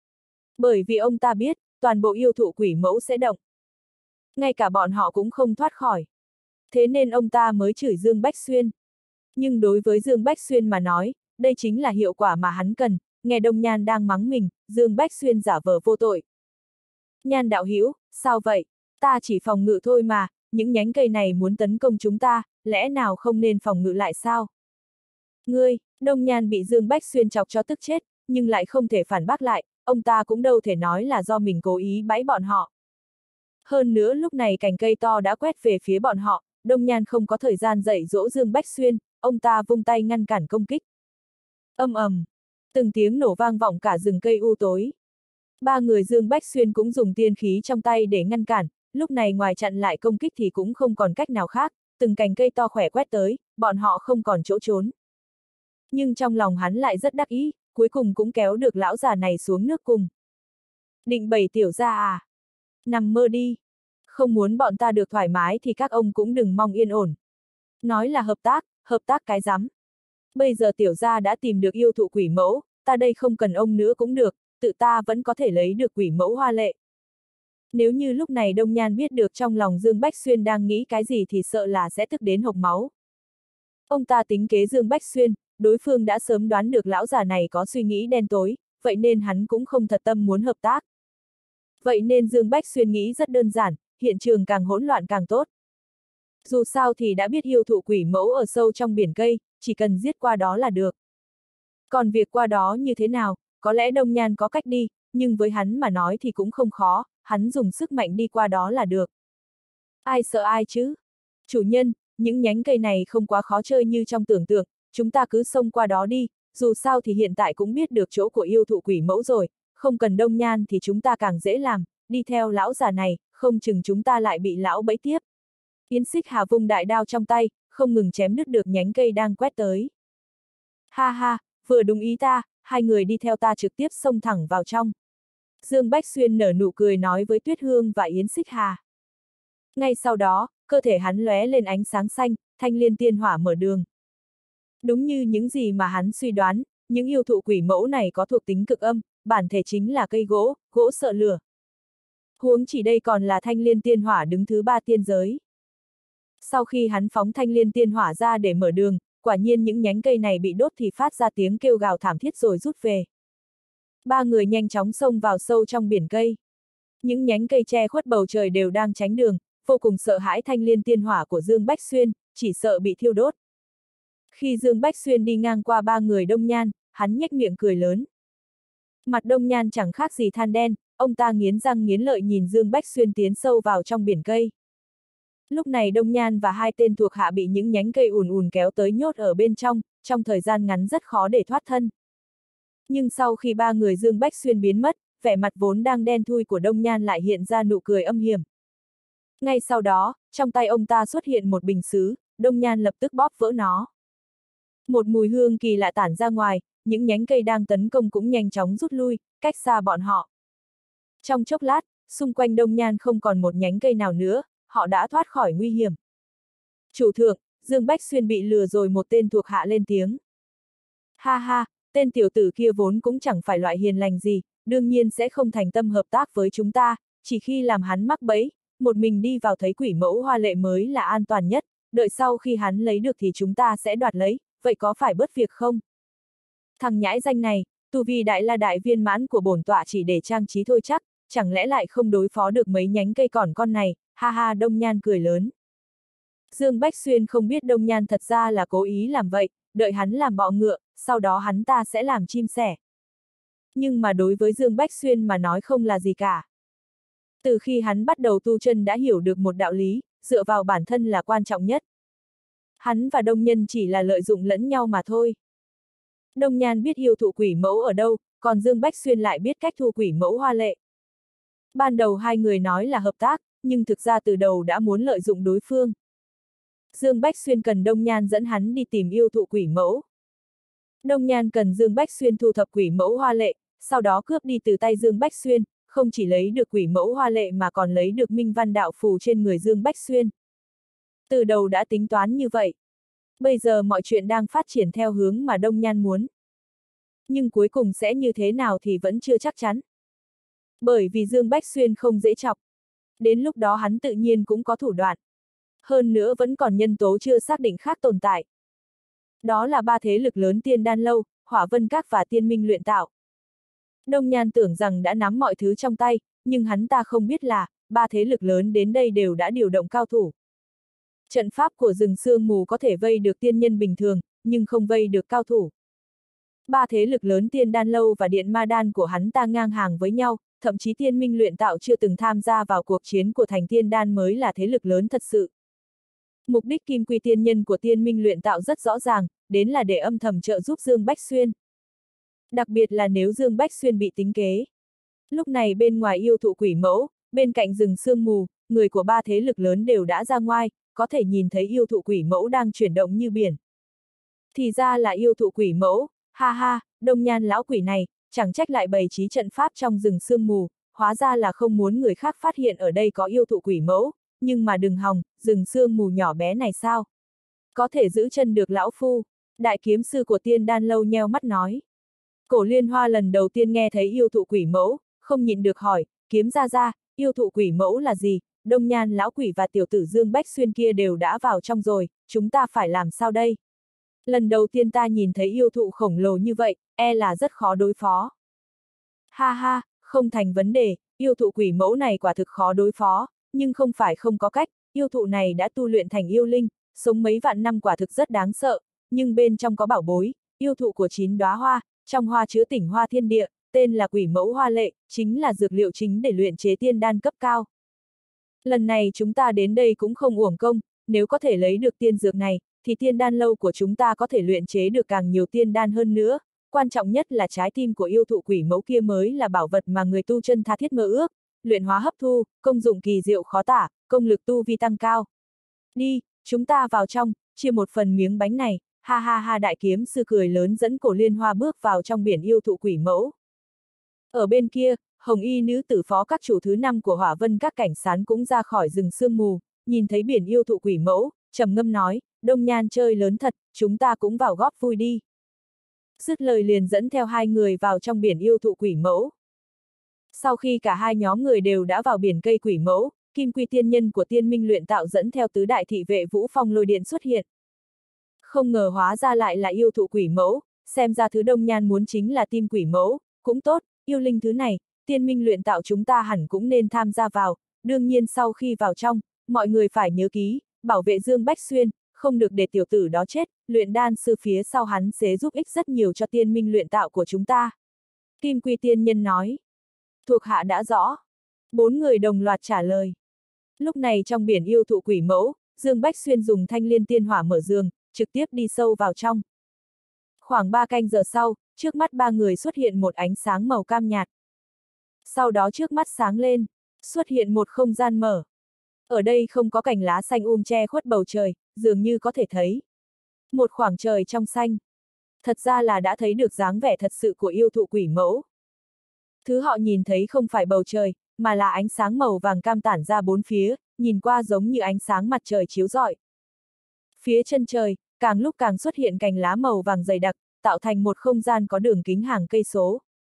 Bởi vì ông ta biết, toàn bộ yêu thụ quỷ mẫu sẽ động. Ngay cả bọn họ cũng không thoát khỏi. Thế nên ông ta mới chửi Dương Bách Xuyên. Nhưng đối với Dương Bách Xuyên mà nói, đây chính là hiệu quả mà hắn cần, nghe Đông Nhan đang mắng mình, Dương Bách Xuyên giả vờ vô tội. Nhan đạo hữu, sao vậy? Ta chỉ phòng ngự thôi mà, những nhánh cây này muốn tấn công chúng ta, lẽ nào không nên phòng ngự lại sao? Ngươi, Đông Nhan bị Dương Bách Xuyên chọc cho tức chết, nhưng lại không thể phản bác lại, ông ta cũng đâu thể nói là do mình cố ý bẫy bọn họ. Hơn nữa lúc này cành cây to đã quét về phía bọn họ, Đông Nhan không có thời gian dạy dỗ Dương Bách Xuyên, ông ta vung tay ngăn cản công kích. Âm ầm, từng tiếng nổ vang vọng cả rừng cây u tối. Ba người Dương Bách Xuyên cũng dùng tiên khí trong tay để ngăn cản, lúc này ngoài chặn lại công kích thì cũng không còn cách nào khác, từng cành cây to khỏe quét tới, bọn họ không còn chỗ trốn. Nhưng trong lòng hắn lại rất đắc ý, cuối cùng cũng kéo được lão già này xuống nước cùng. Định bầy tiểu gia à? Nằm mơ đi. Không muốn bọn ta được thoải mái thì các ông cũng đừng mong yên ổn. Nói là hợp tác, hợp tác cái rắm. Bây giờ tiểu gia đã tìm được yêu thụ quỷ mẫu, ta đây không cần ông nữa cũng được, tự ta vẫn có thể lấy được quỷ mẫu hoa lệ. Nếu như lúc này Đông Nhan biết được trong lòng Dương Bách Xuyên đang nghĩ cái gì thì sợ là sẽ tức đến hộc máu. Ông ta tính kế Dương Bách Xuyên, đối phương đã sớm đoán được lão già này có suy nghĩ đen tối, vậy nên hắn cũng không thật tâm muốn hợp tác. Vậy nên Dương Bách Xuyên nghĩ rất đơn giản, hiện trường càng hỗn loạn càng tốt. Dù sao thì đã biết yêu thụ quỷ mẫu ở sâu trong biển cây, chỉ cần giết qua đó là được. Còn việc qua đó như thế nào, có lẽ Đông Nhan có cách đi, nhưng với hắn mà nói thì cũng không khó, hắn dùng sức mạnh đi qua đó là được. Ai sợ ai chứ? Chủ nhân, những nhánh cây này không quá khó chơi như trong tưởng tượng, chúng ta cứ xông qua đó đi, dù sao thì hiện tại cũng biết được chỗ của yêu thụ quỷ mẫu rồi, không cần Đông Nhan thì chúng ta càng dễ làm, đi theo lão già này, không chừng chúng ta lại bị lão bẫy tiếp. Yến Xích Hà vung đại đao trong tay, không ngừng chém đứt được nhánh cây đang quét tới. Ha ha, vừa đúng ý ta, hai người đi theo ta trực tiếp xông thẳng vào trong. Dương Bách Xuyên nở nụ cười nói với Tuyết Hương và Yến Xích Hà. Ngay sau đó, cơ thể hắn lóe lên ánh sáng xanh, thanh liên tiên hỏa mở đường. Đúng như những gì mà hắn suy đoán, những yêu thụ quỷ mẫu này có thuộc tính cực âm, bản thể chính là cây gỗ, gỗ sợ lửa. Huống chỉ đây còn là thanh liên tiên hỏa đứng thứ ba tiên giới. Sau khi hắn phóng thanh liên tiên hỏa ra để mở đường, quả nhiên những nhánh cây này bị đốt thì phát ra tiếng kêu gào thảm thiết rồi rút về. Ba người nhanh chóng xông vào sâu trong biển cây. Những nhánh cây che khuất bầu trời đều đang tránh đường, vô cùng sợ hãi thanh liên tiên hỏa của Dương Bách Xuyên, chỉ sợ bị thiêu đốt. Khi Dương Bách Xuyên đi ngang qua ba người Đông Nhan, hắn nhếch miệng cười lớn. Mặt Đông Nhan chẳng khác gì than đen, ông ta nghiến răng nghiến lợi nhìn Dương Bách Xuyên tiến sâu vào trong biển cây. Lúc này Đông Nhan và hai tên thuộc hạ bị những nhánh cây ùn ùn kéo tới nhốt ở bên trong, trong thời gian ngắn rất khó để thoát thân. Nhưng sau khi ba người Dương Bách Xuyên biến mất, vẻ mặt vốn đang đen thui của Đông Nhan lại hiện ra nụ cười âm hiểm. Ngay sau đó, trong tay ông ta xuất hiện một bình sứ, Đông Nhan lập tức bóp vỡ nó. Một mùi hương kỳ lạ tản ra ngoài, những nhánh cây đang tấn công cũng nhanh chóng rút lui, cách xa bọn họ. Trong chốc lát, xung quanh Đông Nhan không còn một nhánh cây nào nữa, họ đã thoát khỏi nguy hiểm. Chủ thượng, Dương Bách Xuyên bị lừa rồi, một tên thuộc hạ lên tiếng. Ha ha, tên tiểu tử kia vốn cũng chẳng phải loại hiền lành gì, đương nhiên sẽ không thành tâm hợp tác với chúng ta, chỉ khi làm hắn mắc bẫy, một mình đi vào thấy quỷ mẫu hoa lệ mới là an toàn nhất, đợi sau khi hắn lấy được thì chúng ta sẽ đoạt lấy, vậy có phải bớt việc không? Thằng nhãi danh này, tu vi đại la đại viên mãn của bổn tọa chỉ để trang trí thôi chắc, chẳng lẽ lại không đối phó được mấy nhánh cây cỏn con này, ha ha. Đông Nhan cười lớn. Dương Bách Xuyên không biết Đông Nhan thật ra là cố ý làm vậy, đợi hắn làm bọ ngựa, sau đó hắn ta sẽ làm chim sẻ. Nhưng mà đối với Dương Bách Xuyên mà nói không là gì cả. Từ khi hắn bắt đầu tu chân đã hiểu được một đạo lý, dựa vào bản thân là quan trọng nhất. Hắn và Đông Nhân chỉ là lợi dụng lẫn nhau mà thôi. Đông Nhan biết yêu thụ quỷ mẫu ở đâu, còn Dương Bách Xuyên lại biết cách thu quỷ mẫu hoa lệ. Ban đầu hai người nói là hợp tác, nhưng thực ra từ đầu đã muốn lợi dụng đối phương. Dương Bách Xuyên cần Đông Nhan dẫn hắn đi tìm yêu thụ quỷ mẫu. Đông Nhan cần Dương Bách Xuyên thu thập quỷ mẫu hoa lệ, sau đó cướp đi từ tay Dương Bách Xuyên, không chỉ lấy được quỷ mẫu hoa lệ mà còn lấy được minh văn đạo phù trên người Dương Bách Xuyên. Từ đầu đã tính toán như vậy. Bây giờ mọi chuyện đang phát triển theo hướng mà Đông Nhan muốn. Nhưng cuối cùng sẽ như thế nào thì vẫn chưa chắc chắn. Bởi vì Dương Bách Xuyên không dễ chọc. Đến lúc đó hắn tự nhiên cũng có thủ đoạn. Hơn nữa vẫn còn nhân tố chưa xác định khác tồn tại. Đó là ba thế lực lớn Tiên Đan Lâu, Hỏa Vân Các và Tiên Minh Luyện Tạo. Đông Nhan tưởng rằng đã nắm mọi thứ trong tay, nhưng hắn ta không biết là, ba thế lực lớn đến đây đều đã điều động cao thủ. Trận pháp của rừng sương mù có thể vây được tiên nhân bình thường, nhưng không vây được cao thủ. Ba thế lực lớn Tiên Đan Lâu và Điện Ma Đan của hắn ta ngang hàng với nhau, thậm chí Tiên Minh Luyện Tạo chưa từng tham gia vào cuộc chiến của thành Tiên Đan mới là thế lực lớn thật sự. Mục đích kim quy tiên nhân của Tiên Minh Luyện Tạo rất rõ ràng, đến là để âm thầm trợ giúp Dương Bách Xuyên. Đặc biệt là nếu Dương Bách Xuyên bị tính kế. Lúc này bên ngoài yêu thụ quỷ mẫu, bên cạnh rừng sương mù, người của ba thế lực lớn đều đã ra ngoài, có thể nhìn thấy yêu thụ quỷ mẫu đang chuyển động như biển. Thì ra là yêu thụ quỷ mẫu, ha ha, Đông Nhan lão quỷ này, chẳng trách lại bày trí trận pháp trong rừng sương mù, hóa ra là không muốn người khác phát hiện ở đây có yêu thụ quỷ mẫu, nhưng mà đừng hòng, rừng sương mù nhỏ bé này sao? Có thể giữ chân được lão phu, đại kiếm sư của Tiên Đan lâu nheo mắt nói. Cổ Liên Hoa lần đầu tiên nghe thấy yêu thụ quỷ mẫu, không nhịn được hỏi, kiếm ra ra, yêu thụ quỷ mẫu là gì? Đông Nhan lão quỷ và tiểu tử Dương Bách Xuyên kia đều đã vào trong rồi, chúng ta phải làm sao đây? Lần đầu tiên ta nhìn thấy yêu thụ khổng lồ như vậy, e là rất khó đối phó. Ha ha, không thành vấn đề, yêu thụ quỷ mẫu này quả thực khó đối phó, nhưng không phải không có cách, yêu thụ này đã tu luyện thành yêu linh, sống mấy vạn năm quả thực rất đáng sợ, nhưng bên trong có bảo bối, yêu thụ của chín đóa hoa, trong hoa chứa tỉnh hoa thiên địa, tên là quỷ mẫu hoa lệ, chính là dược liệu chính để luyện chế tiên đan cấp cao. Lần này chúng ta đến đây cũng không uổng công, nếu có thể lấy được tiên dược này, thì tiên đan lâu của chúng ta có thể luyện chế được càng nhiều tiên đan hơn nữa, quan trọng nhất là trái tim của yêu thụ quỷ mẫu kia mới là bảo vật mà người tu chân tha thiết mơ ước, luyện hóa hấp thu, công dụng kỳ diệu khó tả, công lực tu vi tăng cao. Đi, chúng ta vào trong, chia một phần miếng bánh này, ha ha ha đại kiếm sư cười lớn dẫn Cổ Liên Hoa bước vào trong biển yêu thụ quỷ mẫu. Ở bên kia, hồng y nữ tử phó các chủ thứ năm của Hỏa Vân các cảnh sán cũng ra khỏi rừng sương mù, nhìn thấy biển yêu thụ quỷ mẫu, trầm ngâm nói, Đông Nhan chơi lớn thật, chúng ta cũng vào góp vui đi. Dứt lời liền dẫn theo hai người vào trong biển yêu thụ quỷ mẫu. Sau khi cả hai nhóm người đều đã vào biển cây quỷ mẫu, Kim Quy tiên nhân của Tiên Minh luyện tạo dẫn theo tứ đại thị vệ Vũ Phong lôi điện xuất hiện. Không ngờ hóa ra lại là yêu thụ quỷ mẫu, xem ra thứ Đông Nhan muốn chính là tim quỷ mẫu, cũng tốt, yêu linh thứ này, Tiên Minh luyện tạo chúng ta hẳn cũng nên tham gia vào, đương nhiên sau khi vào trong, mọi người phải nhớ ký, bảo vệ Dương Bách Xuyên, không được để tiểu tử đó chết, luyện đan sư phía sau hắn sẽ giúp ích rất nhiều cho Tiên Minh luyện tạo của chúng ta. Kim Quy tiên nhân nói. Thuộc hạ đã rõ. Bốn người đồng loạt trả lời. Lúc này trong biển yêu thụ quỷ mẫu, Dương Bách Xuyên dùng thanh liên tiên hỏa mở giường, trực tiếp đi sâu vào trong. Khoảng ba canh giờ sau, trước mắt ba người xuất hiện một ánh sáng màu cam nhạt. Sau đó trước mắt sáng lên, xuất hiện một không gian mở. Ở đây không có cành lá xanh um che khuất bầu trời, dường như có thể thấy một khoảng trời trong xanh. Thật ra là đã thấy được dáng vẻ thật sự của yêu thụ quỷ mẫu. Thứ họ nhìn thấy không phải bầu trời, mà là ánh sáng màu vàng cam tản ra bốn phía, nhìn qua giống như ánh sáng mặt trời chiếu rọi. Phía chân trời, càng lúc càng xuất hiện cành lá màu vàng dày đặc, tạo thành một không gian có đường kính hàng cây số.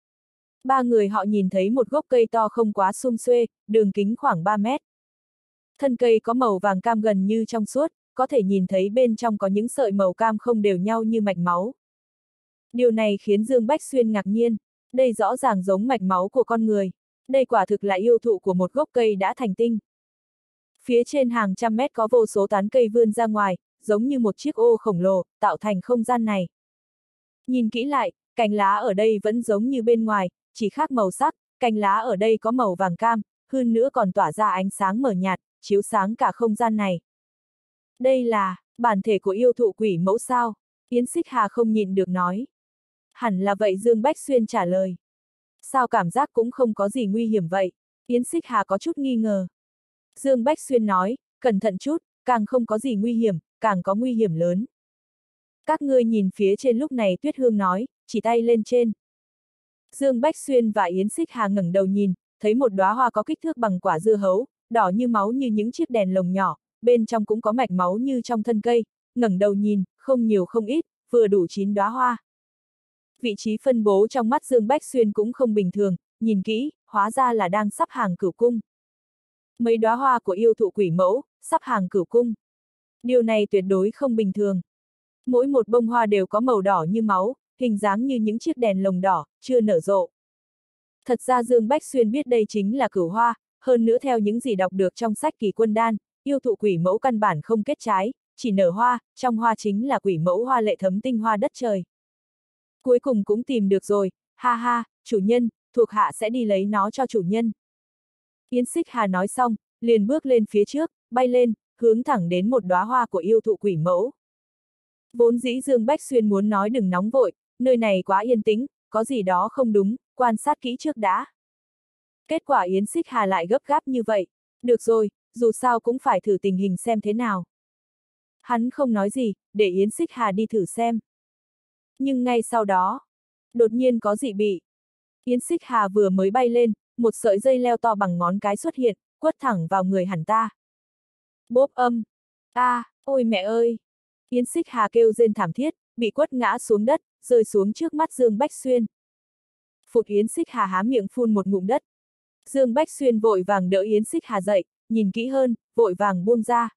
Ba người họ nhìn thấy một gốc cây to không quá sum xuê, đường kính khoảng ba mét. Thân cây có màu vàng cam gần như trong suốt, có thể nhìn thấy bên trong có những sợi màu cam không đều nhau như mạch máu. Điều này khiến Dương Bách Xuyên ngạc nhiên, đây rõ ràng giống mạch máu của con người. Đây quả thực là yêu thụ của một gốc cây đã thành tinh. Phía trên hàng trăm mét có vô số tán cây vươn ra ngoài, giống như một chiếc ô khổng lồ, tạo thành không gian này. Nhìn kỹ lại, cành lá ở đây vẫn giống như bên ngoài, chỉ khác màu sắc, cành lá ở đây có màu vàng cam, hơn nữa còn tỏa ra ánh sáng mờ nhạt, chiếu sáng cả không gian này. Đây là bản thể của yêu thụ quỷ mẫu sao? Yến Xích Hà không nhịn được nói. Hẳn là vậy, Dương Bách Xuyên trả lời. Sao cảm giác cũng không có gì nguy hiểm vậy? Yến Xích Hà có chút nghi ngờ. Dương Bách Xuyên nói, cẩn thận chút, càng không có gì nguy hiểm, càng có nguy hiểm lớn. Các ngươi nhìn phía trên, lúc này Tuyết Hương nói, chỉ tay lên trên. Dương Bách Xuyên và Yến Xích Hà ngẩng đầu nhìn, thấy một đóa hoa có kích thước bằng quả dưa hấu, đỏ như máu như những chiếc đèn lồng nhỏ, bên trong cũng có mạch máu như trong thân cây, ngẩng đầu nhìn, không nhiều không ít, vừa đủ chín đóa hoa. Vị trí phân bố trong mắt Dương Bách Xuyên cũng không bình thường, nhìn kỹ, hóa ra là đang sắp hàng cửu cung. Mấy đóa hoa của yêu thụ quỷ mẫu, sắp hàng cửu cung. Điều này tuyệt đối không bình thường. Mỗi một bông hoa đều có màu đỏ như máu, hình dáng như những chiếc đèn lồng đỏ, chưa nở rộ. Thật ra Dương Bách Xuyên biết đây chính là cửu hoa, hơn nữa theo những gì đọc được trong sách Kỳ Quân Đan, yêu thụ quỷ mẫu căn bản không kết trái, chỉ nở hoa, trong hoa chính là quỷ mẫu hoa lệ thấm tinh hoa đất trời. Cuối cùng cũng tìm được rồi, ha ha, chủ nhân, thuộc hạ sẽ đi lấy nó cho chủ nhân. Yến Xích Hà nói xong, liền bước lên phía trước, bay lên, hướng thẳng đến một đóa hoa của yêu thụ quỷ mẫu. Vốn dĩ Dương Bách Xuyên muốn nói đừng nóng vội, nơi này quá yên tĩnh, có gì đó không đúng, quan sát kỹ trước đã. Kết quả Yến Xích Hà lại gấp gáp như vậy. Được rồi, dù sao cũng phải thử tình hình xem thế nào. Hắn không nói gì, để Yến Xích Hà đi thử xem. Nhưng ngay sau đó, đột nhiên có dị bị. Yến Xích Hà vừa mới bay lên, một sợi dây leo to bằng ngón cái xuất hiện, quất thẳng vào người hắn ta. Bốp âm. A, à, ôi mẹ ơi! Yến Xích Hà kêu rên thảm thiết, bị quất ngã xuống đất, rơi xuống trước mắt Dương Bách Xuyên. Phụt, Yến Xích Hà há miệng phun một ngụm đất. Dương Bách Xuyên vội vàng đỡ Yến Xích Hà dậy, nhìn kỹ hơn, vội vàng buông ra.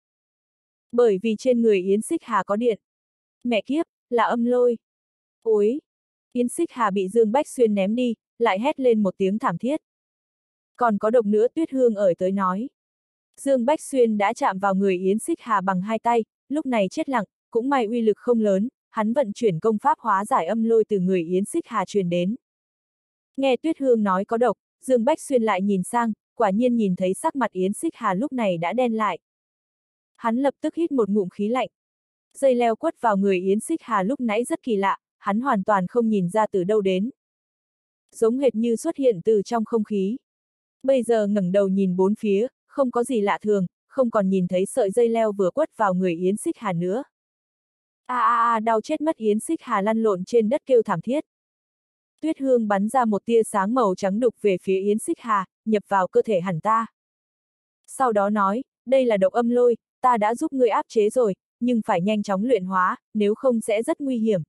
Bởi vì trên người Yến Xích Hà có điện. Mẹ kiếp, là âm lôi. Ôi! Yến Xích Hà bị Dương Bách Xuyên ném đi, lại hét lên một tiếng thảm thiết. Còn có độc nữa, Tuyết Hương ở tới nói. Dương Bách Xuyên đã chạm vào người Yến Xích Hà bằng hai tay, lúc này chết lặng, cũng may uy lực không lớn, hắn vận chuyển công pháp hóa giải âm lôi từ người Yến Xích Hà truyền đến. Nghe Tuyết Hương nói có độc, Dương Bách Xuyên lại nhìn sang, quả nhiên nhìn thấy sắc mặt Yến Xích Hà lúc này đã đen lại. Hắn lập tức hít một ngụm khí lạnh. Dây leo quất vào người Yến Xích Hà lúc nãy rất kỳ lạ, hắn hoàn toàn không nhìn ra từ đâu đến. Giống hệt như xuất hiện từ trong không khí. Bây giờ ngẩng đầu nhìn bốn phía, không có gì lạ thường, không còn nhìn thấy sợi dây leo vừa quất vào người Yến Xích Hà nữa. A a a, đau chết mất, Yến Xích Hà lăn lộn trên đất kêu thảm thiết. Tuyết Hương bắn ra một tia sáng màu trắng đục về phía Yến Xích Hà, nhập vào cơ thể hắn ta. Sau đó nói, đây là độc âm lôi, ta đã giúp ngươi áp chế rồi, nhưng phải nhanh chóng luyện hóa, nếu không sẽ rất nguy hiểm.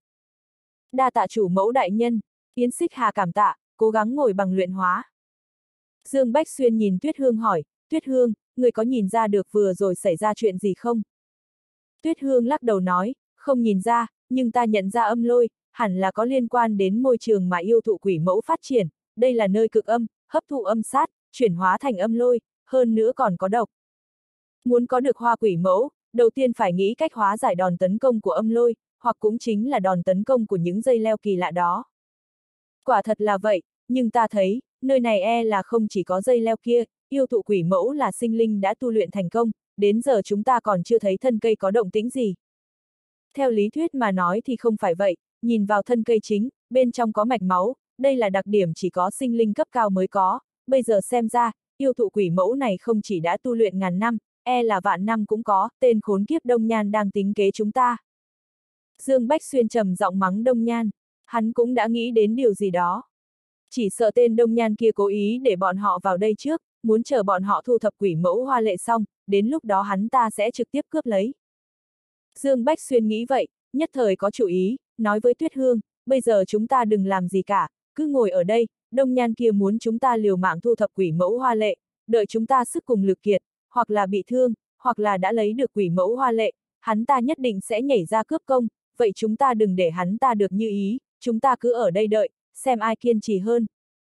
Đa tạ chủ mẫu đại nhân, Yến Xích Hà cảm tạ, cố gắng ngồi bằng luyện hóa. Dương Bách Xuyên nhìn Tuyết Hương hỏi, Tuyết Hương, người có nhìn ra được vừa rồi xảy ra chuyện gì không? Tuyết Hương lắc đầu nói, không nhìn ra, nhưng ta nhận ra âm lôi, hẳn là có liên quan đến môi trường mà yêu thụ quỷ mẫu phát triển, đây là nơi cực âm, hấp thụ âm sát, chuyển hóa thành âm lôi, hơn nữa còn có độc. Muốn có được hoa quỷ mẫu, đầu tiên phải nghĩ cách hóa giải đòn tấn công của âm lôi, hoặc cũng chính là đòn tấn công của những dây leo kỳ lạ đó. Quả thật là vậy, nhưng ta thấy, nơi này e là không chỉ có dây leo kia, yêu thụ quỷ mẫu là sinh linh đã tu luyện thành công, đến giờ chúng ta còn chưa thấy thân cây có động tĩnh gì. Theo lý thuyết mà nói thì không phải vậy, nhìn vào thân cây chính, bên trong có mạch máu, đây là đặc điểm chỉ có sinh linh cấp cao mới có, bây giờ xem ra, yêu thụ quỷ mẫu này không chỉ đã tu luyện ngàn năm, e là vạn năm cũng có, tên khốn kiếp Đông Nhan đang tính kế chúng ta. Dương Bách Xuyên trầm giọng mắng Đông Nhan, hắn cũng đã nghĩ đến điều gì đó. Chỉ sợ tên Đông Nhan kia cố ý để bọn họ vào đây trước, muốn chờ bọn họ thu thập quỷ mẫu hoa lệ xong, đến lúc đó hắn ta sẽ trực tiếp cướp lấy. Dương Bách Xuyên nghĩ vậy, nhất thời có chủ ý, nói với Tuyết Hương, bây giờ chúng ta đừng làm gì cả, cứ ngồi ở đây, Đông Nhan kia muốn chúng ta liều mạng thu thập quỷ mẫu hoa lệ, đợi chúng ta sức cùng lực kiệt, hoặc là bị thương, hoặc là đã lấy được quỷ mẫu hoa lệ, hắn ta nhất định sẽ nhảy ra cướp công, vậy chúng ta đừng để hắn ta được như ý, chúng ta cứ ở đây đợi, xem ai kiên trì hơn.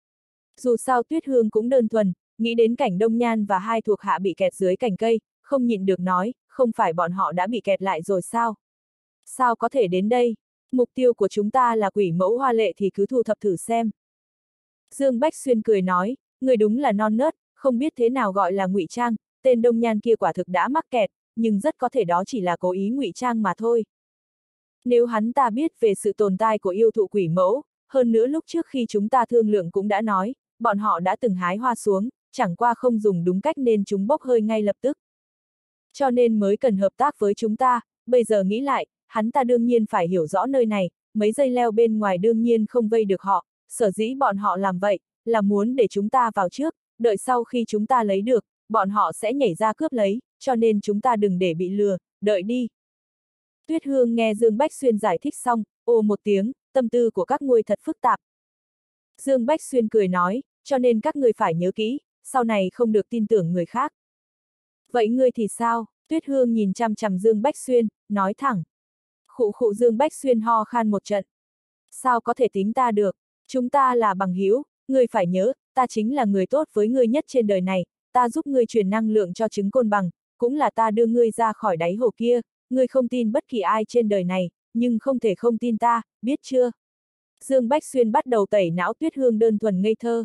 Dù sao Tuyết Hương cũng đơn thuần, nghĩ đến cảnh Đông Nhan và hai thuộc hạ bị kẹt dưới cành cây, không nhịn được nói, không phải bọn họ đã bị kẹt lại rồi sao? Sao có thể đến đây? Mục tiêu của chúng ta là quỷ mẫu hoa lệ thì cứ thu thập thử xem. Dương Bách Xuyên cười nói, người đúng là non nớt, không biết thế nào gọi là ngụy trang, tên Đông Nhan kia quả thực đã mắc kẹt, nhưng rất có thể đó chỉ là cố ý ngụy trang mà thôi. Nếu hắn ta biết về sự tồn tại của yêu thụ quỷ mẫu, hơn nữa lúc trước khi chúng ta thương lượng cũng đã nói, bọn họ đã từng hái hoa xuống, chẳng qua không dùng đúng cách nên chúng bốc hơi ngay lập tức. Cho nên mới cần hợp tác với chúng ta, bây giờ nghĩ lại, hắn ta đương nhiên phải hiểu rõ nơi này, mấy dây leo bên ngoài đương nhiên không vây được họ, sở dĩ bọn họ làm vậy, là muốn để chúng ta vào trước, đợi sau khi chúng ta lấy được, bọn họ sẽ nhảy ra cướp lấy, cho nên chúng ta đừng để bị lừa, đợi đi. Tuyết Hương nghe Dương Bách Xuyên giải thích xong, ồ một tiếng, tâm tư của các ngươi thật phức tạp. Dương Bách Xuyên cười nói, cho nên các ngươi phải nhớ kỹ, sau này không được tin tưởng người khác. Vậy ngươi thì sao? Tuyết Hương nhìn chằm chằm Dương Bách Xuyên, nói thẳng. Khụ khụ, Dương Bách Xuyên ho khan một trận. Sao có thể tính ta được? Chúng ta là bằng hữu, ngươi phải nhớ, ta chính là người tốt với ngươi nhất trên đời này, ta giúp ngươi truyền năng lượng cho trứng côn bằng, cũng là ta đưa ngươi ra khỏi đáy hồ kia, ngươi không tin bất kỳ ai trên đời này, nhưng không thể không tin ta, biết chưa? Dương Bách Xuyên bắt đầu tẩy não Tuyết Hương đơn thuần ngây thơ.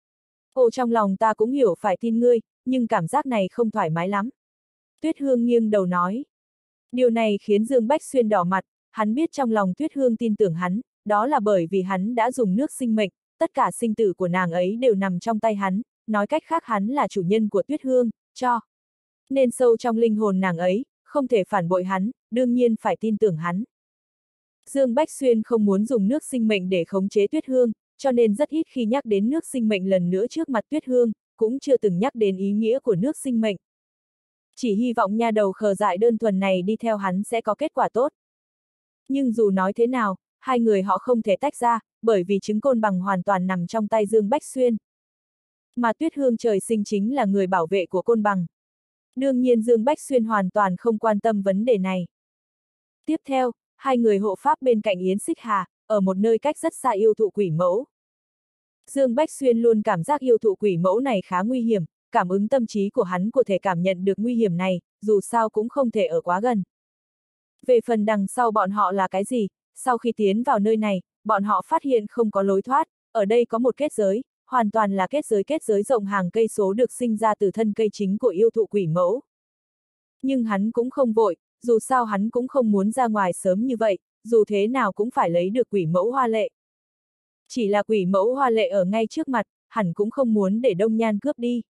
Ồ, trong lòng ta cũng hiểu phải tin ngươi, nhưng cảm giác này không thoải mái lắm. Tuyết Hương nghiêng đầu nói. Điều này khiến Dương Bách Xuyên đỏ mặt, hắn biết trong lòng Tuyết Hương tin tưởng hắn, đó là bởi vì hắn đã dùng nước sinh mệnh, tất cả sinh tử của nàng ấy đều nằm trong tay hắn, nói cách khác hắn là chủ nhân của Tuyết Hương, cho nên sâu trong linh hồn nàng ấy, không thể phản bội hắn, đương nhiên phải tin tưởng hắn. Dương Bách Xuyên không muốn dùng nước sinh mệnh để khống chế Tuyết Hương, cho nên rất ít khi nhắc đến nước sinh mệnh lần nữa trước mặt Tuyết Hương, cũng chưa từng nhắc đến ý nghĩa của nước sinh mệnh. Chỉ hy vọng nha đầu khờ dại đơn thuần này đi theo hắn sẽ có kết quả tốt. Nhưng dù nói thế nào, hai người họ không thể tách ra, bởi vì trứng côn bằng hoàn toàn nằm trong tay Dương Bách Xuyên. Mà Tuyết Hương trời sinh chính là người bảo vệ của côn bằng. Đương nhiên Dương Bách Xuyên hoàn toàn không quan tâm vấn đề này. Tiếp theo, hai người hộ pháp bên cạnh Yến Xích Hà, ở một nơi cách rất xa yêu thụ quỷ mẫu. Dương Bách Xuyên luôn cảm giác yêu thụ quỷ mẫu này khá nguy hiểm, cảm ứng tâm trí của hắn có thể cảm nhận được nguy hiểm này, dù sao cũng không thể ở quá gần. Về phần đằng sau bọn họ là cái gì, sau khi tiến vào nơi này, bọn họ phát hiện không có lối thoát, ở đây có một kết giới, hoàn toàn là kết giới kết giới rộng hàng cây số được sinh ra từ thân cây chính của yêu thụ quỷ mẫu. Nhưng hắn cũng không vội, dù sao hắn cũng không muốn ra ngoài sớm như vậy, dù thế nào cũng phải lấy được quỷ mẫu hoa lệ. Chỉ là quỷ mẫu hoa lệ ở ngay trước mặt, hẳn cũng không muốn để Đông Nhan cướp đi.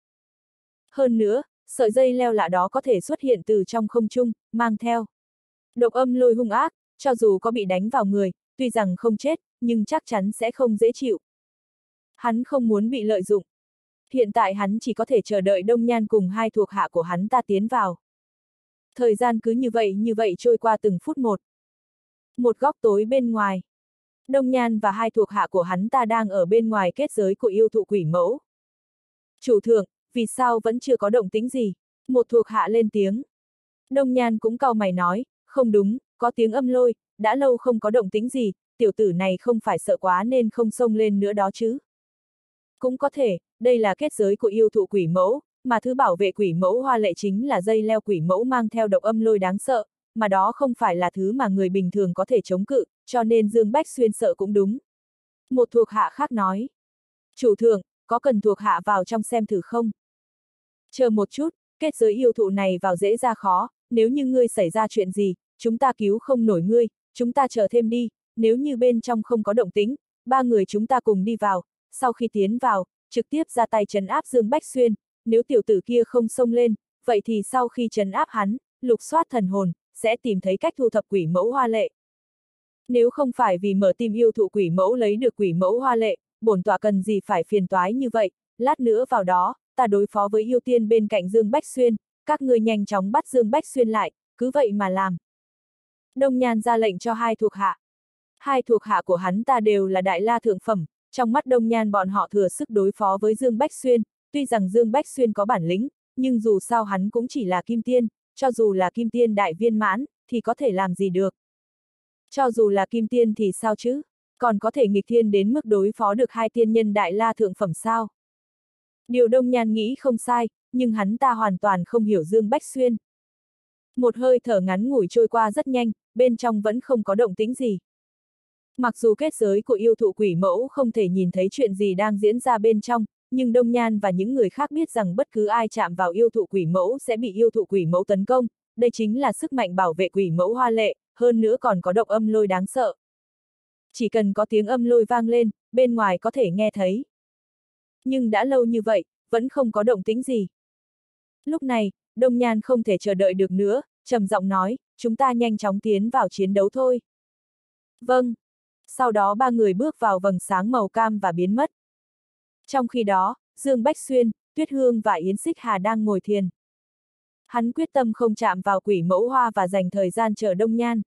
Hơn nữa, sợi dây leo lạ đó có thể xuất hiện từ trong không trung, mang theo độc âm lôi hung ác, cho dù có bị đánh vào người, tuy rằng không chết, nhưng chắc chắn sẽ không dễ chịu. Hắn không muốn bị lợi dụng. Hiện tại hắn chỉ có thể chờ đợi Đông Nhan cùng hai thuộc hạ của hắn ta tiến vào. Thời gian cứ như vậy như vậy trôi qua từng phút một. Một góc tối bên ngoài. Đông Nhan và hai thuộc hạ của hắn ta đang ở bên ngoài kết giới của yêu thụ quỷ mẫu. Chủ thượng, vì sao vẫn chưa có động tĩnh gì? Một thuộc hạ lên tiếng. Đông Nhan cũng cau mày nói, không đúng, có tiếng âm lôi, đã lâu không có động tĩnh gì, tiểu tử này không phải sợ quá nên không xông lên nữa đó chứ. Cũng có thể, đây là kết giới của yêu thụ quỷ mẫu, mà thứ bảo vệ quỷ mẫu hoa lệ chính là dây leo quỷ mẫu mang theo độc âm lôi đáng sợ, mà đó không phải là thứ mà người bình thường có thể chống cự, cho nên Dương Bách Xuyên sợ cũng đúng. Một thuộc hạ khác nói. Chủ thượng, có cần thuộc hạ vào trong xem thử không? Chờ một chút, kết giới yêu thụ này vào dễ ra khó, nếu như ngươi xảy ra chuyện gì, chúng ta cứu không nổi ngươi, chúng ta chờ thêm đi, nếu như bên trong không có động tĩnh, ba người chúng ta cùng đi vào, sau khi tiến vào, trực tiếp ra tay trấn áp Dương Bách Xuyên, nếu tiểu tử kia không xông lên, vậy thì sau khi trấn áp hắn, lục soát thần hồn, sẽ tìm thấy cách thu thập quỷ mẫu hoa lệ. Nếu không phải vì mở tim yêu thụ quỷ mẫu lấy được quỷ mẫu hoa lệ, bổn tọa cần gì phải phiền toái như vậy, lát nữa vào đó, ta đối phó với yêu tiên bên cạnh Dương Bách Xuyên, các ngươi nhanh chóng bắt Dương Bách Xuyên lại, cứ vậy mà làm. Đông Nhan ra lệnh cho hai thuộc hạ. Hai thuộc hạ của hắn ta đều là đại la thượng phẩm, trong mắt Đông Nhan bọn họ thừa sức đối phó với Dương Bách Xuyên, tuy rằng Dương Bách Xuyên có bản lĩnh, nhưng dù sao hắn cũng chỉ là kim tiên, cho dù là kim tiên đại viên mãn, thì có thể làm gì được. Cho dù là kim tiên thì sao chứ, còn có thể nghịch thiên đến mức đối phó được hai tiên nhân đại la thượng phẩm sao? Điều Đông Nhan nghĩ không sai, nhưng hắn ta hoàn toàn không hiểu Dương Bách Xuyên. Một hơi thở ngắn ngủi trôi qua rất nhanh, bên trong vẫn không có động tĩnh gì. Mặc dù kết giới của yêu thụ quỷ mẫu không thể nhìn thấy chuyện gì đang diễn ra bên trong, nhưng Đông Nhan và những người khác biết rằng bất cứ ai chạm vào yêu thụ quỷ mẫu sẽ bị yêu thụ quỷ mẫu tấn công, đây chính là sức mạnh bảo vệ quỷ mẫu hoa lệ, hơn nữa còn có độc âm lôi đáng sợ. Chỉ cần có tiếng âm lôi vang lên, bên ngoài có thể nghe thấy. Nhưng đã lâu như vậy, vẫn không có động tĩnh gì. Lúc này, Đông Nhan không thể chờ đợi được nữa, trầm giọng nói, chúng ta nhanh chóng tiến vào chiến đấu thôi. Vâng. Sau đó ba người bước vào vầng sáng màu cam và biến mất. Trong khi đó, Dương Bách Xuyên, Tuyết Hương và Yến Xích Hà đang ngồi thiền. Hắn quyết tâm không chạm vào quỷ mẫu hoa và dành thời gian chờ Đông Nhan.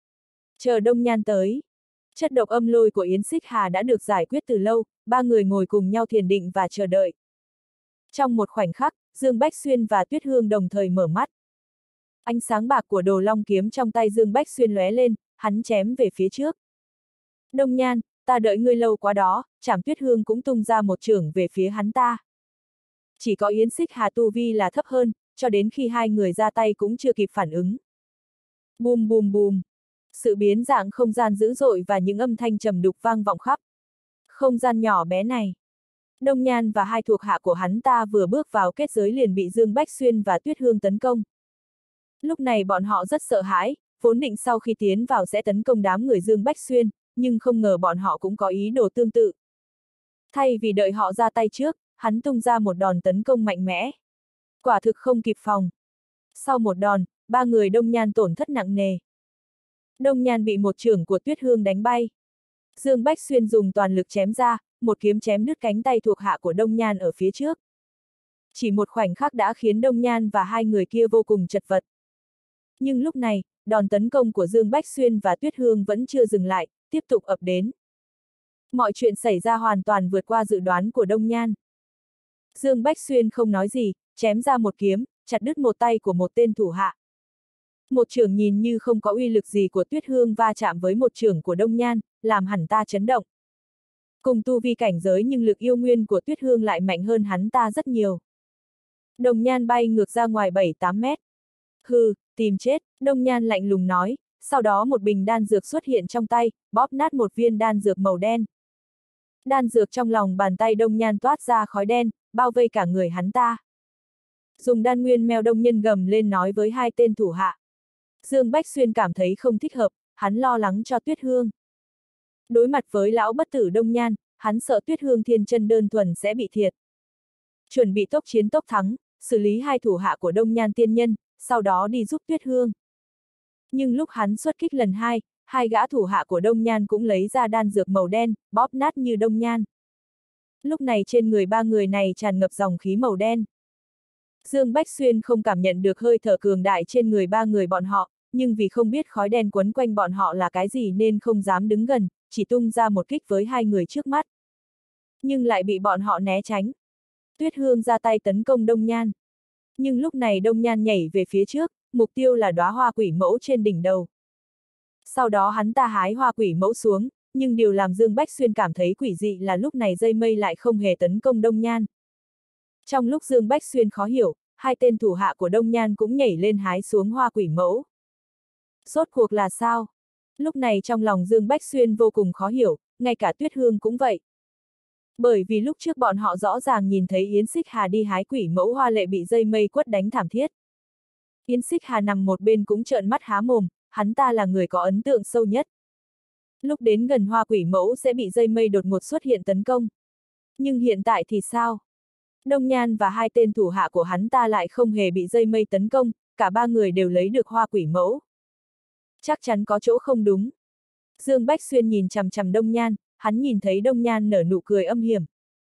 Chờ Đông Nhan tới. Chất độc âm lôi của Yến Xích Hà đã được giải quyết từ lâu, ba người ngồi cùng nhau thiền định và chờ đợi. Trong một khoảnh khắc, Dương Bách Xuyên và Tuyết Hương đồng thời mở mắt. Ánh sáng bạc của đồ long kiếm trong tay Dương Bách Xuyên lóe lên, hắn chém về phía trước. Đông Nhan, ta đợi ngươi lâu quá đó, Trảm Tuyết Hương cũng tung ra một chưởng về phía hắn ta. Chỉ có Yến Xích Hà tu vi là thấp hơn, cho đến khi hai người ra tay cũng chưa kịp phản ứng. Bùm bùm bùm. Sự biến dạng không gian dữ dội và những âm thanh trầm đục vang vọng khắp. Không gian nhỏ bé này. Đông Nhan và hai thuộc hạ của hắn ta vừa bước vào kết giới liền bị Dương Bách Xuyên và Tuyết Hương tấn công. Lúc này bọn họ rất sợ hãi, vốn định sau khi tiến vào sẽ tấn công đám người Dương Bách Xuyên, nhưng không ngờ bọn họ cũng có ý đồ tương tự. Thay vì đợi họ ra tay trước, hắn tung ra một đòn tấn công mạnh mẽ. Quả thực không kịp phòng. Sau một đòn, ba người Đông Nhan tổn thất nặng nề. Đông Nhan bị một chưởng của Tuyết Hương đánh bay. Dương Bách Xuyên dùng toàn lực chém ra, một kiếm chém đứt cánh tay thuộc hạ của Đông Nhan ở phía trước. Chỉ một khoảnh khắc đã khiến Đông Nhan và hai người kia vô cùng chật vật. Nhưng lúc này, đòn tấn công của Dương Bách Xuyên và Tuyết Hương vẫn chưa dừng lại, tiếp tục ập đến. Mọi chuyện xảy ra hoàn toàn vượt qua dự đoán của Đông Nhan. Dương Bách Xuyên không nói gì, chém ra một kiếm, chặt đứt một tay của một tên thủ hạ. Một chưởng nhìn như không có uy lực gì của Tuyết Hương va chạm với một chưởng của Đông Nhan, làm hẳn ta chấn động. Cùng tu vi cảnh giới nhưng lực yêu nguyên của Tuyết Hương lại mạnh hơn hắn ta rất nhiều. Đông Nhan bay ngược ra ngoài bảy tám mét. Hừ, tìm chết, Đông Nhan lạnh lùng nói, sau đó một bình đan dược xuất hiện trong tay, bóp nát một viên đan dược màu đen. Đan dược trong lòng bàn tay Đông Nhan toát ra khói đen, bao vây cả người hắn ta. Dùng đan nguyên mèo Đông Nhân gầm lên nói với hai tên thủ hạ. Dương Bách Xuyên cảm thấy không thích hợp, hắn lo lắng cho Tuyết Hương. Đối mặt với lão bất tử Đông Nhan, hắn sợ Tuyết Hương thiên chân đơn thuần sẽ bị thiệt. Chuẩn bị tốc chiến tốc thắng, xử lý hai thủ hạ của Đông Nhan tiên nhân, sau đó đi giúp Tuyết Hương. Nhưng lúc hắn xuất kích lần hai, hai gã thủ hạ của Đông Nhan cũng lấy ra đan dược màu đen, bóp nát như Đông Nhan. Lúc này trên người ba người này tràn ngập dòng khí màu đen. Dương Bách Xuyên không cảm nhận được hơi thở cường đại trên người ba người bọn họ, nhưng vì không biết khói đen quấn quanh bọn họ là cái gì nên không dám đứng gần, chỉ tung ra một kích với hai người trước mắt. Nhưng lại bị bọn họ né tránh. Tuyết Hương ra tay tấn công Đông Nhan. Nhưng lúc này Đông Nhan nhảy về phía trước, mục tiêu là đóa hoa quỷ mẫu trên đỉnh đầu. Sau đó hắn ta hái hoa quỷ mẫu xuống, nhưng điều làm Dương Bách Xuyên cảm thấy quỷ dị là lúc này dây mây lại không hề tấn công Đông Nhan. Trong lúc Dương Bách Xuyên khó hiểu, hai tên thủ hạ của Đông Nhan cũng nhảy lên hái xuống hoa quỷ mẫu. Rốt cuộc là sao? Lúc này trong lòng Dương Bách Xuyên vô cùng khó hiểu, ngay cả Tuyết Hương cũng vậy. Bởi vì lúc trước bọn họ rõ ràng nhìn thấy Yến Xích Hà đi hái quỷ mẫu hoa lệ bị dây mây quất đánh thảm thiết. Yến Xích Hà nằm một bên cũng trợn mắt há mồm, hắn ta là người có ấn tượng sâu nhất. Lúc đến gần hoa quỷ mẫu sẽ bị dây mây đột ngột xuất hiện tấn công. Nhưng hiện tại thì sao? Đông Nhan và hai tên thủ hạ của hắn ta lại không hề bị dây mây tấn công, cả ba người đều lấy được hoa quỷ mẫu. Chắc chắn có chỗ không đúng. Dương Bách Xuyên nhìn chằm chằm Đông Nhan, hắn nhìn thấy Đông Nhan nở nụ cười âm hiểm.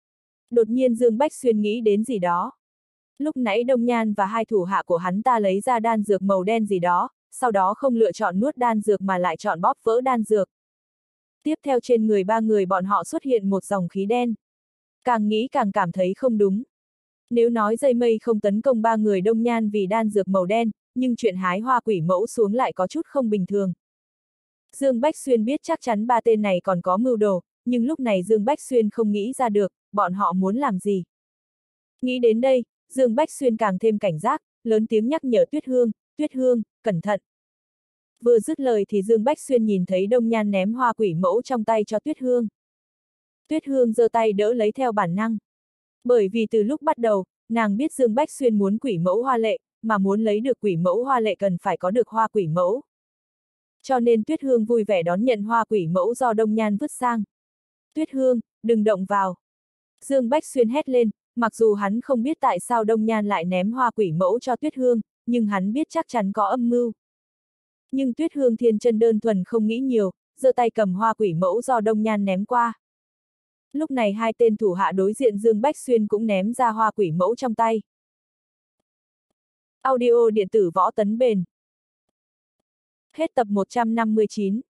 Đột nhiên Dương Bách Xuyên nghĩ đến gì đó. Lúc nãy Đông Nhan và hai thủ hạ của hắn ta lấy ra đan dược màu đen gì đó, sau đó không lựa chọn nuốt đan dược mà lại chọn bóp vỡ đan dược. Tiếp theo trên người ba người bọn họ xuất hiện một dòng khí đen. Càng nghĩ càng cảm thấy không đúng. Nếu nói dây mây không tấn công ba người Đông Nhan vì đan dược màu đen, nhưng chuyện hái hoa quỷ mẫu xuống lại có chút không bình thường. Dương Bách Xuyên biết chắc chắn ba tên này còn có mưu đồ, nhưng lúc này Dương Bách Xuyên không nghĩ ra được, bọn họ muốn làm gì. Nghĩ đến đây, Dương Bách Xuyên càng thêm cảnh giác, lớn tiếng nhắc nhở Tuyết Hương, Tuyết Hương, cẩn thận. Vừa dứt lời thì Dương Bách Xuyên nhìn thấy Đông Nhan ném hoa quỷ mẫu trong tay cho Tuyết Hương. Tuyết Hương giơ tay đỡ lấy theo bản năng. Bởi vì từ lúc bắt đầu, nàng biết Dương Bách Xuyên muốn quỷ mẫu hoa lệ, mà muốn lấy được quỷ mẫu hoa lệ cần phải có được hoa quỷ mẫu. Cho nên Tuyết Hương vui vẻ đón nhận hoa quỷ mẫu do Đông Nhan vứt sang. Tuyết Hương, đừng động vào. Dương Bách Xuyên hét lên, mặc dù hắn không biết tại sao Đông Nhan lại ném hoa quỷ mẫu cho Tuyết Hương, nhưng hắn biết chắc chắn có âm mưu. Nhưng Tuyết Hương thiên chân đơn thuần không nghĩ nhiều, giơ tay cầm hoa quỷ mẫu do Đông Nhan ném qua. Lúc này hai tên thủ hạ đối diện Dương Bách Xuyên cũng ném ra hoa quỷ mẫu trong tay. Audio điện tử Võ Tấn Bền. Hết tập một trăm năm mươi chín.